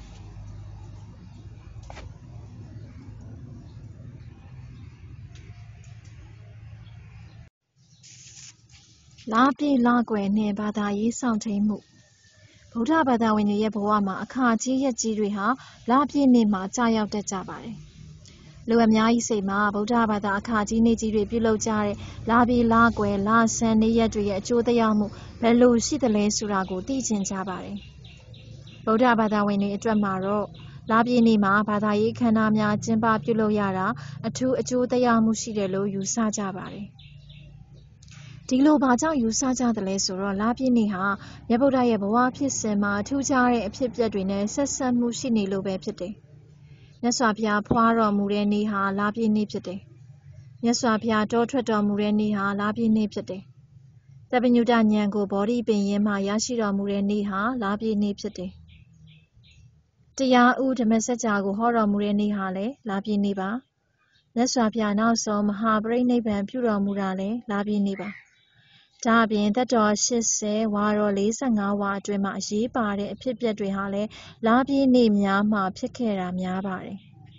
။လာပြည့်လာကွယ်နှင့်ဘာသာရေးဆောင်ထိန်မှုဗုဒ္ဓဘာသာဝင်တွေရဲ့ဘဝမှာအခါကြီးရက်ကြီးတွေဟာလာပြည့်နေ့မှာကြာရောက်တတ်ကြပါတယ်။လူအများကြီးစိတ်မှာဗုဒ္ဓဘာသာအခါကြီးနေ့ကြီးတွေပြုလုပ်ကြတဲ့လာပြည့်လာကွယ်လာဆန်းနေ့ရက်တွေရဲ့အကျိုးသက်ရောက်မှုဘယ်လိုရှိသလဲဆိုတာကိုသိချင်ကြပါတယ်။ဗုဒ္ဓဘာသာဝင်တွေအတွက်မှာတော့လာပြည့်နေ့မှာဘာသာရေးအခမ်းအနားများကျင်းပပြုလုပ်ရတာအထူးအကျိုးသက်ရောက်မှုရှိတယ်လို့ယူဆကြပါတယ်။ဒီလိုဘာကြောင့်ယူဆကြသလဲဆိုတော့လာပြည့်နေ့ဟာမြတ်ဗုဒ္ဓရဲ့ဘဝဖြစ်စဉ်မှာထူးခြားတဲ့အဖြစ်အပျက်တွေနဲ့ဆက်ဆက်မှုရှိနေလို့ပဲဖြစ်တယ်။မြတ်စွာဘုရားဖွားတော်မူတဲ့နေ့ဟာလာပြည့်နေ့ဖြစ်တယ်။မြတ်စွာဘုရားတောထွက်တော်မူတဲ့နေ့ဟာလာပြည့်နေ့ဖြစ်တယ်။တပ္ပညုတဉာဏ်ကိုဘောဓိပင်ရင်းမှရရှိတော်မူတဲ့နေ့ဟာလာပြည့်နေ့ဖြစ်တယ်။တရားဥဓမ္မစကြာကိုဟောတော်မူတဲ့နေ့ဟာလည်းလာပြည့်နေ့ပါ။မြတ်စွာဘုရားနောက်ဆုံးမဟာပရိနိဗ္ဗာန်ပြုတော်မူတာလည်းလာပြည့်နေ့ပါဒါအပြင်သက်တော်ရှစ်ဆယ်ဝါတော်လေးဆယ့်ငါးဝါအတွင်းမှာအရေးပါတဲ့အဖြစ်အပျက်တွေဟာလည်းလပြည့်နေ့များမှာဖြစ်ခဲ့တာများပါတယ်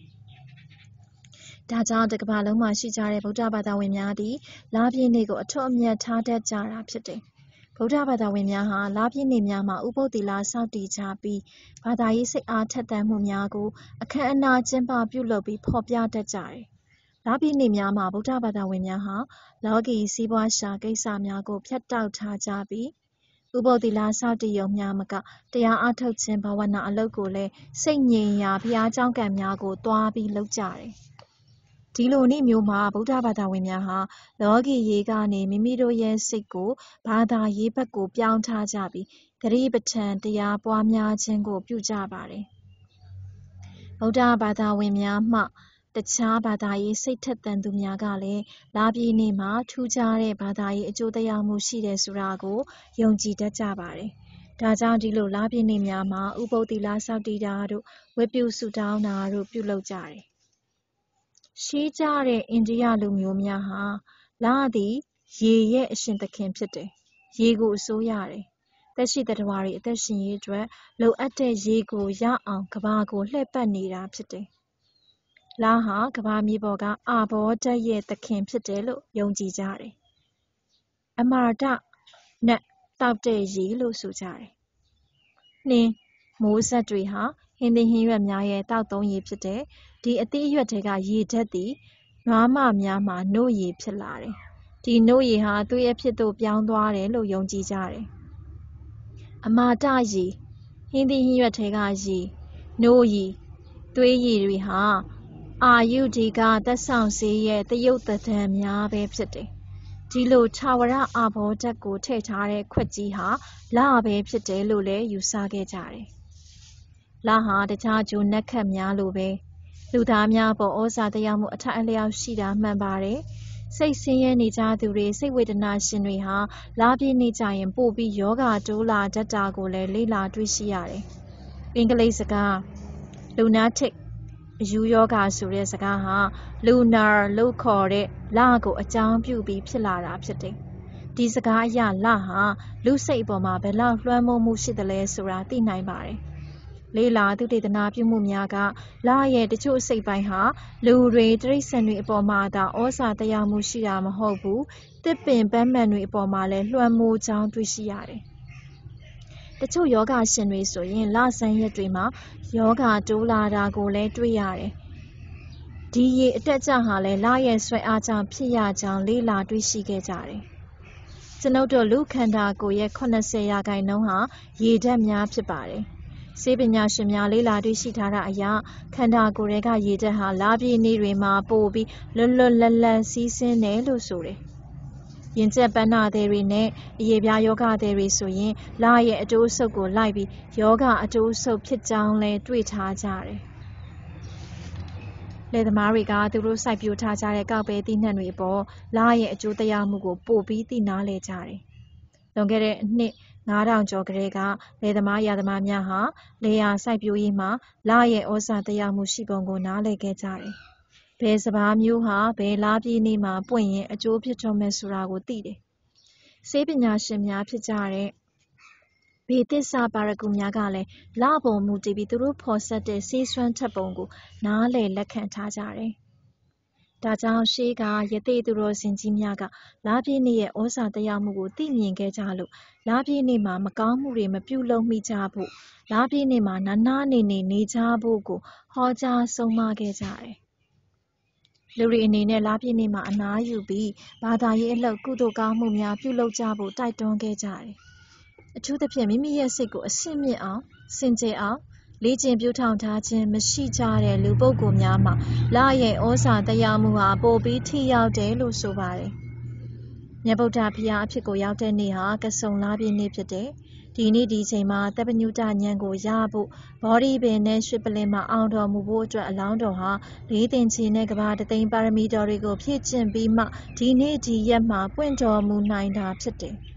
။ဒါကြောင့်တစ်ကမ္ဘာလုံးမှာရှိကြတဲ့ဗုဒ္ဓဘာသာဝင်များသည်လပြည့်နေ့ကိုအထွတ်အမြတ်ထားတတ်ကြတာဖြစ်တယ်။ဗုဒ္ဓဘာသာဝင်များဟာလပြည့်နေ့များမှာဥပုသ်သီလစောင့်တည်ကြပြီးဘာသာရေးစိတ်အားထက်သန်မှုများကိုအခမ်းအနားကျင်းပပြုလုပ်ပြီးဖော်ပြတတ်ကြတယ်။လပြည့်နေ့များမှာဗုဒ္ဓဘာသာဝင်များဟာလောကီစီးပွားရှာကိစ္စများကိုဖြတ်တောက်ထားကြပြီးဥပုသ်သီလစောင့်တည်ရုံများမကတရားအားထုတ်ခြင်းဘာဝနာအလုပ်ကိုလည်းစိတ်ငြိမ်ရာဘုရားကျောင်းကံများကိုသွားပြီးလုပ်ကြတယ်။ဒီလိုနည်းမျိုးမှာဗုဒ္ဓဘာသာဝင်များဟာလောကီရေးကနေမိမိတို့ရဲ့စိတ်ကိုဘာသာရေးဘက်ကိုပြောင်းထားကြပြီးဂရိပဋ္ဌာန်တရားပွားများခြင်းကိုပြုကြပါတယ်။ဗုဒ္ဓဘာသာဝင်များမှတခြားဘာသာရေးစိတ်ထက်သန်သူများကလည်းလပြည့်နေ့မှာထူးခြားတဲ့ဘာသာရေးအကျိုးသက်ရောက်မှုရှိတယ်ဆိုတာကိုယုံကြည်တတ်ကြပါတယ်။ဒါကြောင့်ဒီလိုလပြည့်နေ့များမှာဥပုသ်သီလစောင့်တည်တာတို့ဝတ်ပြုဆုတောင်းတာတို့ပြုလုပ်ကြတယ်။ရှေးကြတဲ့အိန္ဒိယလူမျိုးများဟာလသည်ရေရဲ့အရှင်သခင်ဖြစ်တယ်။ရေကိုအစိုးရတယ်။သက်ရှိသတ္တဝါတွေအသက်ရှင်ရေးအတွက်လိုအပ်တဲ့ရေကိုရအောင်ကမ္ဘာကိုလှည့်ပတ်နေတာဖြစ်တယ်။လဟာကမ္ဘာမြေပေါ်ကအာဘောဓာတ်ရဲ့သခင်ဖြစ်တယ်လို့ယုံကြည်ကြတယ်။အမာဒနဲ့တောက်တဲ့ရေလို့ဆိုကြတယ်။နှင်းမိုးဆက်တွေဟာဟင်းသီးဟင်းရွက်များရဲ့တောက်သုံးရေဖြစ်တယ်။ဒီအသီးအရွက်တွေကရေဓာတ်သည်နွားမများမှာနို့ရေဖြစ်လာတယ်။ဒီနို့ရေဟာသူ့ရဲ့ဖြစ်သို့ပြောင်းသွားတယ်လို့ယုံကြည်ကြတယ်။အမာဒရေဟင်းသီးဟင်းရွက်တွေကရေနို့ရေသွေးရည်တွေဟာအာယုဒီကသက်ဆောင်ဆေးရဲ့တရုတ်သဏ္ဍာန်များပဲဖြစ်တယ်။ဒီလိုထာဝရအာဘောဓာတ်ကိုထည့်ထားတဲ့ခွက်ကြီးဟာလပဲဖြစ်တယ်လို့လည်းယူဆခဲ့ကြတယ်။လဟာတခြားဂျိုနက်ခတ်များလိုပဲလူသားများပေါ်ဩဇာသက်ရောက်မှုအထက်အလျောက်ရှိတာမှန်ပါတယ်။စိတ်ဆင်းရဲနေကြသူတွေစိတ်ဝေဒနာရှင်တွေဟာလပြည့်နေ့ကျရင်ပို့ပြီးယောဂတိုးလာတတ်တာကိုလည်းလေ့လာတွေ့ရှိရတယ်။အင်္ဂလိပ်စကား lunatic အယူယောဂဆိုတဲ့စကားဟာ lunar လို့ခေါ်တဲ့လကိုအကြောင်းပြုပြီးဖြစ်လာတာဖြစ်တယ်။ဒီစကားအရလဟာလူစိတ်အပေါ်မှာဘယ်လောက်လွှမ်းမိုးမှုရှိသလဲဆိုတာသိနိုင်ပါတယ်။လေ့လာသုတေသနပြုမှုများကလရဲ့တချို့အစိတ်ပိုင်းဟာလူတွေတိရစ္ဆာန်တွေအပေါ်မှာသာဩဇာသက်ရောက်မှုရှိတာမဟုတ်ဘူး။သစ်ပင်ပန်းမန်တွေအပေါ်မှာလည်းလွှမ်းမိုးကြောင်းတွေ့ရှိရတယ်။တချို့ယောဂရှင်တွေဆိုရင်လဆန်းရက်တွေမှာယောဂတိုးလာတာကိုလည်းတွေ့ရတယ်။ဒီရေအတက်အကျဟာလည်းလရဲ့ဆွဲအားကြောင့်ဖြစ်ရကြောင်းလေ့လာတွေ့ရှိခဲ့ကြတယ်။ကျွန်ုပ်တို့လူခန္ဓာကိုယ်ရဲ့၇၀ရာခိုင်နှုန်းဟာရေဓာတ်များဖြစ်ပါတယ်။ဆေးပညာရှင်များလေ့လာတွေ့ရှိထားတာအရခန္ဓာကိုယ်ရဲ့ကရေဓာတ်ဟာလပြည့်နေ့တွေမှာပိုပြီးလွတ်လွတ်လပ်လပ်စီးဆင်းတယ်လို့ဆိုတယ်။ရင်ကျက်ပန်းနာသည်တွေနဲ့အရေပြားယောဂသည်တွေဆိုရင်လရဲ့အတိုးအဆုပ်ကိုလိုက်ပြီးယောဂအတိုးအဆုပ်ဖြစ်ကြောင်းလည်းတွေ့ထားကြတယ်။လယ်သမားတွေကသူတို့စိုက်ပျိုးထားကြတဲ့ကောက်ပဲသီးနှံတွေအပေါ်လရဲ့အကျိုးသက်ရောက်မှုကိုပိုပြီးသိနာလေကြတယ်။လွန်ခဲ့တဲ့အနှစ်ငါးထောင်ကျော်ကလေးကလယ်သမားရာသမားများဟာလယ်ယာစိုက်ပျိုးရေးမှာလရဲ့ဩဇာသက်ရောက်မှုရှိပုံကိုနားလည်ခဲ့ကြတယ်။ဘယ်စပါးမျိုးဟာဘယ်လပြည့်နေ့မှာပွင့်ရင်အကျိုးဖြစ်တော်မယ်ဆိုတာကိုသိတယ်။ဆေးပညာရှင်များဖြစ်ကြတဲ့ဘေးသစ္စာပါရဂူများကလည်းလပုံမူတည်ပြီးသူတို့ဖော်ဆက်တဲ့ဆေးစွမ်းထက်ပုံကိုနားလည်လက်ခံထားကြတယ်။ဒါကြောင့်ရှေးကယသိသူတော်စင်ကြီးများကလပြည့်နေ့ရဲ့ဩဇာသက်ရောက်မှုကိုသိမြင်ခဲ့ကြလို့လပြည့်နေ့မှာမကောင်းမှုတွေမပြုလုပ်မိကြဖို့လပြည့်နေ့မှာနာနာနေနေနေကြဖို့ကိုဟောကြားဆုံးမခဲ့ကြတယ်။လူတွေအနေနဲ့လပြည့်နေ့မှာအနားယူပြီးဘာသာရေးအလုပ်ကုသိုလ်ကောင်းမှုများပြုလုပ်ကြဖို့တိုက်တွန်းခဲ့ကြတယ်။အထူးသဖြင့်မိမိရဲ့စိတ်ကိုအဆင့်မြင့်အောင်စင်ကြယ်အောင်လေ့ကျင့်ပြုထောင်ထားခြင်းမရှိကြတဲ့လူပုဂ္ဂိုလ်များမှာလရဲ့ဩဇာသက်ရောက်မှုဟာပိုပြီးထိရောက်တယ်လို့ဆိုပါတယ်။မြတ်ဗုဒ္ဓဘုရားအဖြစ်ကိုရောက်တဲ့နေ့ဟာကစုံလပြည့်နေ့ဖြစ်တယ်။ဒီနေ့ဒီချိန်မှာတပ္ပညုတဉာဏ်ကိုရဖို့ဘောဓိပင်နဲ့ရွှေပလင်မှာအောင်တော်မူဖို့အတွက်အလောင်းတော်ဟာလေးသင်္ချီနဲ့ကဘာတသိန်းပါရမီတော်တွေကိုဖြည့်ကျင့်ပြီးမှဒီနေ့ဒီရက်မှာပွင့်တော်မူနိုင်တာဖြစ်တယ်။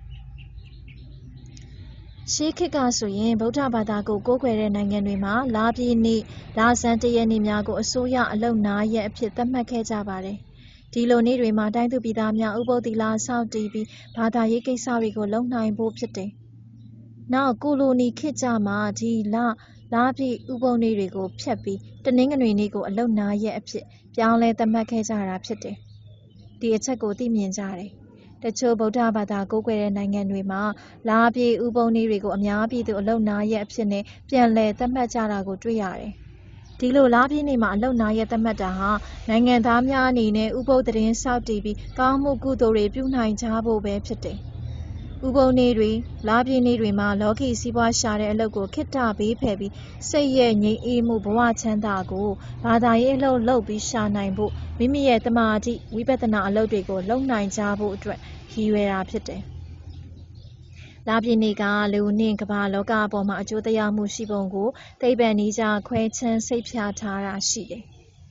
ရှေးခေတ်ကဆိုရင်ဗုဒ္ဓဘာသာကိုကိုးကွယ်တဲ့နိုင်ငံတွေမှာလပြည့်နေ့လဆန်းတရက်နေ့များကိုအစိုးရအလုပ်နားရက်အဖြစ်သတ်မှတ်ခဲ့ကြပါတယ်ဒီလိုနေ့တွေမှာတိုင်းသူပြည်သားများဥပုသ်သီလစောင့်တည်ပြီးဘာသာရေးကိစ္စတွေကိုလုပ်နိုင်ဖို့ဖြစ်တယ်။နောက်ကိုလိုနီခေတ်ကြမှာဒီလလားပြည့်ဥပုသ်နေ့တွေကိုဖျက်ပြီးတနင်္ဂနွေနေ့ကိုအလုပ်နာရက်အဖြစ်ပြောင်းလဲသတ်မှတ်ခဲ့ကြတာဖြစ်တယ်။ဒီအချက်ကိုသိမြင်ကြတယ်။တချို့ဗုဒ္ဓဘာသာကိုးကွယ်တဲ့နိုင်ငံတွေမှာလားပြည့်ဥပုသ်နေ့တွေကိုအများပြည်သူအလုပ်နာရက်အဖြစ်နဲ့ပြန်လည်သတ်မှတ်ကြတာကိုတွေ့ရတယ်။ဒီလိုလားပြည့်နေ့မှာအလုပ်နာရက်သတ်မှတ်တာဟာနိုင်ငံသားများအနေနဲ့ဥပုသ်သတင်းစောင့်တည်ပြီးကောင်းမှုကုသိုလ်တွေပြုနိုင်ကြဖို့ပဲဖြစ်တယ်။ဥပုသ်နေ့တွေလားပြည့်နေ့တွေမှာလောကီစီးပွားရှာတဲ့အလုပ်ကိုခေတ္တဘေးဖယ်ပြီးစိတ်ရဲ့ငြိမ်အေးမှုဘဝချမ်းသာကိုဘာသာရေးအလုပ်လုပ်ပြီးရှာနိုင်ဖို့မိမိရဲ့တမာတိဝိပဿနာအလုပ်တွေကိုလုပ်နိုင်ကြဖို့အတွက်ရည်ရွယ်တာဖြစ်တယ်။လားပြည့်နေ့ကလူနှင့်ကမ္ဘာလောကအပေါ်မှာအကျိုးသက်ရောက်မှုရှိပုံကိုသိပ္ပံနည်းကျခွဲခြမ်းစိတ်ဖြာထားတာရှိတယ်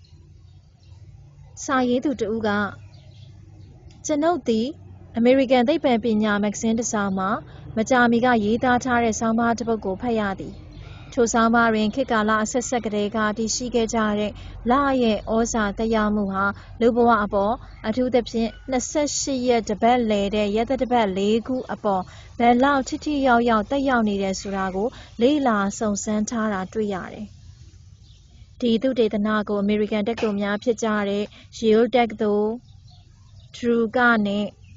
။စာရေးသူတဦးကကျွန်ုပ်သည်အမေရိကန်သိပ္ပံပညာမဂ္ဂဇင်းတစ်စောင်မှာမကြာမီကရေးသားထားတဲ့ဆောင်းပါးတစ်ပုဒ်ကိုဖတ်ရသည်။ထိုဆောင်းပါးတွင်ခေတ်ကာလအဆက်ဆက်ကတည်းကတည်ရှိခဲ့ကြတဲ့လရဲ့ဩဇာသက်ရောက်မှုဟာလူဘဝအပေါ်အထူးသဖြင့်နှစ်ဆယ့်ရှစ်ရက်တစ်ပတ်လည်တဲ့ရက်သတ္တပတ်လေးခုအပေါ်ဘယ်လောက်ထိထိရောက်ရောက်သက်ရောက်နေတယ်ဆိုတာကိုလေ့လာစုံစမ်းထားတာတွေ့ရတယ်။ဒီသုတေသနကိုအမေရိကန်တက္ကသိုလ်များဖြစ်ကြတဲ့ Yale တက္ကသိုလ်၊ Drew ကနဲ့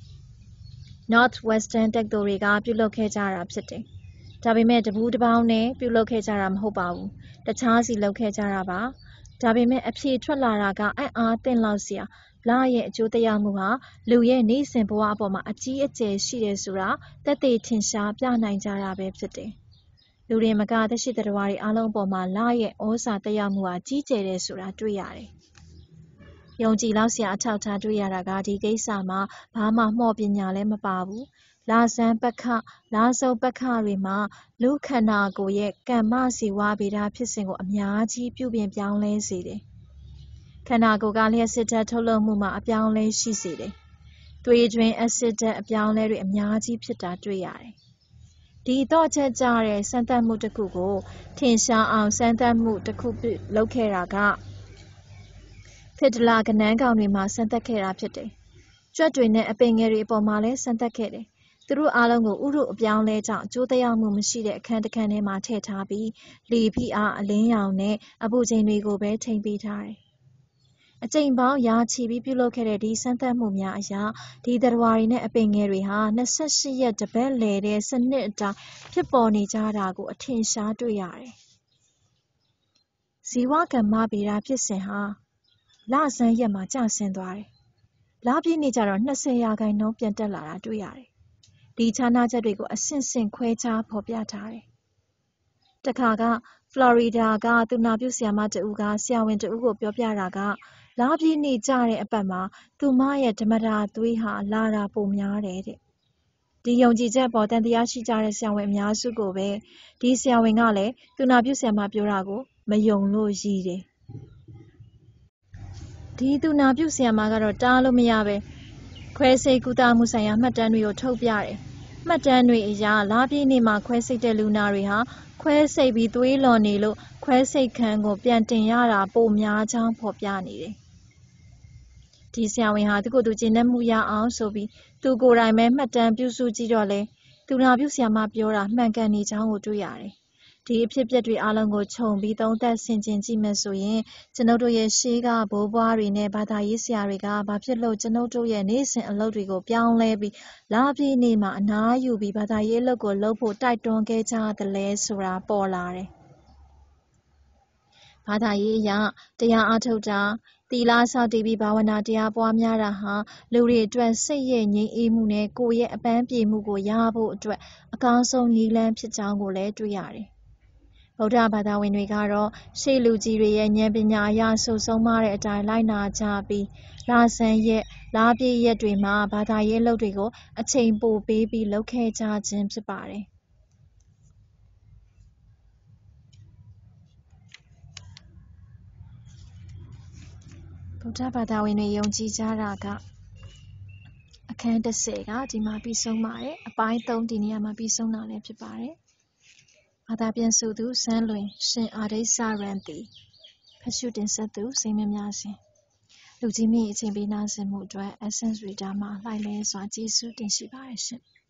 Northwestern တက္ကသိုလ်တွေကပြုလုပ်ခဲ့ကြတာဖြစ်တယ်။ဒါပေမဲ့တပူးတစ်ပေါင်းနဲ့ပြုလုပ်ခဲ့ကြတာမဟုတ်ပါဘူး။တခြားစီလုပ်ခဲ့ကြတာပါ။ဒါပေမဲ့အဖြေထွက်လာတာကအံ့အားသင့်လောက်စရာလရဲ့အကျိုးသက်ရောက်မှုဟာလူရဲ့နေ့စဉ်ဘဝအပေါ်မှာအကြီးအကျယ်ရှိတယ်ဆိုတာသက်သေထင်ရှားပြနိုင်ကြတာပဲဖြစ်တယ်။လူတွေမကသက်ရှိသတ္တဝါတွေအားလုံးအပေါ်မှာလရဲ့ဩဇာသက်ရောက်မှုဟာကြီးကျယ်တယ်ဆိုတာတွေ့ရတယ်။ယုံကြည်လောက်စရာအထောက်အထားတွေ့ရတာကဒီကိစ္စမှာဘာမှမှော့ပညာလည်းမပါဘူး။လာဇန်ပက္ခလာစုံပက္ခတွေမှာလူခန္ဓာကိုယ်ရဲ့ကမ္မစီဝဗေဒဖြစ်စဉ်ကိုအများကြီးပြုပြင်ပြောင်းလဲစေတယ်။ခန္ဓာကိုယ်ကလျှက်စစ်ဓာတ်ထုတ်လုပ်မှုမှာအပြောင်းလဲရှိစေတယ်။သွေးတွင်းအက်ဆစ်ဓာတ်အပြောင်းလဲတွေအများကြီးဖြစ်တာတွေ့ရတယ်။ဒီတော့ချက်ကြတဲ့စမ်းသပ်မှုတစ်ခုကိုထင်ရှားအောင်စမ်းသပ်မှုတစ်ခုလုပ်ခဲ့တာကဖစ်ဒလာကနန်းကောင်တွေမှာစမ်းသပ်ခဲ့တာဖြစ်တယ်။ကြွက်တွေနဲ့အပင်ငယ်တွေအပေါ်မှာလည်းစမ်းသပ်ခဲ့တယ်။သူတို့အားလုံးကိုဥရုအပြောင်းလဲကြောင့်အကျိုးသက်ရောက်မှုမရှိတဲ့အခန်းတစ်ခန်းထဲမှာထည့်ထားပြီးလေဖိအားအလင်းရောင်နဲ့အပူချိန်တွေကိုပဲထိန်းပေးထားတယ်။အကြိမ်ပေါင်းရာချီပြီးပြုလုပ်ခဲ့တဲ့ဒီစမ်းသပ်မှုများအရဒီသတ္တဝါတွေနဲ့အပင်ငယ်တွေဟာနှစ်ဆယ့်ရှစ်ရက်တစ်ပတ်လည်တဲ့စနစ်အတိုင်းဖြစ်ပေါ်နေကြတာကိုအထင်ရှားတွေ့ရတယ်။ဇီဝကမ္မဗေဒဖြစ်စဉ်ဟာလဆန်းရက်မှာကျဆင်းသွားတယ်။လပြည့်နေ့ကျတော့နှစ်ဆယ်ရာခိုင်နှုန်းပြန်တက်လာတာတွေ့ရတယ်။ဒီခြားနားချက်တွေကိုအဆင့်ဆင့်ခွဲခြားဖော်ပြထားတယ်။တခါကဖလော်ရီဒါကသူနာပြုဆရာမတဦးကဆရာဝန်တဦးကိုပြောပြတာကလပြည့်နေ့ကျတဲ့အပတ်မှာသူမရဲ့ဓမ္မတာသွေးဟာလာတာပိုများတယ်တဲ့။ဒီယုံကြည်ချက်ပေါ်တန်တရားရှိကြတဲ့ဆရာဝန်အများစုကိုပဲဒီဆရာဝန်ကလည်းသူနာပြုဆရာမပြောတာကိုမယုံလို့ရည်တယ်။ဒီသူနာပြုဆရာမကတော့တားလို့မရပဲခွဲစိတ်ကုသမှုဆိုင်ရာမှတ်တမ်းတွေကိုထုတ်ပြတယ်။မှတ်တမ်းတွေအရလပြည့်နေ့မှာခွဲစိတ်တဲ့လူနာတွေဟာခွဲစိတ်ပြီးသွေးလွန်နေလို့ခွဲစိတ်ခန်းကိုပြန်တင်ရတာပိုများကြောင်းဖော်ပြနေတယ်။ဒီဆရာဝန်ဟာသူကိုယ်သူကျေနပ်မှုရအောင်ဆိုပြီးသူကိုယ်တိုင်ပဲမှတ်တမ်းပြုစုကြည့်တော့လေသူနာပြုဆရာမပြောတာမှန်ကန်နေကြောင်းကိုတွေ့ရတယ်။ဒီအဖြစ်အပျက်တွေအားလုံးကိုခြုံပြီးသုံးသပ်ဆင်ခြင်ကြည့်မယ်ဆိုရင်ကျွန်ုပ်တို့ရဲ့ရှေးကဘိုးဘွားတွေနဲ့ဘာသာရေးဆရာတွေကဘာဖြစ်လို့ကျွန်ုပ်တို့ရဲ့နေ့စဉ်အလုပ်တွေကိုပြောင်းလဲပြီးလပြည့်နေ့မှာအနားယူပြီးဘာသာရေးအလုပ်ကိုလုပ်ဖို့တိုက်တွန်းခဲ့ကြသလဲဆိုတာပေါ်လာတယ်။ဘာသာရေးအရတရားအားထုတ်တာသီလဆောက်တည်ပြီးဘာဝနာတရားပွားများတာဟာလူတွေအတွက်စိတ်ရဲ့ငြိမ်အေးမှုနဲ့ကိုယ်ရဲ့အပန်းပြေမှုကိုရဖို့အတွက်အကောင်းဆုံးနည်းလမ်းဖြစ်ကြောင်းကိုလည်းတွေ့ရတယ်။ဗုဒ္ဓဘာသာဝင်တွေကတော့ရှေးလူကြီးတွေရဲ့ဉာဏ်ပညာအရဆိုဆုံးမတဲ့အတိုင်းလိုက်နာကြပြီးလဆန်းရက်လပြည့်ရက်တွေမှာဘာသာရေးအလုပ်တွေကိုအချိန်ပိုပေးပြီးလုပ်ခဲ့ကြခြင်းဖြစ်ပါတယ်။ဗုဒ္ဓဘာသာဝင်တွေယုံကြည်ကြတာကအခန်းတစ်ဆယ်ကဒီမှာပြီးဆုံးပါတယ်။အပိုင်းသုံးဒီနေရာမှာပြီးဆုံးတာလည်းဖြစ်ပါတယ်။ဘာသာပြန်ဆိုသူစန်းလွင်ရှင်အာဒိဆရန်တီဖတ်ရှုတင်ဆက်သူစိတ်မများစဉ်လူကြီးမီအချိန်ပေးနာဆင်မှုအတွက် Essence Reader မှာလှိုက်လဲစွာကျေးဇူးတင်ရှိပါတယ်ရှင်။